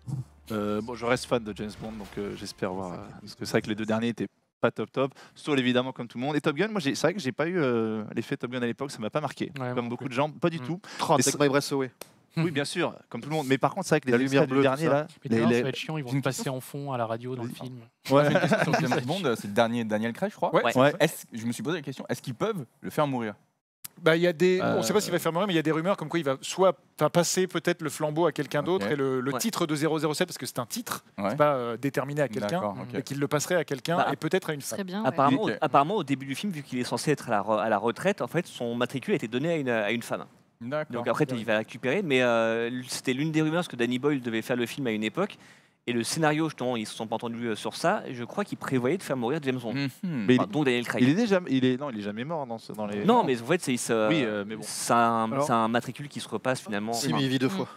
Euh, bon, je reste fan de James Bond, donc euh, j'espère voir. euh, parce que c'est vrai que les deux derniers étaient pas top top. Soul évidemment comme tout le monde. Et Top Gun, moi j'ai- c'est vrai que j'ai pas eu euh, l'effet Top Gun à l'époque, ça m'a pas marqué. Ouais, moi comme non beaucoup plus. de gens, pas du Mm. tout. Oh, Mais Take c'est- My Breath Away. Oui, bien sûr, comme tout le monde. Mais par contre, c'est vrai que les La lumière extraits du bleue, tout dernier ça. là, Mais les- tu vois, les- ça va être chiant, ils vont le passer en fond à la radio dans le Vas-y, film. Moi, j'ai une question sur James Bond, c'est le dernier Daniel Craig, je crois. Ouais. Ouais. Ouais. Est-ce- je me suis posé la question, est-ce qu'ils peuvent le faire mourir Bah, il y a des, Euh, on ne sait pas s'il va faire mourir, mais il y a des rumeurs comme quoi il va soit enfin, passer peut-être le flambeau à quelqu'un d'autre Ok. et le, le Ouais. titre de zéro zéro sept, parce que c'est un titre, Ouais. c'est pas euh, déterminé à quelqu'un, D'accord, ok. et qu'il le passerait à quelqu'un Bah, et peut-être à une Ce femme. serait bien. ouais. Apparemment, Ok. au- apparemment, au début du film, vu qu'il est censé être à la, re- à la retraite, en fait, son matricule a été donné à une, à une femme. D'accord. Donc après, il va la récupérer. Mais euh, c'était l'une des rumeurs, parce que Danny Boyle devait faire le film à une époque. Et le scénario, justement, ils ne se sont pas entendus euh, sur ça. Et je crois qu'il prévoyait de faire mourir James Bond. Mhm. Mais il, Enfin, dont Daniel Craig. il est déjà, il est, non, il est jamais mort dans, ce- dans les. Non, mais en fait, c'est c'est, Oui, euh, mais bon. c'est un, Alors- c'est un matricule qui se repasse finalement. Si, mais il vit deux fois.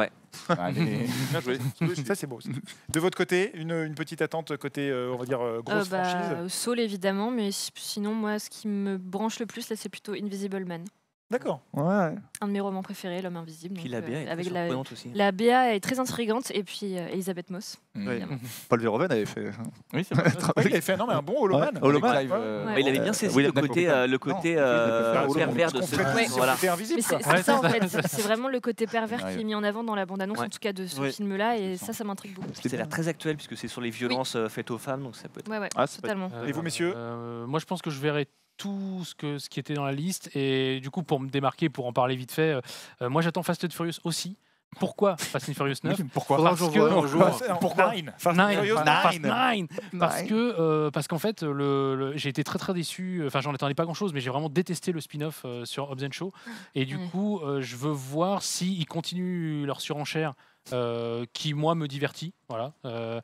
Allez. Bien joué. Ça, c'est beau. ça. De votre côté, une, une petite attente côté, euh, on va dire, euh, Euh, grosse bah, franchise. Saul évidemment, mais si- sinon moi ce qui me branche le plus là c'est plutôt Invisible Man, D'accord. Ouais. un de mes romans préférés, L'homme invisible. Puis donc, la B A euh, est très avec la, surprenante aussi. la B A est très intrigante et puis euh, Elisabeth Moss. Ouais. Mhm. Paul Verhoeven avait fait. Oui, c'est vrai. Ouais, il avait fait non, mais un bon Holoman. Ouais, Holoman. Avec Clive, Ouais. euh, Ouais. Mais il avait bien saisi William le côté, Dafoe. euh, le côté Non, euh, Holoman. pervers de Parce ce qu'on prête Ouais. sur voilà. le côté invisible. Mais c'est quoi. c'est Ouais, ça en c'est fait, c'est c'est vraiment le côté pervers qui Ouais. est mis en avant dans la bande-annonce Ouais. en tout cas de ce Ouais. film-là et Je ça ça m'intrigue beaucoup. Puis ça a l'air très actuel puisque c'est sur les violences euh, faites aux femmes, donc ça peut être. Ouais ouais, Ah, c'est pas- totalement. Et vous, messieurs Euh, Moi, je pense que je verrai tout ce, que, ce qui était dans la liste. Et du coup, pour me démarquer, pour en parler vite fait, euh, euh, moi, j'attends Fast and Furious aussi. Pourquoi Fast and Furious neuf Pourquoi Parce Faudra que que- j'en vois un jour. Bah, c'est- Pourquoi Nine. Fast and Nine, Furious Fa- Fast Nine. Nine. Parce que euh, parce qu'en fait le, le- j'ai été très très déçu, enfin j'en attendais pas grand chose mais j'ai vraiment détesté le spin-off euh, sur Hobbs and Shaw et du Ouais. coup euh, je veux voir s'ils continuent leur surenchère euh, qui moi me divertit, voilà. Euh,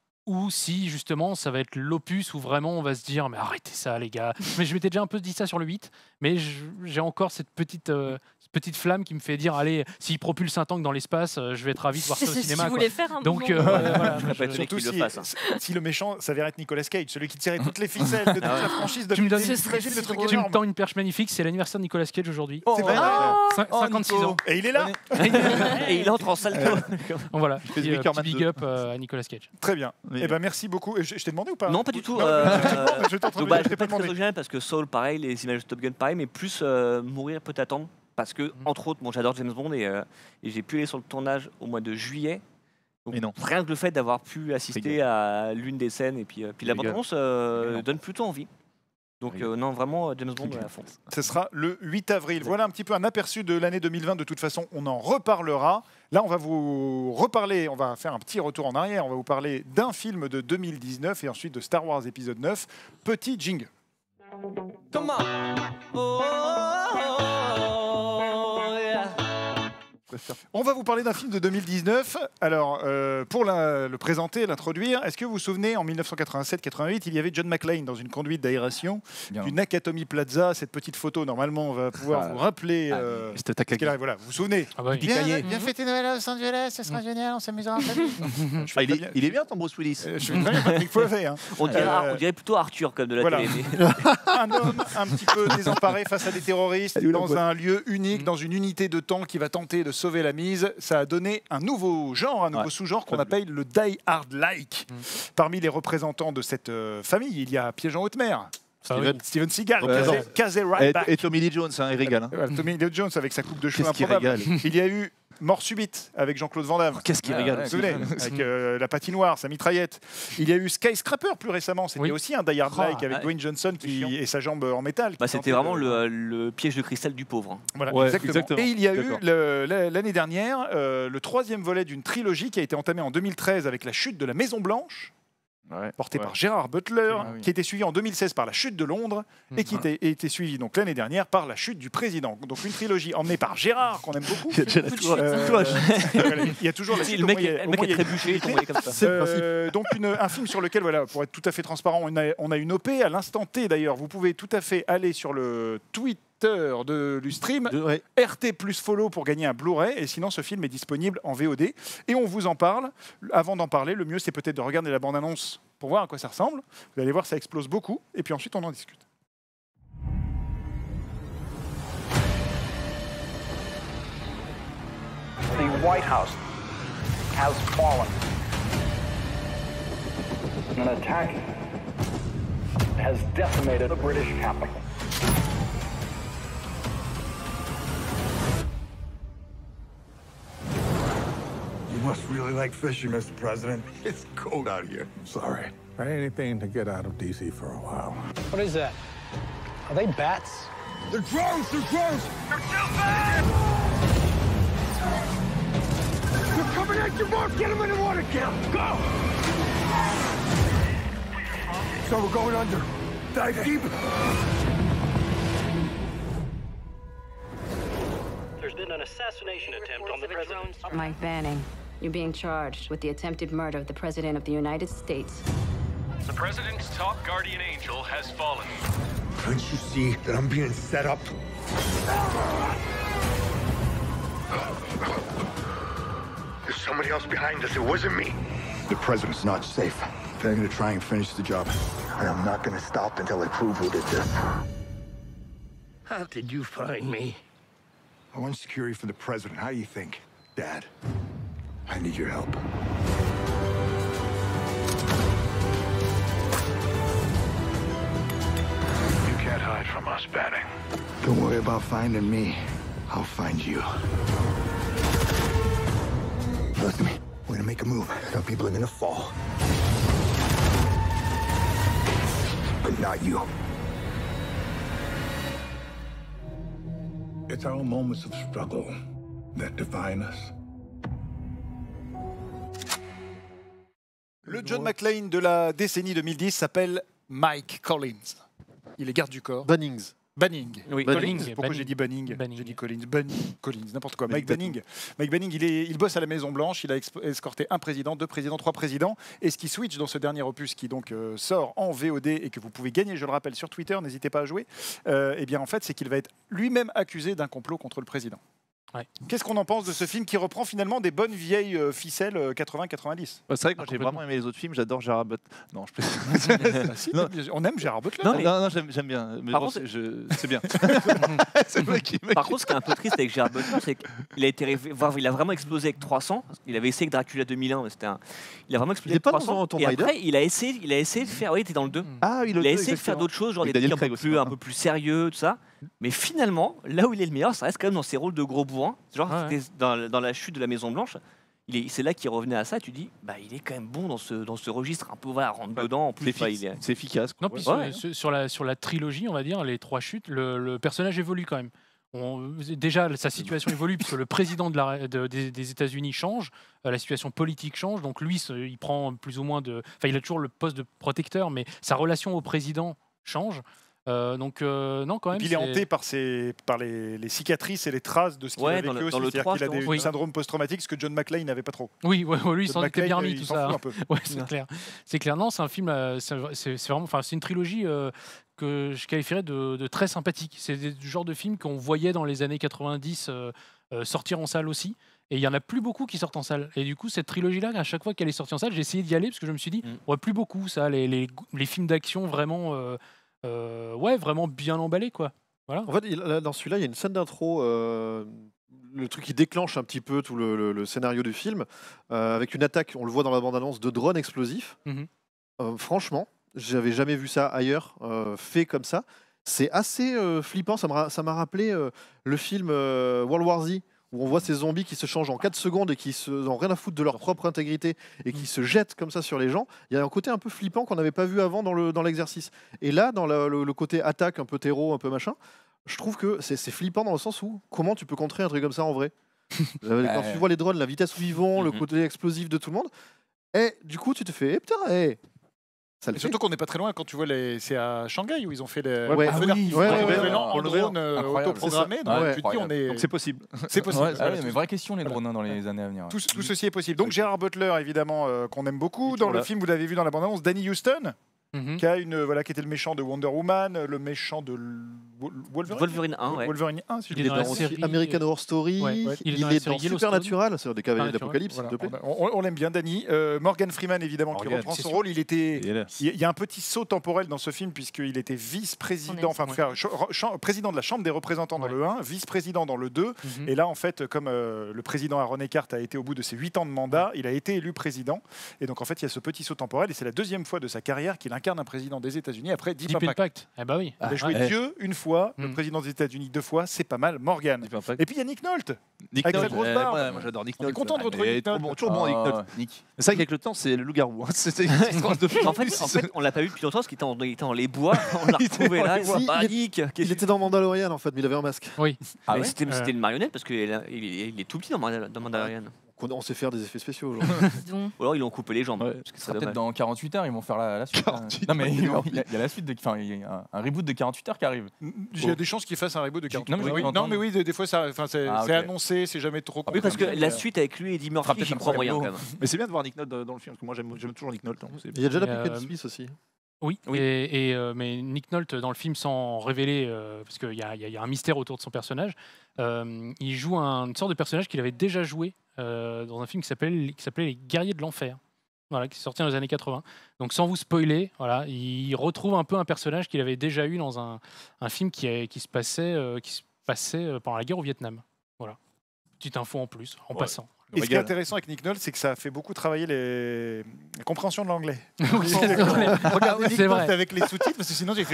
ou si justement ça va être l'opus où vraiment on va se dire mais arrêtez ça les gars. Mais je m'étais déjà un peu dit ça sur le huit, mais je- j'ai encore cette petite euh, cette petite flamme qui me fait dire allez, s'il propulse un tank dans l'espace, euh, je vais être ravi de voir ça C'est au ce qu'il cinéma. quoi. voulait faire un Donc moment. euh, voilà, Je serais pas je- étonné Surtout qu'il le si, fasse. hein. si le méchant s'avère être Nicolas Cage, celui qui tirait toutes les ficelles de toute Ah ouais. la franchise Tu me depuis donnes- le début. Ce serait T'imagines le si truc drôle. Tu me énorme. tends une perche magnifique, c'est l'anniversaire de Nicolas Cage aujourd'hui. C'est vrai. Cin- Oh, cinquante-six Nico. ans. Et il est là. Et il entre en salle. Donc voilà, fais petit, The euh, Wickerman petit big deux. up euh, à Nicolas Cage. Très bien. Oui. Eh ben merci beaucoup. Et Je, je t'ai demandé ou pas Non, pas du tout. Non, euh, effectivement, mais j'étais en train de Donc me bah, dire, je je t'ai vais pas pas être très demandé. original parce que Soul, pareil, les images de Top Gun, pareil, mais plus euh, mourir peut attendre parce que entre autres, bon, j'adore James Bond et, euh, et j'ai pu aller sur le tournage au mois de juillet. Donc, Mais non. rien que le fait d'avoir pu assister à l'une des scènes et puis, euh, puis la Régale. bande-annonce euh, Mais non. donne plutôt envie. Donc Régale. euh, non, vraiment James Bond à fond. Ce sera le huit avril. Voilà un petit peu un aperçu de l'année deux mille vingt. De toute façon, on en reparlera. Là, on va vous reparler, on va faire un petit retour en arrière. On va vous parler d'un film de deux mille dix-neuf et ensuite de Star Wars épisode neuf. Petit jingle. Come on. Oh, oh, oh, yeah. On va vous parler d'un film de deux mille dix-neuf. Alors, euh, pour la- le présenter, l'introduire, est-ce que vous vous souvenez, en mille neuf cent quatre-vingt-sept quatre-vingt-huit, il y avait John McClane dans une conduite d'aération Bien. du Nakatomi Plaza. Cette petite photo, normalement, on va pouvoir Ah, vous rappeler. ah, euh, C'était ce qu'elle Takagi. a- voilà, vous vous souvenez. Ah bah oui. Bien, bien fêter Noël à Los Angeles, ce sera génial, on s'amusera en famille. Je fais Ah, il, très est, bien- il est bien ton Bruce Willis. euh, je suis très bien Patrick Poivet, hein. On dirait, Euh, on dirait plutôt Arthur comme de la voilà. télé. mais- Un homme un petit peu désemparé face à des terroristes dans un lieu unique, dans une unité de temps qui va tenter de sauver la mise. Ça a donné un nouveau genre, un nouveau Ouais. sous-genre qu'on Fabuleux. appelle le Die Hard Like. Mm. Parmi les représentants de cette euh, famille, il y a Piège en haute mer, Ah oui. Steven. Steven Seagal, Ouais. Casey- Casey Et, Ryback, et Tommy Lee Jones, hein, il régale. hein. Voilà, Tommy Lee Jones avec sa coupe de cheveux Qu'est-ce qu'il improbable. régale. Il y a eu Mort subite avec Jean-Claude Van Damme. Qu'est-ce qu'il Ah, régale. ouais, Vous vous souvenez, avec euh, la patinoire, sa mitraillette. Il y a eu Skyscraper plus récemment. C'était Oui. aussi un Die Hard like Ah, avec ouais. Dwayne Johnson qui, et sa jambe en métal. qui Bah, tentait c'était vraiment de- le, le piège de cristal du pauvre. hein. Voilà, Ouais, exactement. exactement. Et il y a eu D'accord. le- la- l'année dernière euh, le troisième volet d'une trilogie qui a été entamée en deux mille treize avec la chute de la Maison Blanche, Ouais. portée Ouais. par Gérard Butler, Ah oui. qui a été suivie en deux mille seize par la chute de Londres et qui Mhm. était, a été suivie donc l'année dernière par la chute du président. Donc une trilogie emmenée par Gérard qu'on aime beaucoup. Il y a déjà la tour- Euh, tour- voilà, il y a toujours la Si, suite. le au mec, moins, il y a- est- le au mec moins, il est y a- trébuché, il est tombé comme ça. C'est le principe. Euh, donc une- un film sur lequel, voilà, pour être tout à fait transparent, on a, on a une O P à l'instant T d'ailleurs. Vous pouvez tout à fait aller sur le Twitter de, du stream, De- ouais. R T plus follow pour gagner un Blu-ray. Et sinon, ce film est disponible en V O D. Et on vous en parle. Avant d'en parler, le mieux, c'est peut-être de regarder la bande-annonce pour voir à quoi ça ressemble. Vous allez voir, ça explose beaucoup. Et puis ensuite, on en discute. The White House has fallen. An attack has decimated the British capital. You must really like fishing, Mister President. It's cold out here. I'm sorry. I anything to get out of D C for a while. What is that? Are they bats? The drones! The drones! They're too fast! They're coming at you, Mark! Get them in the water, Cal! Go! So we're going under. Dive deep. There's been an assassination attempt on the president. Mike Banning, you're being charged with the attempted murder of the President of the United States. The President's top guardian angel has fallen. Can't you see that I'm being set up? There's somebody else behind us. It wasn't me. The President's not safe. They're gonna try and finish the job. And I'm not gonna stop until I prove who did this. How did you find me? I want security for the President. How do you think, Dad? I need your help. You can't hide from us, Banning. Don't worry about finding me. I'll find you. Listen to me. We're gonna make a move. Some people are gonna fall. But not you. It's our moments of struggle that define us. Le John McClane de la décennie deux mille dix s'appelle Mike Collins. Il est garde du corps. Bannings. Banning. Oui, Collins. Banning. Pourquoi j'ai dit Banning, Banning. J'ai dit Collins. Banning. Collins, n'importe quoi. Mike Mike Banning. Mike Banning, il, est, il bosse à la Maison Blanche. Il a exp- escorté un président, deux présidents, trois présidents. Et ce qui switch dans ce dernier opus qui donc euh, sort en V O D et que vous pouvez gagner, je le rappelle, sur Twitter, n'hésitez pas à jouer. Euh, eh bien, en fait, c'est qu'il va être lui-même accusé d'un complot contre le président. Ouais. Qu'est-ce qu'on en pense de ce film qui reprend finalement des bonnes vieilles euh, ficelles euh, quatre-vingts quatre-vingt-dix? Bah, c'est vrai que moi, Ah, j'ai complètement. vraiment aimé les autres films. J'adore Gérard Butler. Non, je plaisante. Ah, si, Non. on aime Gérard Butler. Non, Non, mais- non, j'aime j'aime bien. Mais Par bon, contre- c'est je- c'est bien. C'est vrai qu'il Par contre, ce qui est un peu triste avec Gérard Butler, c'est qu'il a été rêvé- voir- il a vraiment explosé avec trois cents. Il avait essayé avec Dracula deux mille un, mais c'était un. Il a vraiment explosé Il est avec pas trois cents. dans Tomb Et Raider après, il a essayé, il a essayé de faire. Oui, il était dans le deux. Ah, Il a essayé de faire d'autres choses, genre Avec des Daniel trucs un Craig peu, aussi, plus, hein. un peu plus sérieux, tout ça. Mais finalement, là où il est le meilleur, ça reste quand même dans ses rôles de gros bourrin. Genre, Ouais, c'était dans, dans la chute de la Maison Blanche. Il est- C'est là qu'il revenait à ça. Tu dis, bah, il est quand même bon dans ce, dans ce registre, un peu voilà, rentre dedans. En plus, C'est bah, efficace. il est. C'est efficace. quoi. Non, puis Ouais. sur, sur- sur la, sur la trilogie, on va dire, les trois chutes, le, le personnage évolue quand même. On- déjà, sa situation évolue puisque le président de la- de- des, des États-Unis change, euh, la situation politique change. Donc lui, ce- il prend plus ou moins de. Enfin, il a toujours le poste de protecteur, mais sa relation au président change. Euh, donc euh, non, quand Et même. puis il est c'est- hanté par, ses, par les, les cicatrices et les traces de ce qu'il Ouais, a dans vécu le- aussi. dans le C'est-à-dire trois, qu'il a je des pense. Oui. syndromes post-traumatiques, ce que John McClane n'avait pas trop. Oui, ouais, ouais, lui, il John s'en était bien McClane, remis il tout s'en ça. fout un peu. Ouais, c'est clair. C'est clair. Non, c'est un film. euh, C'est c'est- c'est vraiment. Enfin, c'est une trilogie euh, que je qualifierais de, de très sympathique. C'est du genre de film qu'on voyait dans les années quatre-vingt-dix euh, euh, sortir en salle aussi. Et il y en a plus beaucoup qui sortent en salle. Et du coup, cette trilogie-là, à chaque fois qu'elle est sortie en salle, j'ai essayé d'y aller parce que je me suis dit, Mm. on voit plus beaucoup ça, les, les, les films d'action vraiment, euh, euh, ouais, vraiment bien emballés, quoi. Voilà. En fait, il- là, dans celui-là, il y a une scène d'intro, euh, le truc qui déclenche un petit peu tout le, le- le scénario du film, euh, avec une attaque, on le voit dans la bande-annonce, de drones explosifs. Mhm. Euh, franchement, j'avais jamais vu ça ailleurs, euh, fait comme ça. C'est assez euh, flippant, ça m'a ça m'a rappelé euh, le film euh, World War Z, où on voit ces zombies qui se changent en quatre secondes et qui se, n'ont rien à foutre de leur propre intégrité et qui se jettent comme ça sur les gens. Il y a un côté un peu flippant qu'on n'avait pas vu avant dans le- dans l'exercice. Et là, dans la- le, le côté attaque, un peu terreau, un peu machin, je trouve que c'est c'est flippant dans le sens où comment tu peux contrer un truc comme ça en vrai. Euh, Quand Ouais. tu vois les drones, la vitesse où ils vont, le Mhm. côté explosif de tout le monde, et du coup tu te fais, eh, putain, eh, ça le Et fait. surtout qu'on n'est pas très loin quand tu vois les. C'est à Shanghai où ils ont fait les. Ouais, le ah feu oui, d'artifice ouais, pour ouais, le ouais, nouvel ouais. an en Pour le nouvel an. drone euh, Incroyable. autoprogrammé. C'est Donc ça. tu te dis, on est. Donc c'est possible. C'est possible. Ouais, Voilà, ouais, tout- mais vraie question, les Voilà. drones hein, dans les années à venir. Tout, tout ceci est possible. Donc Gérard Butler, évidemment, euh, qu'on aime beaucoup. Dans le là. film, vous l'avez vu dans la bande-annonce, Danny Houston, Mhm. qui a une euh, voilà, qui était le méchant de Wonder Woman, le méchant de L- Wol- Wolverine. Wolverine un, ouais. Wolverine un, si je Il dis est pas dans de la bêtises. série. American Horror Story, Ouais, ouais. il, Il est dans est la dans série Yellowstone. Supernatural, c'est des Cavaliers Ah, d'Apocalypse, Voilà, s'il te plaît. on, on- on l'aime bien, Danny. Euh, Morgan Freeman, évidemment, qui Morgan, reprend c'est son sûr. rôle. Il était. Il est là. Il y a- il y a un petit saut temporel dans ce film puisqu'il était vice-président, On enfin aime, frère, ch- ch- président de la Chambre des représentants dans Ouais. le un, vice-président dans le deux. Mhm. Et là, en fait, comme euh, le président Aaron Eckhart a été au bout de ses huit ans de mandat, il a été élu président. Et donc, en fait, il y a ce petit saut temporel et c'est la deuxième fois de sa carrière qu'il incarne un président des États-Unis après Deep, Deep Impact. Impact. Eh bah oui. Il a Ah, joué ouais. Dieu une fois, le Mm. président des États-Unis deux fois, c'est pas mal. Morgan. Deep Impact. Et puis il y a Nick Nolte. Nick avec sa Nolte, grosse euh, barbe. ouais, moi j'adore Nick On est Nolte. content de Ah, retrouver mais Nick trop Nolte. bon, toujours bon Nick Ah, Nolte. Nick. C'est vrai qu'avec le temps, c'est le loup-garou. hein. C'est c'est- c'est une tranche de plus. En fait, en fait, on l'a pas vu depuis longtemps parce qu'il était, en- il était dans les bois. On l'a Il était retrouvé dans là. les Il bois. dit, bah, Il est- Nick, Il qu'est-ce que était dans Mandalorian en fait, mais il avait un masque. Oui. Ah mais ouais c'était Euh. c'était une marionnette parce qu'il est, il est- il est tout petit dans Mandal- dans Mandalorian. On on sait faire des effets spéciaux aujourd'hui. Dis donc. Ou alors ils lui ont coupé les jambes. Ouais. Parce que Ce ce sera serait peut-être dommage. dans quarante-huit heures, ils vont faire la, la suite. hein. quarante-huit Non, mais heures, il y, a, il il y a la suite, de, enfin, il y a un, un reboot de quarante-huit heures qui arrive. Il y a des chances qu'il fasse un reboot de quarante. Non, mais j'ai oui, cru non, entendre. mais oui, des, des fois, ça, enfin, c'est Ah, c'est ok. annoncé, c'est jamais trop. Oui, parce que confirmé. la suite avec lui et Eddie fera Murphy, peut-être j'y un crois moyen caméo. quand même. Mais c'est bien de voir Nick Nolte dans dans le film, parce que moi j'aime j'aime toujours Nick Nolte. hein. C'est- Il y a déjà Et, depuis Kevin euh, Smith aussi. Oui, Oui. Et, et, euh, mais Nick Nolte dans le film, sans révéler, euh, parce qu'il y, a- il y a- il y a un mystère autour de son personnage, euh, il joue un, une sorte de personnage qu'il avait déjà joué euh, dans un film qui s'appelle qui s'appelait Les Guerriers de l'Enfer, voilà, qui est sorti dans les années quatre-vingts. Donc sans vous spoiler, voilà, il retrouve un peu un personnage qu'il avait déjà eu dans un, un film qui, a- qui se passait, euh, qui se passait euh, pendant la guerre au Vietnam. Voilà, petite info en plus, en Ouais. passant. Et ce qui est Regarde. intéressant avec Nick Nolte, c'est que ça a fait beaucoup travailler les... la compréhension de l'anglais. Oui, c'est vrai. Regardez Nick C'est Nolte vrai. avec les sous-titres, parce que sinon j'ai fait.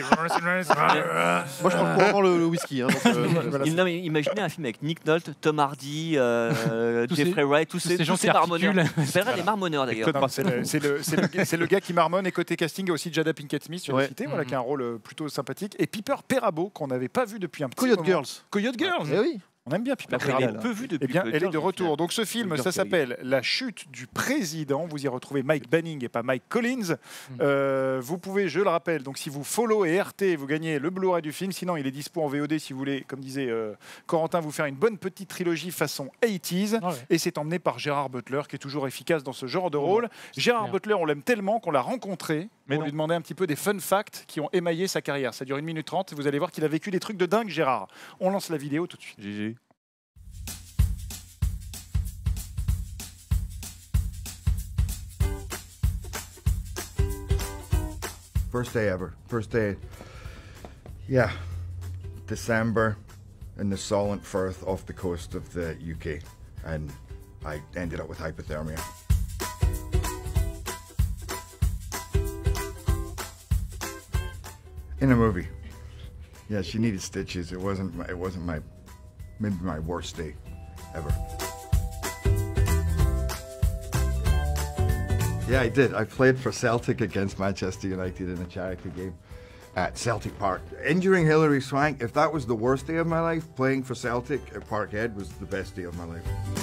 Moi je prends couramment le, le whisky. Hein, donc, euh, Voilà, Il- non, mais imaginez un film avec Nick Nolte, Tom Hardy, euh, Tous Jeffrey ces- Wright, tous tous ces, ces gens tous ces qui marmonneurs. articulent. Ça s'appellerait les marmonneurs d'ailleurs. Non, c'est le, c'est le- c'est le gars- c'est le gars qui marmonne, et côté casting, il y a aussi Jada Pinkett Smith, tu l'as Ouais. cité, voilà, Mhm. qui a un rôle euh, plutôt sympathique. Et Piper Perabo, qu'on n'avait pas vu depuis un petit Coyote moment. Girls. Coyote Girls. Eh oui. On aime bien Piper Après, il Perabo. est peu vu depuis. Eh bien, que elle est George, de au final. retour. Donc, ce film, George ça Kelly. s'appelle La chute du président. Vous y retrouvez Mike Banning et pas Mike Collins. Mm. Euh, vous pouvez, je le rappelle, donc si vous follow et R T, vous gagnez le Blu-ray du film. Sinon, il est dispo en V O D si vous voulez, comme disait euh, Corentin, vous faire une bonne petite trilogie façon eighties. Ah ouais. Et c'est emmené par Gérard Butler, qui est toujours efficace dans ce genre de rôle. Gérard clair. Butler, on l'aime tellement qu'on l'a rencontré Mais pour non. lui demander un petit peu des fun facts qui ont émaillé sa carrière. Ça dure une minute trente. Vous allez voir qu'il a vécu des trucs de dingue, Gérard. On lance la vidéo tout de suite. G G. First day ever. First day. Yeah. December in the Solent Firth off the coast of the U K. And I ended up with hypothermia. In a movie. Yeah, she needed stitches. It wasn't my, it wasn't my maybe my worst day ever. Yeah, I did. I played for Celtic against Manchester United in a charity game at Celtic Park. Injuring Hilary Swank, if that was the worst day of my life, playing for Celtic at Parkhead was the best day of my life.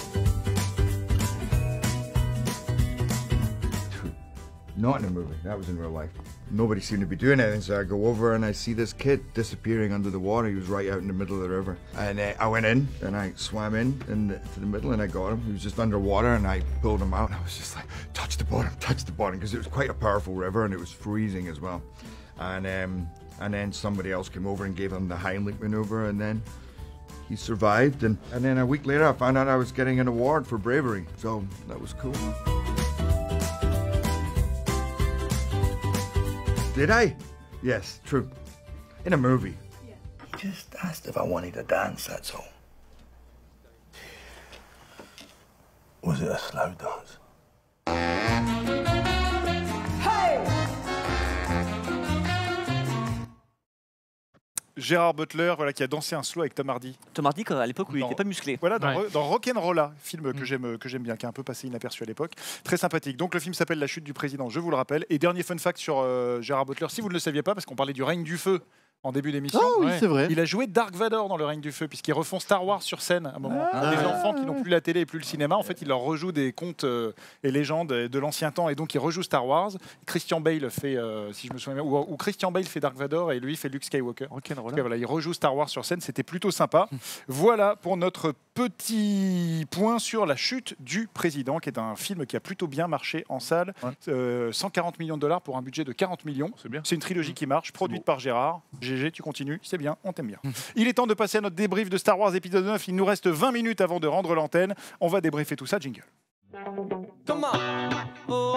Not in a movie, that was in real life. Nobody seemed to be doing anything, so I go over and I see this kid disappearing under the water. He was right out in the middle of the river. And uh, I went in and I swam in, in the, to the middle and I got him. He was just underwater and I pulled him out. I was just like, touch the bottom, touch the bottom, because it was quite a powerful river and it was freezing as well. And, um, and then somebody else came over and gave him the Heimlich maneuver, and then he survived. And, and then a week later I found out I was getting an award for bravery. So that was cool. Did I? Yes, true. In a movie. He just asked if I wanted to dance, that's all. Was it a slow dance? Gérard Butler, voilà, qui a dansé un slow avec Tom Hardy. Tom Hardy, quand- à l'époque où il Non. n'était pas musclé. Voilà, dans, Ouais. Ro- dans Rock'n'Rolla, film que Mm. j'aime que j'aime bien, qui est un peu passé inaperçu à l'époque. Très sympathique. Donc le film s'appelle La chute du président, je vous le rappelle. Et dernier fun fact sur euh, Gérard Butler, si vous ne le saviez pas, parce qu'on parlait du règne du feu en début d'émission. Ah oui, Ouais. c'est vrai. Il a joué Dark Vador dans le règne du feu, puisqu'ils refont Star Wars sur scène à un moment. Ah. Des enfants qui n'ont plus la télé et plus le cinéma, en fait, il leur rejoue des contes euh, et légendes de l'ancien temps, et donc il rejoue Star Wars. Christian Bale fait, euh, si je me souviens bien, ou, ou Christian Bale fait Dark Vador et lui fait Luke Skywalker. En tout cas, voilà, il rejoue Star Wars sur scène, c'était plutôt sympa. Voilà pour notre petit point sur La chute du président, qui est un film qui a plutôt bien marché en salle. Ouais. Euh, cent quarante millions de dollars pour un budget de quarante millions. C'est bien. C'est une trilogie qui marche, produite beau. par Gérard. G G, tu continues, c'est bien, on t'aime bien. Il est temps de passer à notre débrief de Star Wars épisode neuf. Il nous reste vingt minutes avant de rendre l'antenne. On va débriefer tout ça, jingle. Come on. Oh,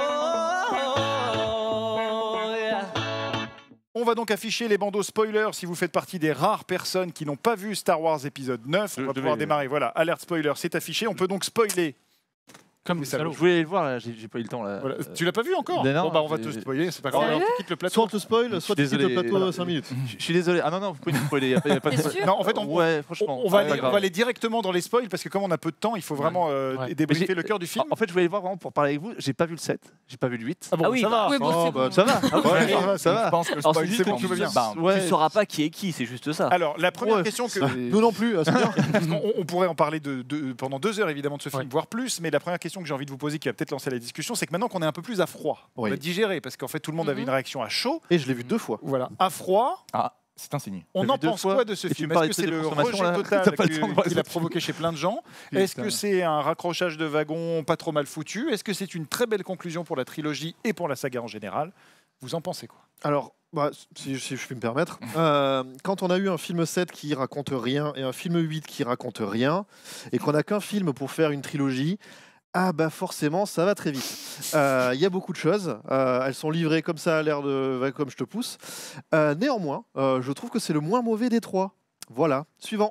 yeah. On va donc afficher les bandeaux spoilers si vous faites partie des rares personnes qui n'ont pas vu Star Wars épisode neuf. On Je va devais- pouvoir démarrer. Voilà, alerte spoiler, c'est affiché. On peut donc spoiler Comme Les des salauds. Je voulais le voir, là, j'ai j'ai pas eu le temps. Là. Voilà. Euh, Tu l'as pas vu encore? Mais non, Bon bah on va j'ai- te spoiler, c'est pas grave. Sérieux Alors, tu quittes le plateau. Soit on te spoil, Je soit suis tu quittes le désolé. plateau Voilà. cinq minutes. Je je suis désolé. Ah non, non, vous pouvez me spoiler. Il n'y a, pas- y a pas de T'es problème. sûr Non, en fait, on, Ouais, on- franchement. on va, Ah, aller, d'accord. on va aller directement dans les spoils parce que comme on a peu de temps, il faut vraiment euh, Ouais. débriefer Mais j'ai- le cœur du film. En fait, je voulais le voir vraiment pour parler avec vous. J'ai pas vu le sept, j'ai pas vu le huit. Ah bon, Ah oui, ça va. Oui, bon, Oh, c'est bah, bon. Ça va. Ah, Ouais, ouais, ça va, ça Je va. pense que le Alors, spoil, c'est c'est bon, quand tout va vous- bien. Bam. Ouais. Tu sauras pas qui est qui, c'est juste ça. Alors la première Ouais, question que ça- Nous non plus, ah, c'est bien. Parce qu'on- on pourrait en parler de, de- pendant deux heures évidemment de ce film, Ouais. voire plus, mais la première question que j'ai envie de vous poser, qui va peut-être lancer la discussion, c'est que maintenant qu'on est un peu plus à froid, on Oui. va digérer, parce qu'en fait tout le monde avait Mhm. une réaction à chaud. Et je l'ai vu deux fois. Voilà, à froid, Ah, c'est un signe. on T'as en vu deux pense fois quoi de ce et tu film? me parles Est-ce que de c'est le consommation, rejet là total T'as pas le que- temps de voir qu'il les a autres provoqué chez plein de gens? Est-ce que Putain. c'est un raccrochage de wagon pas trop mal foutu? Est-ce que c'est une très belle conclusion pour la trilogie et pour la saga en général? Vous en pensez quoi? Alors, bah, si, si je puis me permettre, euh, quand on a eu un film sept qui raconte rien et un film huit qui raconte rien, et qu'on n'a qu'un film pour faire une trilogie, ah bah forcément ça va très vite. Euh, Il y a beaucoup de choses, euh, elles sont livrées comme ça à l'air de va comme je te pousse. Euh, néanmoins, euh, je trouve que c'est le moins mauvais des trois. Voilà, suivant.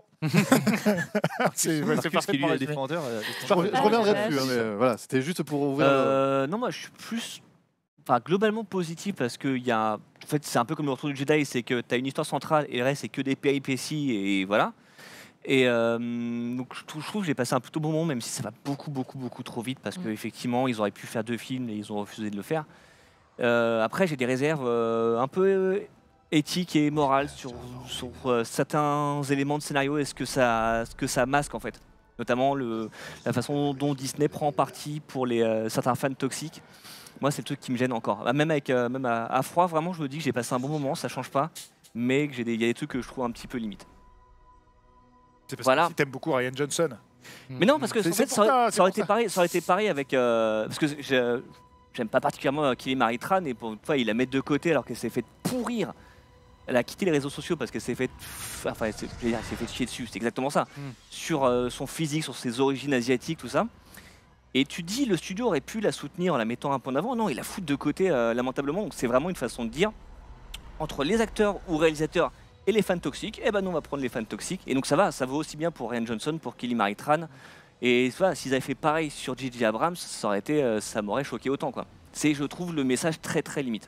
C'est ouais, Parce c'est que ce qui lui parfaitement est résumé. défendeur. euh, Je, rev- je reviendrai Ah, dessus, hein, mais euh, voilà, c'était juste pour ouvrir. le- Euh, non, moi je suis plus enfin, globalement positif parce que il y a, en fait, c'est un peu comme le retour du Jedi, c'est que tu as une histoire centrale et le reste c'est que des péripéties et voilà. Et euh, donc je trouve, je trouve que j'ai passé un plutôt bon moment, même si ça va beaucoup, beaucoup, beaucoup trop vite parce Mm. qu'effectivement ils auraient pu faire deux films et ils ont refusé de le faire. Euh, après, j'ai des réserves euh, un peu euh, éthiques et morales sur, sur euh, certains éléments de scénario et ce que ça, ce que ça masque en fait. Notamment le, la façon dont Disney prend parti pour les, euh, certains fans toxiques. Moi, c'est le truc qui me gêne encore. Ah, Même, avec, euh, même à, à froid, vraiment, je me dis que j'ai passé un bon moment, ça change pas, mais qu'il y a des trucs que je trouve un petit peu limite. C'est parce Voilà. que tu aimes beaucoup Ryan Johnson. Mais non, parce que C'est- en c'est fait, pour ça, aurait- ça, c'est ça aurait pour été ça. pareil, ça aurait été pareil avec euh, parce que je- j'aime pas particulièrement euh, Kelly Marie Tran et pour une fois, il la met de côté alors qu'elle s'est fait pourrir. Elle a quitté les réseaux sociaux parce qu'elle s'est fait, enfin, elle s'est je veux dire, elle s'est fait chier dessus. C'est exactement ça. Mm. Sur euh, son physique, sur ses origines asiatiques, tout ça. Et tu dis, le studio aurait pu la soutenir en la mettant un peu en avant. Non, il la fout de côté euh, lamentablement. Donc c'est vraiment une façon de dire entre les acteurs ou réalisateurs et les fans toxiques, eh ben nous on va prendre les fans toxiques. Et donc ça va, ça vaut aussi bien pour Ryan Johnson, pour Kelly Marie Tran. Et voilà, s'ils avaient fait pareil sur J J Abrams, ça aurait été, euh, ça m'aurait choqué autant quoi. C'est, je trouve, le message très très limite.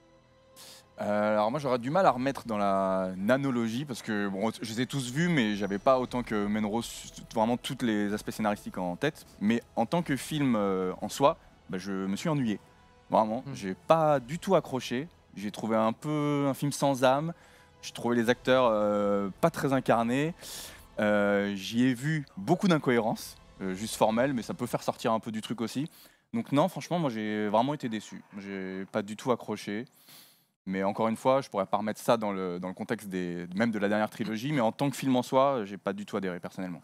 Euh, alors moi j'aurais du mal à remettre dans la nanologie parce que bon, je les ai tous vus mais j'avais pas autant que Menrose vraiment tous les aspects scénaristiques en tête. Mais en tant que film euh, en soi, bah, je me suis ennuyé. Vraiment, Mm. j'ai pas du tout accroché. J'ai trouvé un peu un film sans âme. J'ai trouvé les acteurs euh, pas très incarnés. Euh, J'y ai vu beaucoup d'incohérences, euh, juste formelles, mais ça peut faire sortir un peu du truc aussi. Donc non, franchement, moi j'ai vraiment été déçu. J'ai pas du tout accroché. Mais encore une fois, je pourrais pas remettre ça dans le, dans le contexte des, même de la dernière trilogie, mais en tant que film en soi, j'ai pas du tout adhéré personnellement.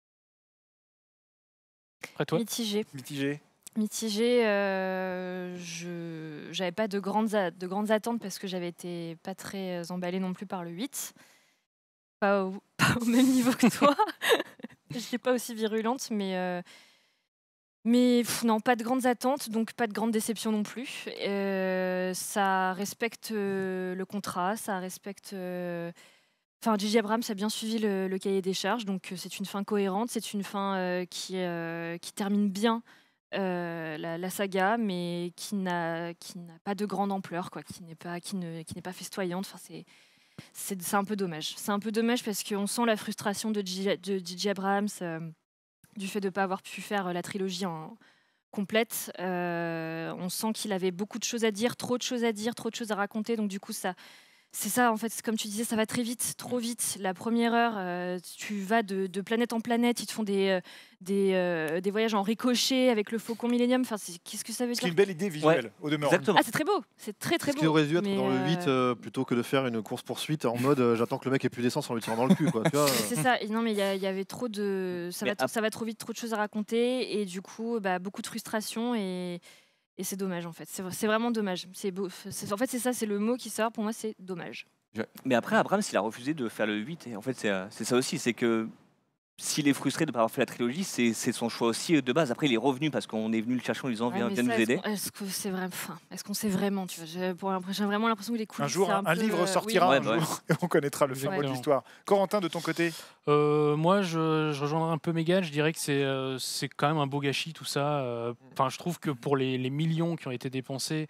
Après toi Mitigé. Mitigé. Mitigé, euh, je j'avais pas de grandes, a- de grandes attentes parce que j'avais été pas très euh, emballée non plus par le huit. Pas au, pas au même niveau que toi. Je n'étais pas aussi virulente, mais, euh, mais pff, non, pas de grandes attentes, donc pas de grande déception non plus. Euh, ça respecte euh, le contrat, ça respecte. euh, Enfin, J J Abrams a bien suivi le, le cahier des charges, donc euh, c'est une fin cohérente, c'est une fin euh, qui, euh, qui termine bien euh, la, la saga, mais qui n'a qui n'a pas de grande ampleur, quoi, qui n'est pas qui ne qui n'est pas festoyante. Enfin, c'est c'est c'est un peu dommage. C'est un peu dommage parce qu'on sent la frustration de J J de J J Abrams euh, du fait de ne pas avoir pu faire euh, la trilogie en complète. Euh, on sent qu'il avait beaucoup de choses à dire, trop de choses à dire, trop de choses à raconter. Donc du coup, ça c'est ça, en fait, c'est comme tu disais, ça va très vite, trop vite. La première heure, euh, tu vas de, de planète en planète, ils te font des, euh, des, euh, des voyages en ricochet avec le Faucon Millennium. Enfin, c'est- qu'est-ce que ça veut C'est dire? une belle idée visuelle, Ouais, au demeurant. exactement. Ah, c'est très beau, c'est très très Ce beau. qui aurait dû être mais, dans le euh, huit euh, plutôt que de faire une course-poursuite en mode euh, j'attends que le mec ait plus d'essence en lui tirant dans le cul. Quoi, tu vois, euh. C'est ça. Et non, mais il y, a- il y avait trop de. Ça Mais va, t- ap- ça va trop vite, trop de choses à raconter. Et du coup, bah, beaucoup de frustration. Et, et c'est dommage, en fait. C'est c'est vraiment dommage. C'est beau. c'est- En fait, c'est ça, c'est le mot qui sort. Pour moi, c'est dommage. Mais après, Abrams, il a refusé de faire le huit. Et en fait, c'est euh, c'est ça aussi, c'est que s'il est frustré de ne pas avoir fait la trilogie, c'est c'est son choix aussi de base. Après, il est revenu parce qu'on est venu le chercher en lui disant Ouais, viens, mais viens ça, nous est-ce aider. qu'on- Est-ce que c'est vrai enfin, Est-ce qu'on sait vraiment tu vois, j'ai, pour l'impression- j'ai vraiment l'impression que les coulisses. Un jour, c'est un, un peu, livre euh, sortira oui. un jour et on connaîtra le fin mot de Exactement. l'histoire. Corentin, de ton côté, Euh, moi, je, je rejoindrai un peu Mégane. Je dirais que c'est euh, c'est quand même un beau gâchis tout ça. Euh, Enfin, je trouve que pour les, les millions qui ont été dépensés,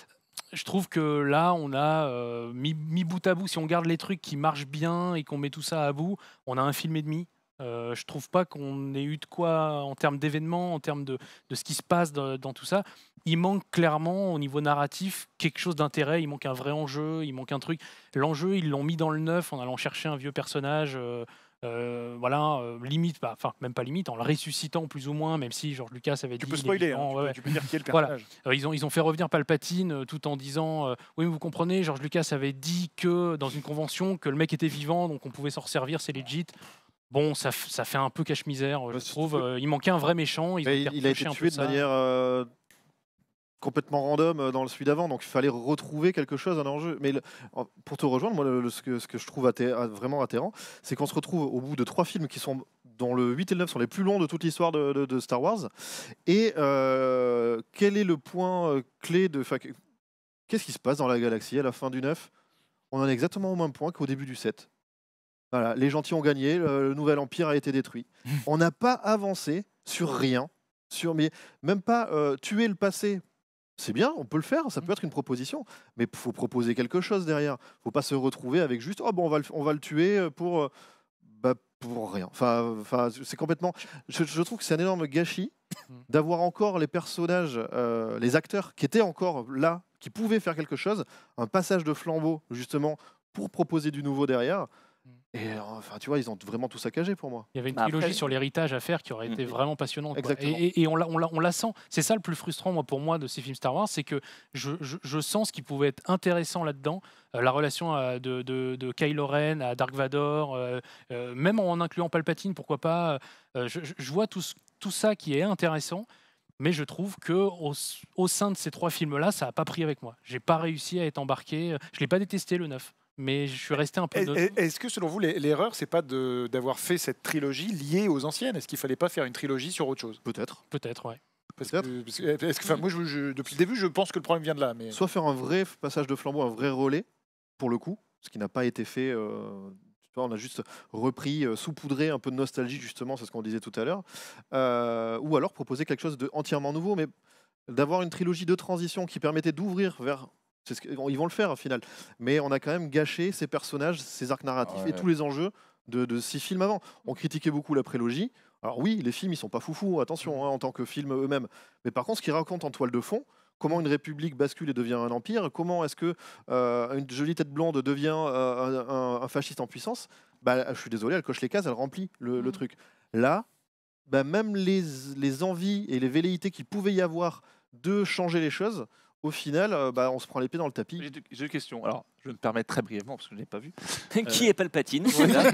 je trouve que là, on a euh, mis, mis bout à bout. Si on garde les trucs qui marchent bien et qu'on met tout ça à bout, on a un film et demi. Euh, je trouve pas qu'on ait eu de quoi en termes d'événements, en termes de, de ce qui se passe dans, dans tout ça. Il manque clairement au niveau narratif quelque chose d'intérêt. Il manque un vrai enjeu, il manque un truc. L'enjeu, ils l'ont mis dans le neuf en allant chercher un vieux personnage. euh, euh, voilà, euh, limite, bah, enfin même pas limite, en le ressuscitant plus ou moins, même si George Lucas avait tu dit. peux il est spoiler, hein, vivant, tu, ouais, peux, ouais. tu peux dire qui est le Voilà. personnage. Euh, ils, ont, ils ont fait revenir Palpatine euh, tout en disant euh, oui, mais vous comprenez, George Lucas avait dit que dans une convention que le mec était vivant, donc on pouvait s'en resservir, c'est legit. Bon, ça, f- ça fait un peu cache-misère, je Ouais, trouve. surtout Euh, il manquait un vrai méchant. Ils ont Mais il, il a retouché été un peu tué de ça. manière euh, complètement random euh, dans le celui d'avant, donc il fallait retrouver quelque chose, un enjeu. Mais le- en- pour te rejoindre, moi, le- le- ce, que, ce que je trouve atté- ah, vraiment atterrant, c'est qu'on se retrouve au bout de trois films qui sont, dont le huit et le neuf sont les plus longs de toute l'histoire de, de- de Star Wars. Et euh, quel est le point euh, clé de... 'fin, Qu'est-ce qui se passe dans la galaxie à la fin du neuf? On en est exactement au même point qu'au début du sept. Voilà, les gentils ont gagné, le, le nouvel empire a été détruit. On n'a pas avancé sur rien, sur mais même pas euh, tuer le passé. C'est bien, on peut le faire, ça peut être une proposition, mais il faut proposer quelque chose derrière. Faut pas se retrouver avec juste oh bon on va le, on va le tuer pour euh, bah, pour rien. Enfin, enfin c'est complètement. Je, je trouve que c'est un énorme gâchis d'avoir encore les personnages, euh, les acteurs qui étaient encore là, qui pouvaient faire quelque chose, un passage de flambeau justement pour proposer du nouveau derrière. Et euh, enfin, tu vois, ils ont vraiment tout saccagé pour moi. Il y avait une Bah, trilogie après- sur l'héritage à faire qui aurait été Mhm. vraiment passionnante. quoi. Exactement. Et, et- et on, la, on, la, on la sent. C'est ça le plus frustrant moi, pour moi de ces films Star Wars, c'est que je, je, je sens ce qui pouvait être intéressant là-dedans. Euh, la relation euh, de, de, de Kylo Ren à Dark Vador, euh, euh, même en incluant Palpatine, pourquoi pas. euh, je, je- je vois tout, ce- tout ça qui est intéressant. Mais je trouve que au, au sein de ces trois films-là, ça n'a pas pris avec moi. J'ai pas réussi à être embarqué. Je l'ai pas détesté le neuf, mais je suis resté un peu. Est- neutre. est- Est-ce que selon vous, l'e- l'erreur, c'est pas de- d'avoir fait cette trilogie liée aux anciennes? Est-ce qu'il fallait pas faire une trilogie sur autre chose? Peut-être. Peut-être, ouais. Parce que, parce que- est-ce que- enfin, moi, je- je- depuis le début, je pense que le problème vient de là. Mais... Soit faire un vrai passage de flambeau, un vrai relais, pour le coup, ce qui n'a pas été fait. euh, tu vois, on a juste repris, euh, saupoudré un peu de nostalgie, justement, c'est ce qu'on disait tout à l'heure. Euh, ou alors proposer quelque chose de entièrement nouveau, mais d'avoir une trilogie de transition qui permettait d'ouvrir vers. C'est ce que- ils vont le faire au final. Mais on a quand même gâché ces personnages, ces arcs narratifs Ouais. et tous les enjeux de, de six films avant. On critiquait beaucoup la prélogie. Alors oui, les films, ils sont pas foufous, attention, hein, en tant que films eux-mêmes. Mais par contre, ce qu'ils racontent en toile de fond, comment une république bascule et devient un empire, comment est-ce que euh, une jolie tête blonde devient euh, un, un- un fasciste en puissance, bah, je suis désolé, elle coche les cases, elle remplit le, le Mm. truc. Là, bah, même les, les envies et les velléités qu'il pouvait y avoir de changer les choses, au final, euh, bah, on se prend les pieds dans le tapis. J'ai deux, j'ai deux questions. Alors, je vais me permettre très brièvement parce que je n'ai pas vu. Qui est Palpatine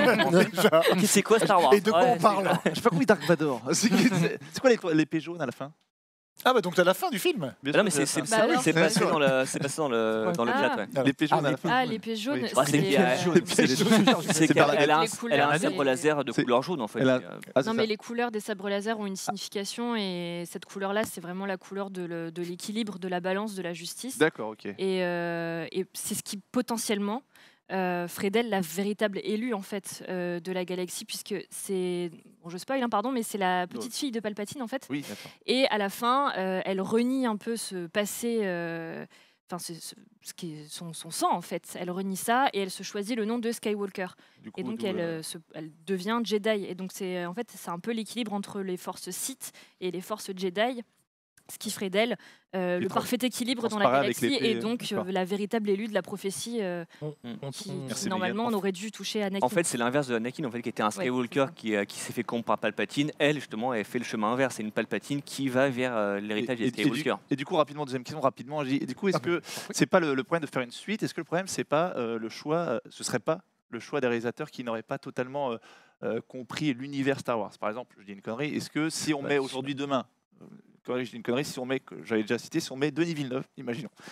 Déjà. Qui c'est quoi Star Wars Et de quoi Ouais, on parle? Je sais pas compris Dark Vador. C'est c'est- c'est quoi les- l'épée jaune à la fin? Ah bah donc t'as la fin du film. Bien Ah non, mais sûr, c'est c'est c'est- Bah c'est- alors, c'est c'est passé sûr. dans le, c'est passé dans le, dans le Ah. chat. Ouais. la- l'épée jaune à la fin. Ah, l'épée jaune, Oui. Ah, c'est c'est qu'il y a- euh, c'est C'est qu'elle par la elle a un, les couleurs, elle a un c'est- sabre laser de c'est- couleur jaune en fait. Elle a- Euh, Ah, c'est non, mais ça. les couleurs des sabres laser ont une signification et cette couleur-là, c'est vraiment la couleur de le- de l'équilibre, de la balance, de la justice. D'accord, ok. Et, euh, et c'est ce qui potentiellement euh, ferait d'elle la véritable élue en fait euh, de la galaxie, puisque c'est, bon, je spoil, hein, pardon, mais c'est la petite fille de Palpatine en fait. Oui, d'accord. Et à la fin, euh, elle renie un peu ce passé. euh, Enfin, c'est ce, ce qui est son, son sang en fait. Elle renie ça et elle se choisit le nom de Skywalker. Du coup, Et donc d'où, elle, euh, euh, se- elle devient Jedi. Et donc c'est en fait c'est un peu l'équilibre entre les forces Sith et les forces Jedi, ce qui ferait d'elle euh, Et le trans- parfait équilibre dans la transparaît avec galaxie l'épée, et donc d'accord. euh, la véritable élue de la prophétie euh, On- on- qui, on- qui, Merci, normalement Mégane. on aurait dû toucher Anakin. En fait, c'est l'inverse de Anakin, en fait, qui était un Ouais, Skywalker c'est ça. qui, euh, qui s'est fait corrompre par Palpatine. Elle, justement, elle fait le chemin inverse. C'est une Palpatine qui va vers euh, l'héritage Et, et- des et du, Skywalker. et du coup, rapidement, deuxième question, rapidement. j'ai- Et du coup, est-ce Ah, que c'est pas le, le problème de faire une suite? Est-ce que le problème, c'est pas euh, le choix, euh, ce serait pas le choix des réalisateurs qui n'auraient pas totalement euh, euh, compris l'univers Star Wars? Par exemple, je dis une connerie. Est-ce que si on Bah, met si. aujourd'hui, demain, euh, connerie, je dis une connerie, si on met, que j'avais déjà cité, si on met Denis Villeneuve, imaginons,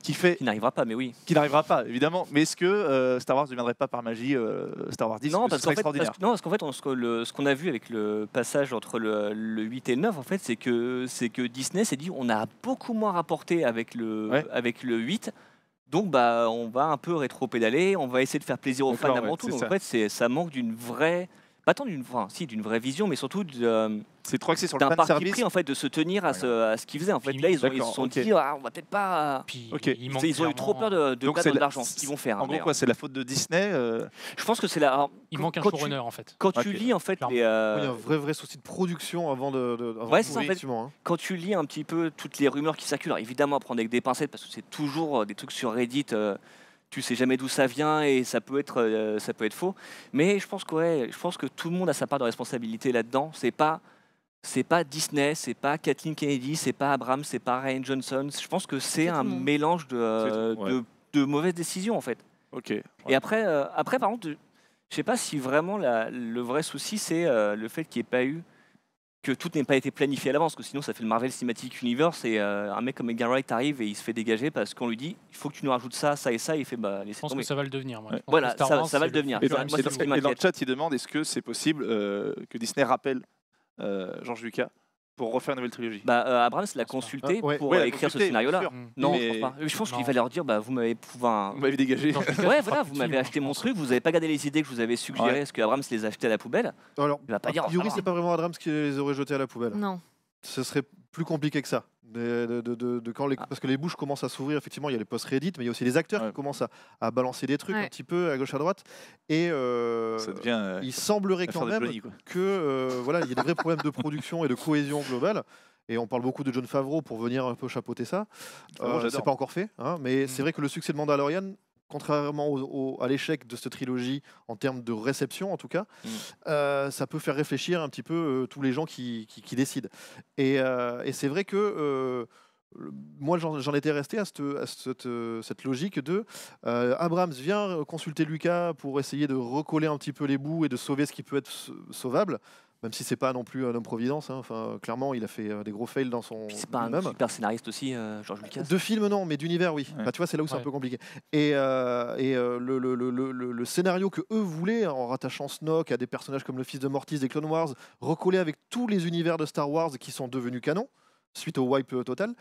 qui fait, Qui n'arrivera pas, mais oui. qui n'arrivera pas évidemment. Mais est-ce que euh, Star Wars ne deviendrait pas par magie euh, Star Wars dix? Non, Ce parce serait qu'en fait, parce extraordinaire. que- non, parce qu'en fait, on- ce que le- ce qu'on a vu avec le passage entre le, le huit et le neuf, en fait, c'est que, c'est que Disney s'est dit on a beaucoup moins rapporté avec le, Ouais. avec le huit, donc bah, on va un peu rétro-pédaler, on va essayer de faire plaisir aux fans D'accord, avant ouais, tout. c'est Donc ça. en fait, c'est- ça manque d'une vraie. Pas tant d'une enfin, si, d'une vraie vision, mais surtout de, euh, C'est trop axé sur le d'un fan parti service. pris en fait de se tenir à ce, à ce qu'ils faisaient. En fait, Puis- là, ils, ont, ils se D'accord, sont ok. dit ah, on va peut-être pas. Puis Ok. il manque Ils ont eu trop peur clairement- de, de Donc perdre c'est de la- l'argent, ce qu'ils vont faire. En hein, gros, d'ailleurs. quoi, c'est la faute de Disney. euh, Je pense que c'est la. alors, Il quand- manque un quand tu- showrunner en fait. Quand tu Ok. lis en fait Clairement. les. euh, Oui, il y a un vrai, vrai souci de production avant de. de avant Ouais, tout, c'est ça, en fait. effectivement, hein. quand tu lis un petit peu toutes les rumeurs qui circulent, alors évidemment à prendre avec des pincettes parce que c'est toujours euh, des trucs sur Reddit, euh, tu sais jamais d'où ça vient et ça peut être euh, ça peut être faux. Mais je pense que ouais, je pense que tout le monde a sa part de responsabilité là-dedans. C'est pas c'est pas Disney, c'est pas Kathleen Kennedy, c'est pas Abrams, c'est pas Ryan Johnson. Je pense que c'est C'est tout un le monde. mélange de, euh, C'est tout, ouais. de de mauvaises décisions en fait. Ok. Et après euh, après par contre, je sais pas si vraiment la- le vrai souci c'est euh, le fait qu'il n'y ait pas eu que tout n'ait pas été planifié à l'avance, parce que sinon ça fait le Marvel Cinematic Universe et euh, un mec comme Edgar Wright arrive et il se fait dégager parce qu'on lui dit il faut que tu nous rajoutes ça, ça et ça, et il fait bah Je laissez pense tomber. que ça va le devenir. moi. Je Ouais. pense Voilà, que Star ça- Wars, ça va c'est le devenir. Et Ça, dans, moi, et c'est ce qui dans- et dans le m'inquiète. chat, il demande est-ce que c'est possible euh, que Disney rappelle euh, George Lucas pour refaire une nouvelle trilogie? Bah, euh, Abrams l'a pense pas. consulté Ah, ouais. pour Ouais, euh, la écrire ce consulter, scénario-là. bien sûr. Mm. Non, Mais- je pense pas. Je pense qu'il Non. va leur dire bah vous m'avez enfin, Vous m'avez dégagé. George Lucas, ouais, il fera voilà, plus vous de m'avez films, acheté je mon pense. truc, vous avez pas gardé les idées que je vous avais suggérées, Ouais. parce que Abrams les a achetées à la poubelle. Alors, Il va pas dire, a priori, ah, c'est pas vraiment Abrams qui les aurait jetés à la poubelle. Non. Ce serait plus compliqué que ça. De, de- de- de- de quand les- Ah. Parce que les bouches commencent à s'ouvrir, effectivement, il y a les posts Reddit, mais il y a aussi les acteurs Ouais. qui commencent à, à balancer des trucs Ouais. un petit peu à gauche à droite. Et euh, Ça devient. euh, il semblerait l'affaire quand de même Johnny, quoi. que euh, voilà, il y a des vrais problèmes de production et de cohésion globale. Et on parle beaucoup de Jon Favreau pour venir un peu chapeauter ça. Favreau, Euh, j'adore. c'est pas encore fait, hein, mais Mm. c'est vrai que le succès de Mandalorian, contrairement au- au- à l'échec de cette trilogie en termes de réception en tout cas, Mm. euh, ça peut faire réfléchir un petit peu euh, tous les gens qui, qui- qui décident. Et, euh, et c'est vrai que euh, le- moi j'en j'en étais resté à cette, à cette, euh, cette logique de euh, Abrams vient consulter Lucas pour essayer de recoller un petit peu les bouts et de sauver ce qui peut être sau- sauvable. Même si c'est pas non plus un homme providence, hein. Enfin, clairement, il a fait euh, des gros fails dans son Puis c'est pas un même. super scénariste aussi, euh, George Lucas. De films, non, mais d'univers, oui. Ouais. Bah, tu vois, c'est là où c'est un Ouais. peu compliqué. Et, euh, et euh, le, le- le- le- le- le scénario que eux voulaient, en rattachant Snoke à des personnages comme le fils de Mortis des Clone Wars, recollé avec tous les univers de Star Wars qui sont devenus canon, suite au wipe euh, total,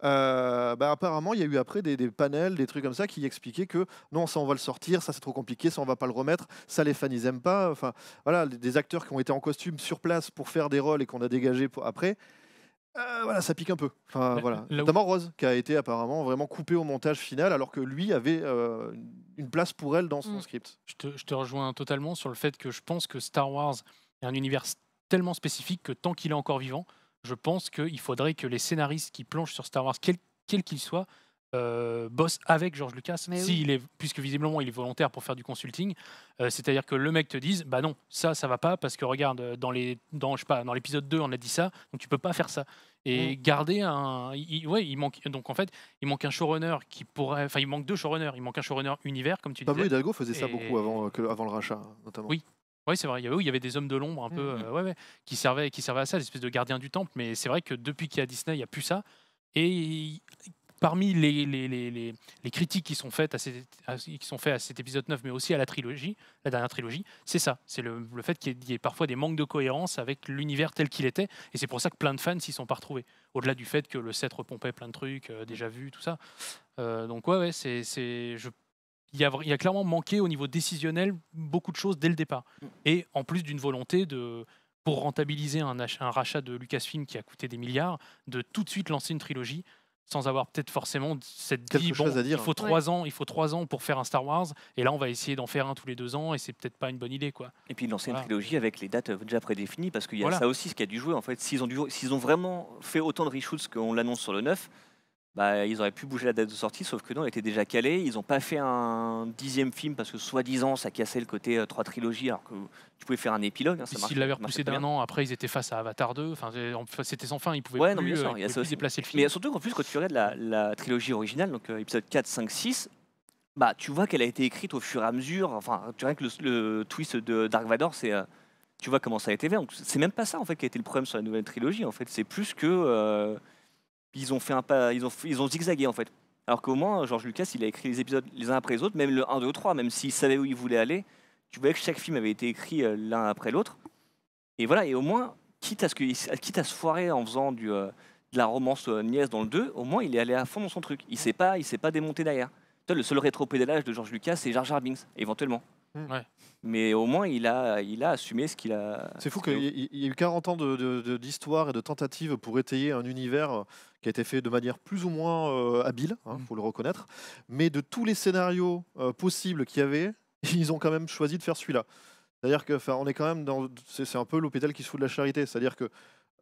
euh, bah, apparemment, il y a eu après des, des panels, des trucs comme ça qui expliquaient que non, ça on va le sortir, ça c'est trop compliqué, ça on va pas le remettre, ça les fans ils aiment pas. Enfin, voilà, des acteurs qui ont été en costume sur place pour faire des rôles et qu'on a dégagés pour- après. Euh, voilà, ça pique un peu. Enfin, Là- voilà. là où- Notamment Rose, qui a été apparemment vraiment coupée au montage final, alors que lui avait euh, une place pour elle dans son Mm. script. Je te, je te rejoins totalement sur le fait que je pense que Star Wars est un univers s- tellement spécifique que tant qu'il est encore vivant, je pense qu'il faudrait que les scénaristes qui plongent sur Star Wars, quel quel qu'il soit, euh, bossent avec George Lucas, Mais oui. s'il est, puisque visiblement il est volontaire pour faire du consulting. Euh, C'est-à-dire que le mec te dise, bah non, ça, ça va pas, parce que regarde, euh, dans les, dans, je sais pas, dans l'épisode deux, on a dit ça, donc tu peux pas faire ça. Et garder un, il, il- ouais, il manque, donc en fait, il manque un showrunner qui pourrait, enfin, il manque deux showrunners, il manque un showrunner univers, comme tu Pablo disais. Hidalgo faisait ça Et- beaucoup avant, euh, que, avant le rachat, notamment. Oui. Oui, c'est vrai. Il y avait, oui, il y avait des hommes de l'ombre un peu, Mhm. euh, ouais, ouais, qui servaient, qui servaient à ça, des espèces de gardiens du temple. Mais c'est vrai que depuis qu'il y a Disney, il n'y a plus ça. Et il- parmi les, les, les, les- les critiques qui sont faites à, cet, à- qui sont faites à cet épisode neuf, mais aussi à la trilogie, la dernière trilogie, c'est ça. C'est le, le fait qu'il y, ait- il y ait parfois des manques de cohérence avec l'univers tel qu'il était. Et c'est pour ça que plein de fans s'y sont pas retrouvés. Au-delà du fait que le set repompait plein de trucs, euh, déjà vus, tout ça. Euh, donc ouais, ouais, c'est, c'est, je il y, a, vra- il y a clairement manqué au niveau décisionnel beaucoup de choses dès le départ. Et en plus d'une volonté de, pour rentabiliser un, ach- un rachat de Lucasfilm qui a coûté des milliards, de tout de suite lancer une trilogie sans avoir peut-être forcément cette Quelque dit, bon, chose à dire. il faut trois ans, il faut trois ans pour faire un Star Wars, et là on va essayer d'en faire un tous les deux ans, et c'est peut-être pas une bonne idée, quoi. Et puis de lancer Voilà. une trilogie avec les dates euh, déjà prédéfinies, parce qu'il y a Voilà. ça aussi, ce qui a dû jouer. En fait, s'ils ont, dû- s'ils ont vraiment fait autant de reshoots qu'on l'annonce sur le neuf, bah, ils auraient pu bouger la date de sortie, sauf que non, elle était déjà calée. Ils n'ont pas fait un dixième film parce que soi-disant ça cassait le côté euh, trois trilogies, alors que tu pouvais faire un épilogue. hein, ça Puis marche- s'ils l'avaient ça marchait repoussé très d'un bien. an, après ils étaient face à Avatar deux, enfin c'est- enfin, c'était sans fin, ils pouvaient Ouais, non, plus, bien sûr, euh, il ils y a pouvaient ça plus aussi. déplacer le film. Mais surtout qu'en plus, quand tu regardes la, la trilogie originale, donc euh, épisode quatre, cinq, six, bah, tu vois qu'elle a été écrite au fur et à mesure. Enfin, tu vois que le, le twist de Dark Vador, c'est. euh, tu vois comment ça a été fait. Donc, c'est même pas ça en fait qui a été le problème sur la nouvelle trilogie. En fait, c'est plus que. euh, ils ont fait un pas. Ils ont, ils ont zigzagué en fait. Alors qu'au moins, George Lucas, il a écrit les épisodes les uns après les autres, même le un, deux, trois, même s'il savait où il voulait aller. Tu voyais que chaque film avait été écrit euh, l'un après l'autre. Et voilà, et au moins, quitte à, ce que, quitte à se foirer en faisant du, euh, de la romance euh, niaise dans le deux, au moins, il est allé à fond dans son truc. Il ne s'est pas, il s'est pas démonté derrière. Tu vois, le seul rétro-pédalage de George Lucas, c'est Jar Jar Binks, éventuellement. Ouais. Mais au moins, il a, il a assumé ce qu'il a... C'est fou ce qu'il a- qu'il y il y a eu quarante ans de- de- de- d'histoire et de tentatives pour étayer un univers euh, qui a été fait de manière plus ou moins euh, habile, il faut le reconnaître. Mais de tous les scénarios euh, possibles qu'il y avait, ils ont quand même choisi de faire celui-là. C'est-à-dire que, enfin, on est quand même dans, c'est c'est un peu l'hôpital qui se fout de la charité. C'est-à-dire que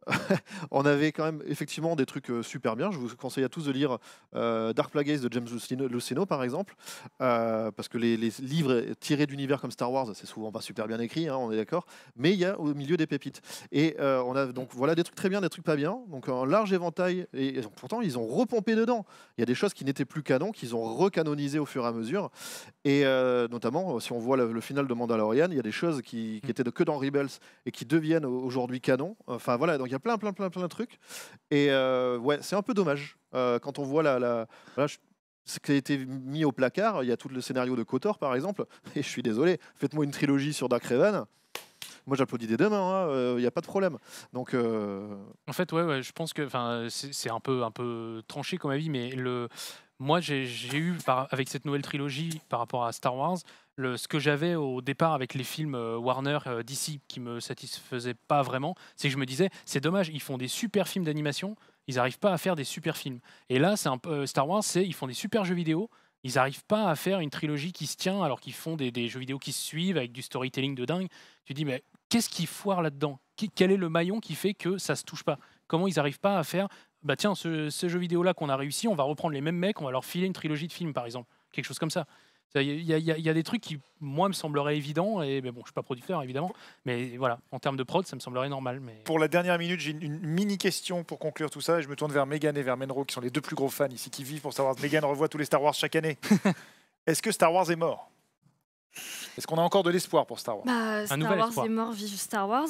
on avait quand même effectivement des trucs euh, super bien. Je vous conseille à tous de lire euh, Dark Plagueis de James Luceno, Luceno, par exemple, euh, parce que les, les livres tirés d'univers comme Star Wars, c'est souvent pas super bien écrit, hein, on est d'accord, mais il y a au milieu des pépites. Et euh, on a donc voilà des trucs très bien, des trucs pas bien, donc un large éventail. Et, et pourtant ils ont repompé dedans. Il y a des choses qui n'étaient plus canon, qu'ils ont recanonisées au fur et à mesure. Et euh, notamment, si on voit le, le final de Mandalorian, il y a des choses qui, qui étaient de que dans Rebels et qui deviennent aujourd'hui canon. Enfin voilà, donc il y a plein, plein, plein, plein de trucs. Et euh, ouais, c'est un peu dommage euh, quand on voit la, la voilà, je- ce qui a été mis au placard. Il y a tout le scénario de KOTOR, par exemple. Et je suis désolé, faites-moi une trilogie sur Dark Revan. Moi, j'applaudis des deux mains. Il n'y a pas de problème. Donc, euh, En fait, ouais, ouais, je pense que, enfin, c'est c'est un peu, un peu tranché comme avis, mais le, moi, j'ai j'ai eu par- avec cette nouvelle trilogie par rapport à Star Wars, le, ce que j'avais au départ avec les films euh, Warner, euh, D C, qui me satisfaisaient pas vraiment, c'est que je me disais, c'est dommage, ils font des super films d'animation, ils n'arrivent pas à faire des super films. Et là, c'est un peu euh, Star Wars, c'est ils font des super jeux vidéo. Ils n'arrivent pas à faire une trilogie qui se tient alors qu'ils font des, des jeux vidéo qui se suivent avec du storytelling de dingue. Tu te dis, mais qu'est-ce qui foire là-dedans? Qui- Quel est le maillon qui fait que ça se touche pas? Comment ils n'arrivent pas à faire, bah tiens, ce, ce jeu vidéo-là qu'on a réussi, on va reprendre les mêmes mecs, on va leur filer une trilogie de films, par exemple. Quelque chose comme ça. Il y, a- il y a- il y a des trucs qui, moi, me sembleraient évidents. Et mais bon, je suis pas producteur, évidemment. Mais voilà, en termes de prod, ça me semblerait normal. Mais... Pour la dernière minute, j'ai une, une mini question pour conclure tout ça. Et je me tourne vers Megan et vers Menro, qui sont les deux plus gros fans ici, qui vivent pour Star Wars. Megan revoit tous les Star Wars chaque année. Est-ce que Star Wars est mort? Est-ce qu'on a encore de l'espoir pour Star Wars? Bah, Star nouvel Wars espoir. est mort, vive Star Wars.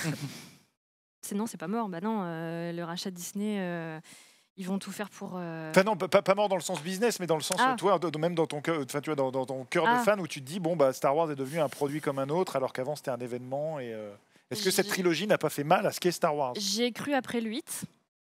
c'est non, c'est pas mort. Bah non, euh, le rachat de Disney, euh, ils vont tout faire pour. euh, Enfin non, pas, pas mort dans le sens business, mais dans le sens, Ah. euh, toi, de- même dans ton cœur, enfin, tu vois, dans, dans ton cœur Ah. de fan, où tu te dis, bon, bah, Star Wars est devenu un produit comme un autre, alors qu'avant c'était un événement. Et euh, est-ce que cette J'ai- trilogie n'a pas fait mal à ce qu'est Star Wars? J'y ai cru après le huit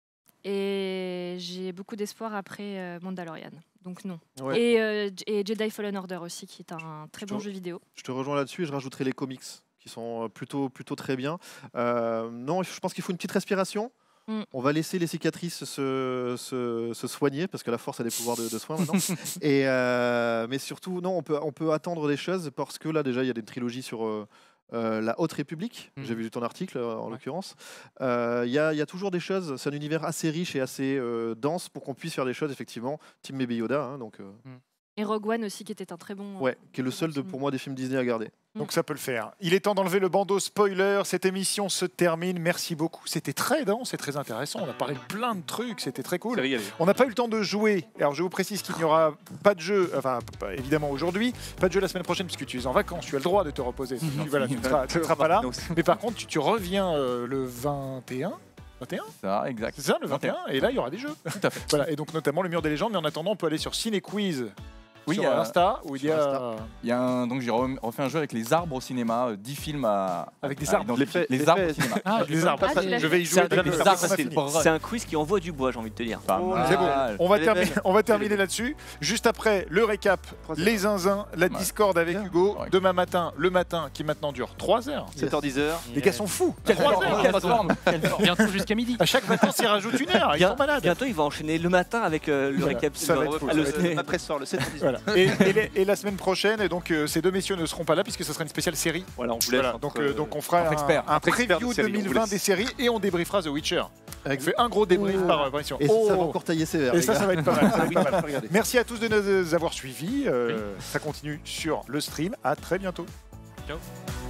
et j'ai beaucoup d'espoir après euh, Mandalorian. Donc non. Ouais. Et, euh, J- et Jedi Fallen Order aussi, qui est un très Je bon te- jeu vidéo. je te rejoins là-dessus et je rajouterai les comics qui sont euh, plutôt, plutôt très bien. Euh, non, je pense qu'il faut une petite respiration. Mm. On va laisser les cicatrices se, se, se soigner parce que la force a des pouvoirs de, de soin maintenant. Et, euh, mais surtout, non, on peut, on peut attendre des choses parce que là, déjà, il y a des trilogies sur euh, euh, la Haute République. Mm. J'ai vu ton article euh, en Ouais. l'occurrence. Euh, Il y, a, il y a toujours des choses. C'est un univers assez riche et assez euh, dense pour qu'on puisse faire des choses, effectivement. Team Baby Yoda, hein, donc, euh, Et Rogue One aussi, qui était un très bon. ouais, qui est le seul de, pour moi des films Disney à garder. Donc ça peut le faire. Il est temps d'enlever le bandeau spoiler. Cette émission se termine. Merci beaucoup. C'était très dense et très intéressant. On a parlé de plein de trucs. C'était très cool. On n'a pas eu le temps de jouer. Alors je vous précise qu'il n'y aura pas de jeu, enfin pas- évidemment aujourd'hui, pas de jeu la semaine prochaine puisque tu es en vacances. Tu as le droit de te reposer. Tu, voilà, tu ne seras, tu ne seras pas là. Mais par contre, tu, tu reviens euh, le vingt et un. vingt et un Ça, exact. C'est ça, le vingt et un. Et là, il y aura des jeux. Tout à fait. Voilà. Et donc notamment le mur des légendes. Mais en attendant, on peut aller sur Cinequiz. Oui, sur euh, Insta où il y sur a Il y a un, donc j'ai re- refait un jeu avec les arbres au cinéma, euh, dix films à Avec des à arbres. identifier. Les Les, faits- arbres les au cinéma. Ah, je les l'ai arbres. Ah, tu l'as Je vais y C'est jouer. un, dès que c'est ça un- sera fini. c'est un quiz qui envoie du bois, j'ai envie de te dire. Pas mal. C'est bon. On va, Les terminer, belles. on va terminer là-dessus. Juste après, le récap, Trois les zinzins, la Ouais. Discord avec Bien. Hugo. Ouais. Demain matin, le matin qui maintenant dure trois heures. sept heures dix heures. Les gars sont fous. Quelle trois forme, heures. quelle forme. Bientôt jusqu'à midi. À chaque vacances, ils rajoutent une heure. Ils Bien- sont malades. Bientôt, il va enchaîner le matin avec euh, le Voilà. récap. Ça va le- être fou, ah, ça le- va être fou. Après ce soir, le sept heures dix. Voilà. Et, et les- et la semaine prochaine, et donc euh, ces deux messieurs ne seront pas là puisque ce sera une spéciale série. Voilà, on vous laisse. Voilà, entre, donc, euh, donc on fera entre un, experts. un Entre experts de preview séries, on vous deux mille vingt laisse. des séries et on débriefera The Witcher. On Avec- fait un gros débrief Oh. par euh, par émission. Et ça va Oh. encore tailler sévère. Et les ça, gars. ça va être pas mal. ça va être pas mal. Regardez. Merci à tous de nous avoir suivis. Euh, Ça continue sur le stream. À très bientôt. Ciao.